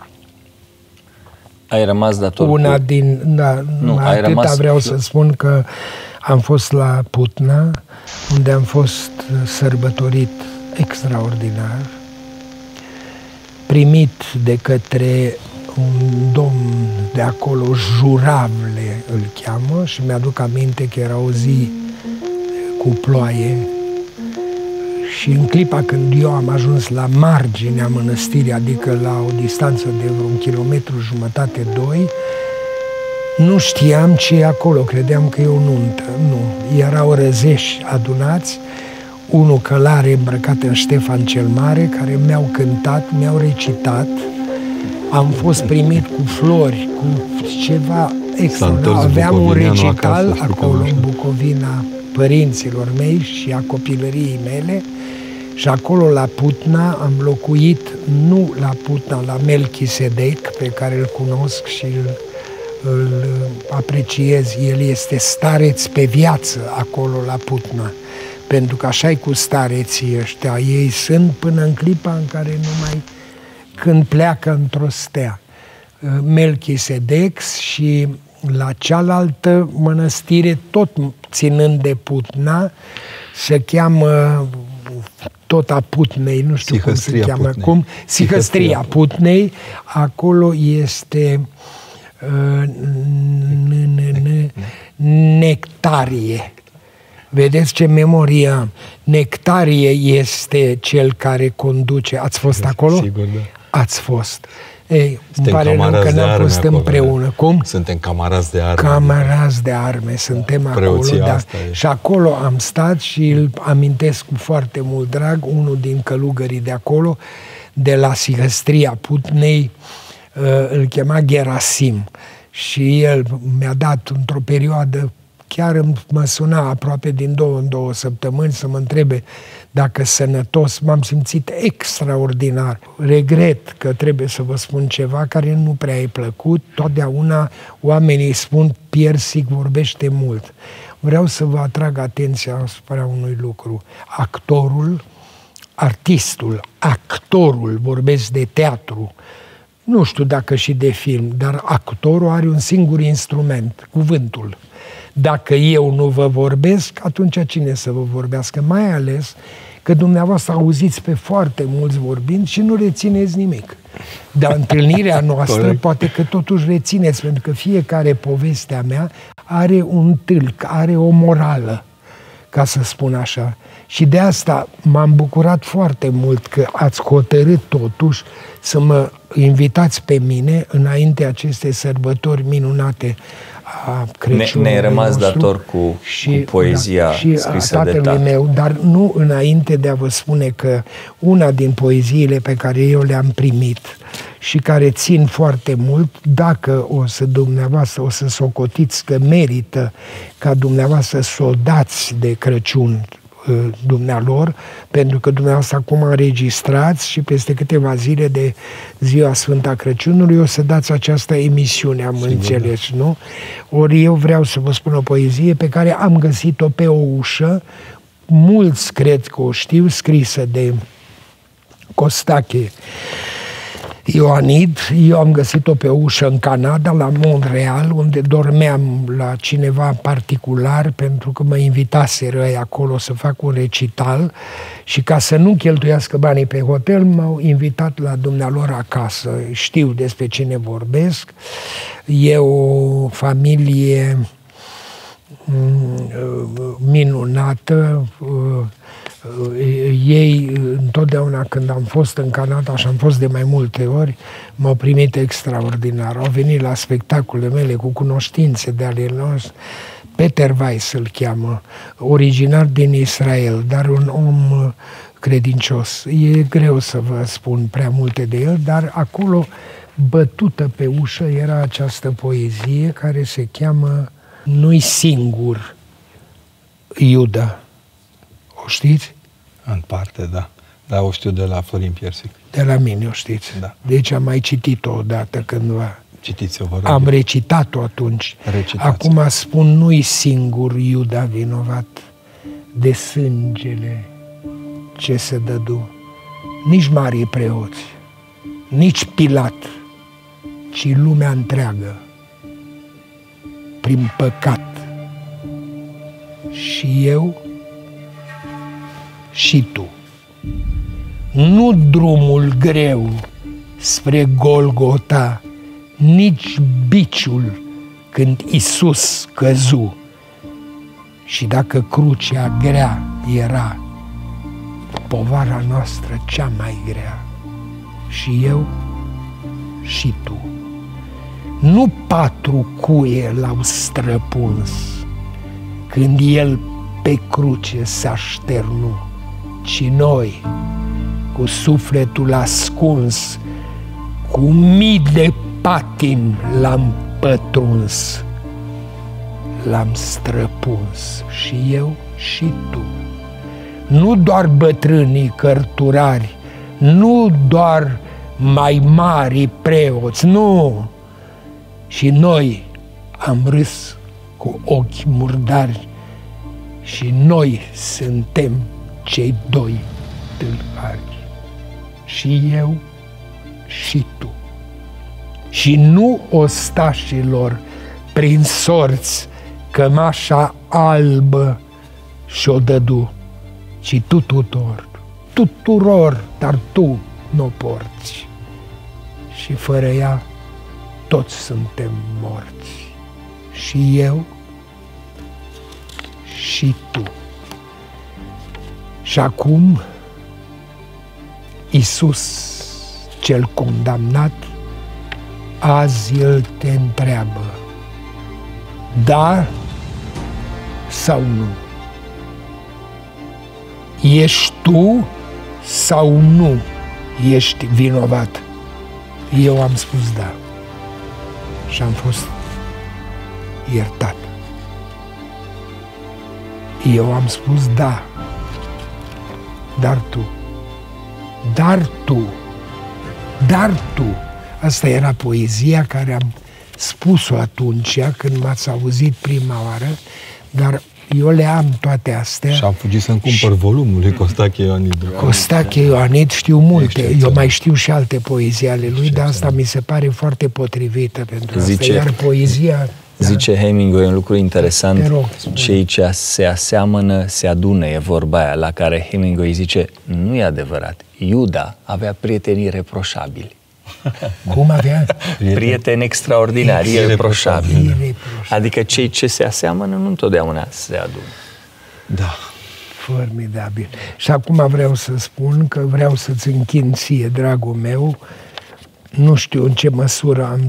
ai rămas dator una din... Da, nu, atâta rămas... vreau să spun că am fost la Putna, unde am fost sărbătorit extraordinar, primit de către un domn de acolo, Juravle îl cheamă, și mi-aduc aminte că era o zi cu ploaie și în clipa când eu am ajuns la marginea mănăstirii, adică la o distanță de vreun 1,5 kilometri, 2, nu știam ce e acolo, credeam că e o nuntă. Nu, erau răzeși adunați, unul călare îmbrăcat în Ștefan cel Mare, care mi-au cântat, mi-au recitat. Am fost primit cu flori, cu ceva extraordinar. Aveam un recital acolo, în Bucovina, părinților mei și a copilăriei mele. Și acolo, la Putna, am locuit, nu la Putna, la Melchisedec, pe care îl cunosc și îl apreciez. El este stareț pe viață acolo, la Putna. Pentru că așa e cu stareții ăștia. Ei sunt până în clipa în care numai când pleacă într-o stea. Melchisedec și la cealaltă mănăstire, tot ținând de Putna, se cheamă tot a Putnei, nu știu cum se cheamă acum, Sihăstria Putnei. Acolo este Nectarie. Vedeți ce memorie am. Nectarie este cel care conduce. Ați fost acolo? Sigur, da. Ați fost. Ei, îmi pare rău că n-am fost împreună. Cum? Suntem camarazi de arme. Camarazi de arme, suntem acolo. Da. Și acolo am stat și îl amintesc cu foarte mult drag, unul din călugării de acolo, de la Sihăstria Putnei, îl chema Gerasim. Și el mi-a dat într-o perioadă, chiar mă suna aproape din 2 în 2 săptămâni să mă întrebe dacă sănătos. M-am simțit extraordinar. Regret că trebuie să vă spun ceva care nu prea e plăcut. Totdeauna oamenii spun Piersic vorbește mult. Vreau să vă atrag atenția asupra unui lucru. Actorul, vorbesc de teatru, nu știu dacă și de film, dar actorul are un singur instrument, cuvântul. Dacă eu nu vă vorbesc, atunci cine să vă vorbească? Mai ales că dumneavoastră auziți pe foarte mulți vorbind și nu rețineți nimic. Dar întâlnirea noastră poate că totuși rețineți, pentru că fiecare povestea mea are un tâlc, are o morală, ca să spun așa. Și de asta m-am bucurat foarte mult că ați hotărât totuși să mă invitați pe mine înainte acestei sărbători minunate a Crăciunului ne-ai rămas dator cu poezia scrisă de tatăl meu, dar nu înainte de a vă spune că una din poeziile pe care eu le-am primit și care țin foarte mult, dacă dumneavoastră o să socotiți că merită ca dumneavoastră să o dați de Crăciun dumnealor, pentru că dumneavoastră acum înregistrați și peste câteva zile de ziua Sfânta Crăciunului o să dați această emisiune, am înțeles, nu? Ori eu vreau să vă spun o poezie pe care am găsit-o pe o ușă, mulți cred că o știu, scrisă de Costache. Ioanid. Eu am găsit-o pe ușă în Canada, la Montreal, unde dormeam la cineva particular, pentru că mă invitaseră ei acolo să fac un recital și ca să nu cheltuiască banii pe hotel, m-au invitat la dumnealor acasă. Știu despre cine vorbesc. E o familie minunată. Ei întotdeauna când am fost în Canada, și am fost de mai multe ori, m-au primit extraordinar. Au venit la spectacolele mele cu cunoștințe de ale noastre. Peter Weiss îl cheamă, originar din Israel, dar un om credincios. E greu să vă spun prea multe de el, dar acolo, bătută pe ușă, era această poezie care se cheamă Nu-i singur Iuda. O știți? În parte, da. Da, o știu de la Florin Piersic. De la mine o știți. Da. Deci am mai citit-o odată cândva. Citiți-o, vă rog. Am recitat-o atunci. Recitați. Acum spun, nu-i singur Iuda vinovat de sângele ce se dădu. Nici marii preoți, nici Pilat, ci lumea întreagă, prin păcat. Și eu și tu. Nu drumul greu spre Golgota, nici biciul când Iisus căzu. Și dacă crucea grea era, povara noastră cea mai grea. Și eu și tu. Nu 4 cuie l-au străpuns când El pe cruce s-a șternu, ci noi, cu sufletul ascuns, cu mii de patim l-am pătruns, l-am străpuns și eu și tu. Nu doar bătrânii cărturari, nu doar mai mari preoți, nu! Și noi am râs cu ochi murdari și noi suntem cei 2 tâlhari. Și eu și tu. Și nu ostașilor prin sorți cămașa albă și-o dădu, ci tuturor, dar tu n-o porți. Și fără ea toți suntem morți. Și eu și tu. Și acum Iisus cel condamnat, azi El te întreabă, da sau nu? Ești tu sau nu ești vinovat? Eu am spus da și am fost iertat. Eu am spus da, dar tu. Asta era poezia care am spus-o atunci când m-ați auzit prima oară, dar eu le am toate astea. Și am fugit să-mi cumpăr volumul lui Costache Ioanid. Costache Ioanid știu multe. Eu mai știu și alte poezii ale lui, dar asta mi se pare foarte potrivită pentru asta. Iar poezia... Zice Hemingway un lucru interesant, cei ce se aseamănă se adună, e vorba aia, la care Hemingway zice, nu e adevărat, Iuda avea prietenii reproșabili. Cum avea? Prieteni extraordinari, irreproșabili. Adică cei ce se aseamănă nu întotdeauna se adună. Da. Formidabil. Și acum vreau să spun că vreau să-ți închin ție, dragul meu, nu știu în ce măsură am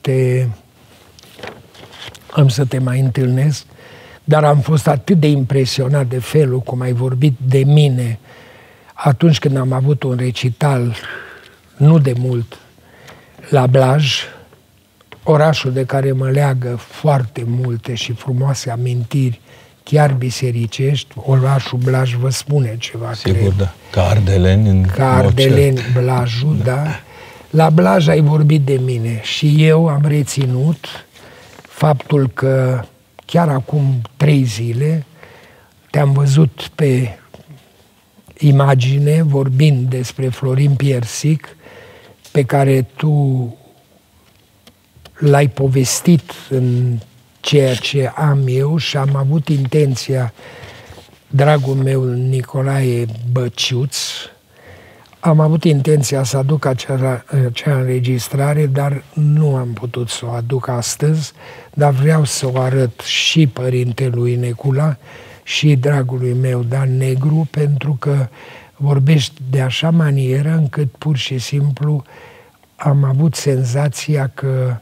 să te mai întâlnesc, dar am fost atât de impresionat de felul cum ai vorbit de mine atunci când am avut un recital, nu de mult, la Blaj, orașul de care mă leagă foarte multe și frumoase amintiri, chiar bisericești. Orașul Blaj vă spune ceva. Sigur, cred. da. Ca Ardeleni. Ca Ardeleni, Blajul, da. La Blaj ai vorbit de mine și eu am reținut faptul că chiar acum 3 zile te-am văzut pe imagine vorbind despre Florin Piersic pe care tu l-ai povestit în ceea ce am eu și am avut intenția, dragul meu Nicolae Băciuț, am avut intenția să aduc acea înregistrare, dar nu am putut să o aduc astăzi, dar vreau să o arăt și părintelui Necula și dragului meu Dan Negru, pentru că vorbești de așa manieră încât pur și simplu am avut senzația că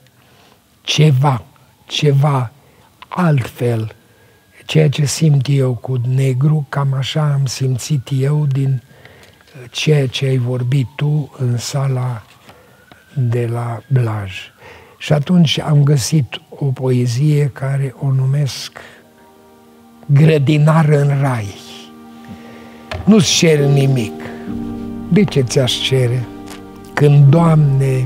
ceva altfel, ceea ce simt eu cu Negru, cam așa am simțit eu din ceea ce ai vorbit tu în sala de la Blaj. Și atunci am găsit o poezie care o numesc Grădinar în rai. Nu-ți cer nimic. De ce ți-aș cere? Când, Doamne,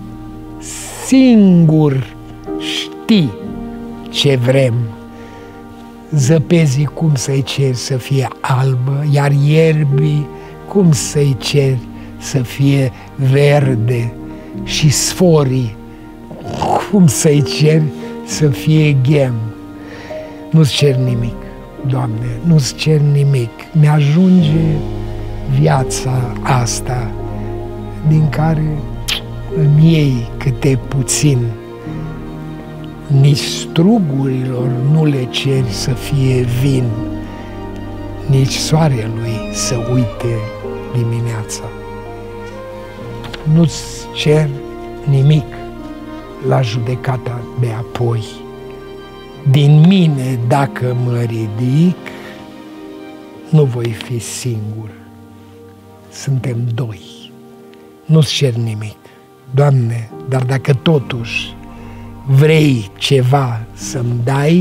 singur știi ce vrem. Zăpezii cum să-i ceri să fie albă, iar ierbii cum să-i ceri să fie verde, și sforii cum să-i ceri să fie ghem. Nu-ți cer nimic, Doamne, nu-ți cer nimic. Mi-ajunge viața asta din care îmi iei câte puțin. Nici strugurilor nu le ceri să fie vin, nici soarelui să uite dimineața. Nu-ți cer nimic la judecata de apoi. Din mine, dacă mă ridic, nu voi fi singur. Suntem doi. Nu-ți cer nimic, Doamne, dar dacă totuși vrei ceva să-mi dai,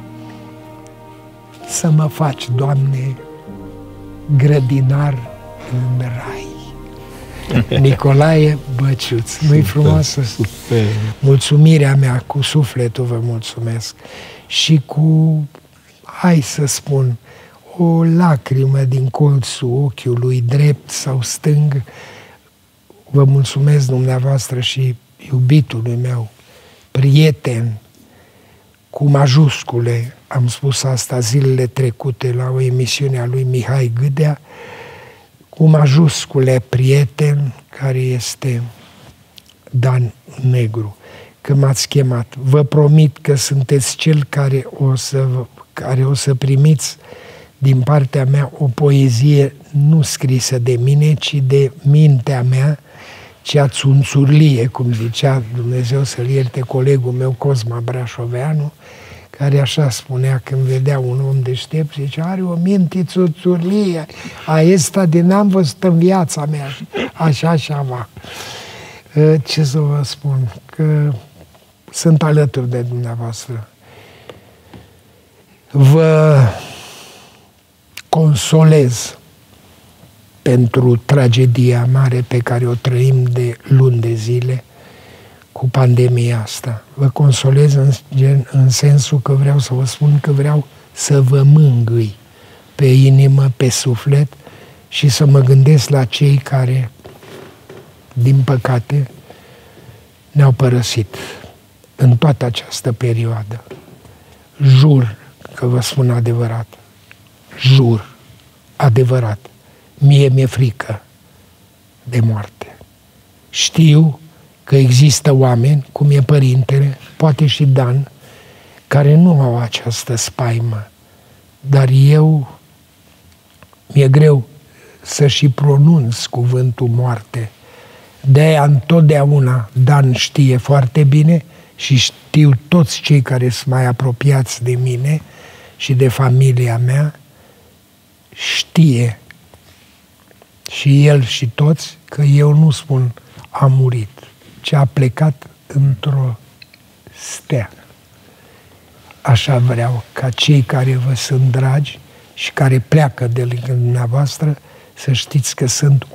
să mă faci, Doamne, grădinar în rai. Nicolae Băciuț. Nu-i frumoasă? Super. Mulțumirea mea, cu sufletul vă mulțumesc. Și cu, hai să spun, o lacrimă din colțul ochiului drept sau stâng, vă mulțumesc dumneavoastră și iubitului meu, prieten, cu majuscule, am spus asta zilele trecute la o emisiune a lui Mihai Gâdea, cu majuscule prieten, care este Dan Negru, că m-ați chemat. Vă promit că sunteți cel care o să primiți din partea mea o poezie nu scrisă de mine, ci de mintea mea, cea țunțurlie, cum zicea, Dumnezeu să-l ierte, colegul meu Cosma Brașoveanu, care așa spunea când vedea un om deștept, zice, are o minte țunțurlie, asta de n-am văzut în viața mea, așa va. Ce să vă spun, că sunt alături de dumneavoastră. Vă consolez pentru tragedia mare pe care o trăim de luni de zile cu pandemia asta. Vă consolez în sensul că vreau să vă spun că vreau să vă mângâi pe inimă, pe suflet și să mă gândesc la cei care, din păcate, ne-au părăsit în toată această perioadă. Jur că vă spun adevărat. Jur, adevărat. Mie mi-e frică de moarte. Știu că există oameni, cum e părintele, poate și Dan, care nu au această spaimă. Dar eu, mi-e greu să și pronunț cuvântul moarte. De-aia întotdeauna Dan știe foarte bine și știu toți cei care sunt mai apropiați de mine și de familia mea, știe și el și toți că eu nu spun a murit, ci a plecat într-o stea. Așa vreau ca cei care vă sunt dragi și care pleacă de lângă dumneavoastră să știți că sunt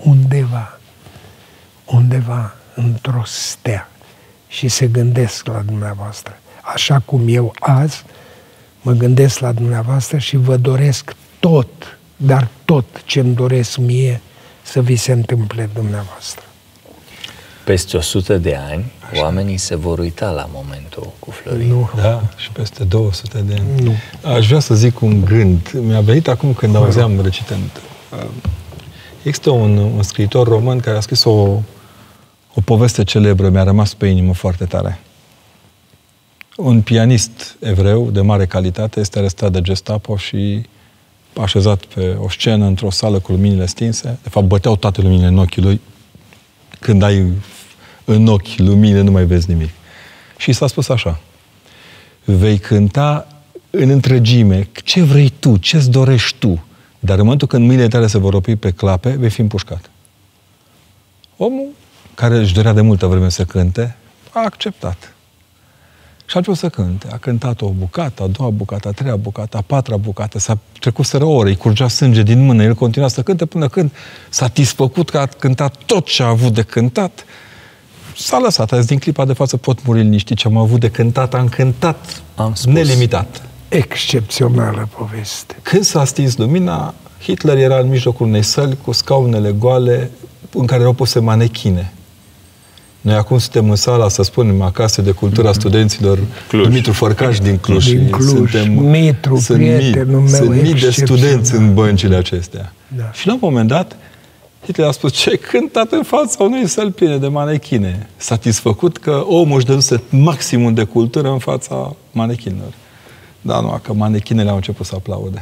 undeva într-o stea și se gândesc la dumneavoastră. Așa cum eu azi mă gândesc la dumneavoastră și vă doresc tot, dar tot ce-mi doresc mie să vi se întâmple dumneavoastră. peste 100 de ani, oamenii se vor uita la momentul cu Florin. Nu. Da, și peste 200 de ani. Nu. Aș vrea să zic un gând. Mi-a venit acum când auzeam recitând. Există un scriitor român care a scris o poveste celebră, mi-a rămas pe inimă foarte tare. Un pianist evreu de mare calitate este arestat de Gestapo și așezat pe o scenă într-o sală cu luminile stinse. De fapt, băteau toate luminile în ochii lui. Când ai în ochi lumine, nu mai vezi nimic. Și s-a spus așa: vei cânta în întregime ce vrei tu, ce-ți dorești tu, dar în momentul când mâinile tale se vor opri pe clape, vei fi împușcat. Omul, care își dorea de multă vreme să cânte, a acceptat. Și a început să cânte. A cântat o bucată, a doua bucată, a treia bucată, a patra bucată, s-a trecuseră ore, îi curgea sânge din mână, el continua să cânte până când, satisfăcut că a cântat tot ce a avut de cântat, s-a lăsat. A zis, din clipa de față pot muri liniștit, ce am avut de cântat, am cântat nelimitat. Excepțională poveste. Când s-a stins lumina, Hitler era în mijlocul unei săli cu scaunele goale în care erau puse manechine. Noi acum suntem în sala, să spunem, acasă de cultura studenților Dumitru Fărcaș din Cluj. Din Cluj, Mitru, prietenul meu. Sunt mii de studenți în băncile acestea. Da. Și la un moment dat, Hitler a spus, ce ai cântat în fața unei săli pline de manechine? Satisfăcut că omul își dăduse maximum de cultură în fața manechinelor. Dar nu, că manechinele au început să aplaude.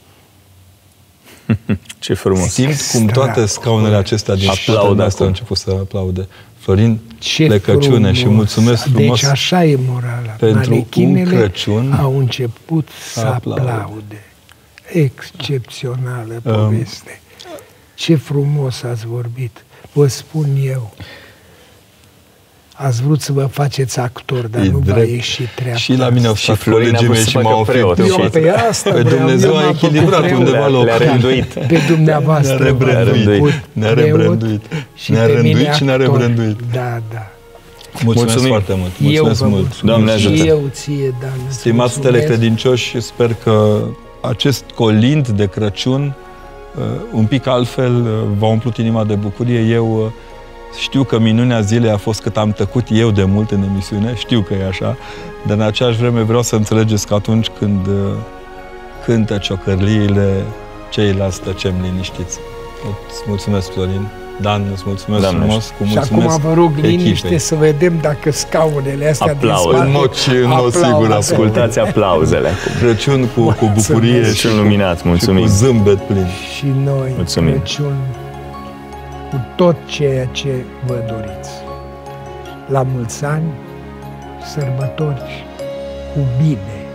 Ce frumos! Simt cum toate scaunele acestea din spatele noastre au început să aplaude. Florin, plecăciune și mulțumesc frumos. Deci așa e morala. Pentru un Crăciun au început să aplaude. Excepțională poveste. Ce frumos ați vorbit. Vă spun eu. Ați vrut să vă faceți actor, dar nu v-a ieșit treaba. Și la mine au stat colegii mei și m-au oprit. Pe asta pe Dumnezeu a echilibrat undeva la le-a rânduit. Pe dumneavoastră ne-a rebrânduit. Ne-a rânduit și ne-a rebrânduit. Da, da. Mulțumesc foarte mult. Mulțumesc mult. Doamne ajută. Și eu ție, Dan. Stimați telecredincioși, sper că acest colind de Crăciun un pic altfel v-a umplut inima de bucurie. Eu știu că minunea zilei a fost cât am tăcut eu de mult în emisiune, știu că e așa, dar în aceeași vreme vreau să înțelegeți că atunci când cântă ciocărliile, ceilalți tăcem liniștiți. Îți mulțumesc, Florin. Dan, îți mulțumesc frumos. Și acum vă rog liniște să vedem dacă scaunele astea din spate în mod sigur. Ascultați aplauzele. Crăciun cu bucurie și luminat. Mulțumim. Și cu zâmbet plin. Și noi, Crăciun cu tot ceea ce vă doriți. La mulți ani, sărbători cu bine.